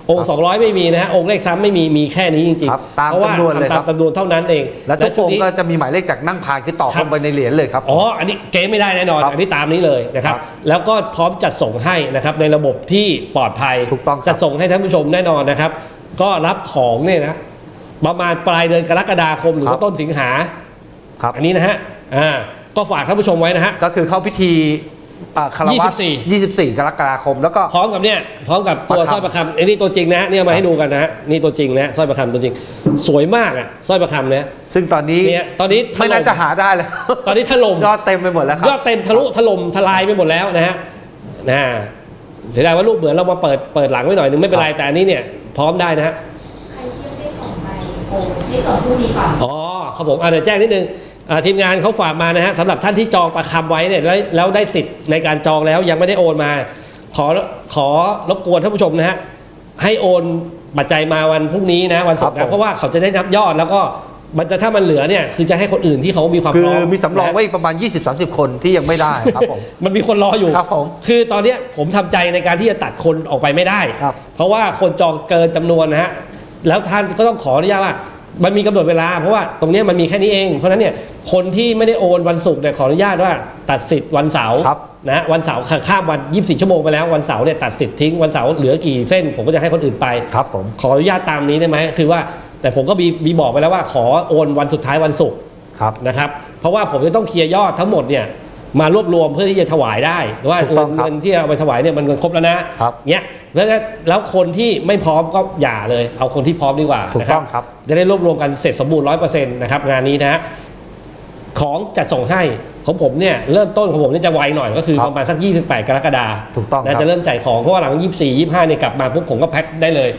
องค์200ไม่มีนะฮะองค์เลขซ้ำไม่มีแค่นี้จริงๆเพราะว่าตามจำนวนเท่านั้นเองแล้วทุกองค์ก็จะมีหมายเลขจากนั่งพานคือต่อลงไปในเหรียญเลยครับอ๋ออันนี้เก๊ไม่ได้แน่นอนอันนี้ตามนี้เลยนะครับแล้วก็พร้อมจัดส่งให้นะครับในระบบที่ปลอดภัยจัดส่งให้ท่านผู้ชมแน่นอนนะครับก็รับของเนี่ยนะประมาณปลายเดือนกรกฎาคมหรือว่าต้นสิงหาอันนี้นะฮะก็ฝากท่านผู้ชมไว้นะฮะก็คือเข้าพิธีคารวะ24 กรกฎาคมแล้วก็พร้อมกับตัวสร้อยประคำไอ้นี่ตัวจริงนะเนี่ยมาให้ดูกันนะฮะนี่ตัวจริงนะสร้อยประคำตัวจริงสวยมากอ่ะสร้อยประคำเนี่ยซึ่งตอนนี้ไม่น่าจะหาได้เลยตอนนี้ถล่มยอดเต็มไปหมดแล้วครับยอดเต็มถล่มทลายไปหมดแล้วนะฮะเสียดายว่ารูปเหมือนเรามาเปิดหลังไว้หน่อยนึงไม่เป็นไรแต่อันนี้เนี่ยพร้อมได้นะฮะใครที่ได้ส่งไปให้ส่งผู้นี้ก่อนอ๋อครับผมเดี๋ยวแจ้งนิดนึงทีมงานเขาฝากมานะฮะสำหรับท่านที่จองประคำไว้เนี่ยแล้วได้สิทธิ์ในการจองแล้วยังไม่ได้โอนมาขอรบกวนท่านผู้ชมนะฮะให้โอนปัจจัยมาวันพรุ่งนี้นะวันศุกร์นะเพราะว่าเขาจะได้นับยอดแล้วก็ถ้ามันเหลือเนี่ยคือจะให้คนอื่นที่เขามีความพร้อมคือมีสำรองไว้ประมาณ 20-30 คนที่ยังไม่ได้ครับผมมันมีคนรออยู่ครับผมคือตอนนี้ผมทำใจในการที่จะตัดคนออกไปไม่ได้เพราะว่าคนจองเกินจำนวนนะฮะแล้วท่านก็ต้องขออนุญาตว่ามันมีกำหนดเวลาเพราะว่าตรงนี้มันมีแค่นี้เองเพราะนั้นเนี่ยคนที่ไม่ได้โอนวันศุกร์เนี่ยขออนุญาตว่าตัดสิทธิ์วันเสาร์นะวันเสาร์ข้ามวัน24 ชั่วโมงไปแล้ววันเสาร์เนี่ยตัดสิทธิ์ทิ้งวันเสาร์เหลือกี่เส้นผมก็จะให้คนอื่นไปครับผมขออนุญาตตามนี้ได้ไหมคือว่าแต่ผมก็มีบอกไปแล้วว่าขอโอนวันสุดท้ายวันศุกร์นะครับเพราะว่าผมจะต้องเคลียร์ยอดทั้งหมดเนี่ยมารวบรวมเพื่อที่จะถวายได้ว่าเงินที่เอาไปถวายเนี่ยมันเงินครบแล้วนะเงี้ยแล้วคนที่ไม่พร้อมก็อย่าเลยเอาคนที่พร้อมดีกว่านะครับจะได้รวบรวมกันเสร็จสมบูรณ์ 100% นะครับงานนี้นะของจัดส่งให้ของผมเนี่ยเริ่มต้นของผมนี่จะไวหน่อยก็คือประมาณสัก28 กรกฎาคมจะเริ่มจ่ายของเพราะว่าหลัง24 25เนี่ยกลับมาปุ๊บผมก็แพ็คได้เลย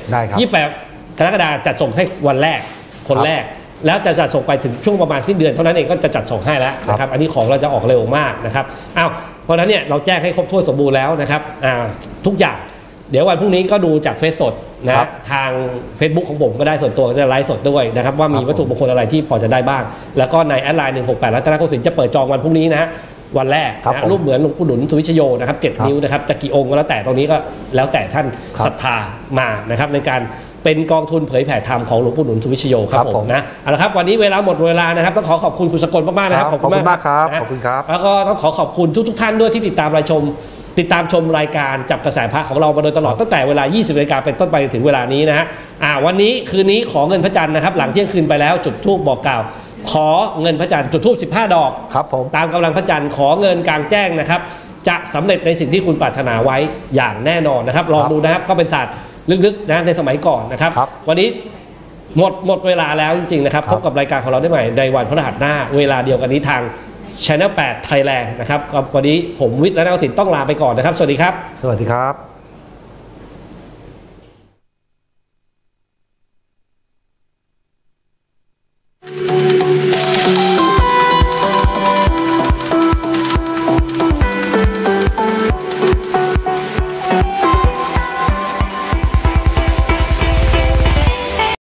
28 กรกฎาคมจัดส่งให้วันแรกคนแรกแล้วจะจัดส่งไปถึงช่วงประมาณสิ้นเดือนเท่านั้นเองก็จะจัดส่งให้แล้วนะครับอันนี้ของเราจะออกเร็วมากนะครับเพราะฉะนั้นเนี่ยเราแจ้งให้ครบถ้วนสมบูรณ์แล้วนะครับทุกอย่างเดี๋ยววันพรุ่งนี้ก็ดูจากเฟซสดนะทาง Facebook ของผมก็ได้ส่วนตัวก็จะไลฟ์สดด้วยนะครับว่ามีวัตถุมงคลอะไรที่พอจะได้บ้างแล้วก็ในแอดไลน์168รัตนโกสินทร์จะเปิดจองวันพรุ่งนี้นะวันแรกนะรูปเหมือนหลวงปู่หนุนสุวิชโยนะครับ7 นิ้วนะครับจะกี่องค์ก็แล้วแต่ตรงนี้ก็แล้วแต่ท่านศรัทธามานะครับในการเป็นกองทุนเผยแผ่ธรรมของหลวงปู่หนุนสุวิชโยครับผมนะเอาละครับวันนี้เวลาหมดเวลานะครับต้องขอบคุณคุณสกลมากๆนะครับขอบคุณมากครับขอบคุณครับแล้วก็ต้องขอบคุณทุกท่านด้วยที่ติดตามชมรายการจับกระแสพระของเรามาโดยตลอดตั้งแต่เวลา 20 นาฬิกาเป็นต้นไปถึงเวลานี้นะฮะวันนี้คืนนี้ขอเงินพระจันทร์นะครับหลังเที่ยงคืนไปแล้วจุดธูปบอกกล่าวขอเงินพระจันทร์จุดธูป15 ดอกครับผมตามกำลังพระจันทร์ขอเงินกลางแจ้งนะครับจะสำเร็จในสิ่งที่คุณปรารถนาไว้อย่างแน่นอนนะครับลองดูนะครับก็เป็นศาสตร์ลึกๆนะในสมัยก่อนนะครับวันนี้หมดเวลาแล้วจริงๆนะครับพบกับรายการของเราได้ใหม่ในวันพฤหัสหน้าเวลาเดียวกันนี้ทาง Channel 8 Thailand นะครับวันนี้ผมวิทย์และนักศิลป์ต้องลาไปก่อนนะครับสวัสดีครับสวัสดีครับ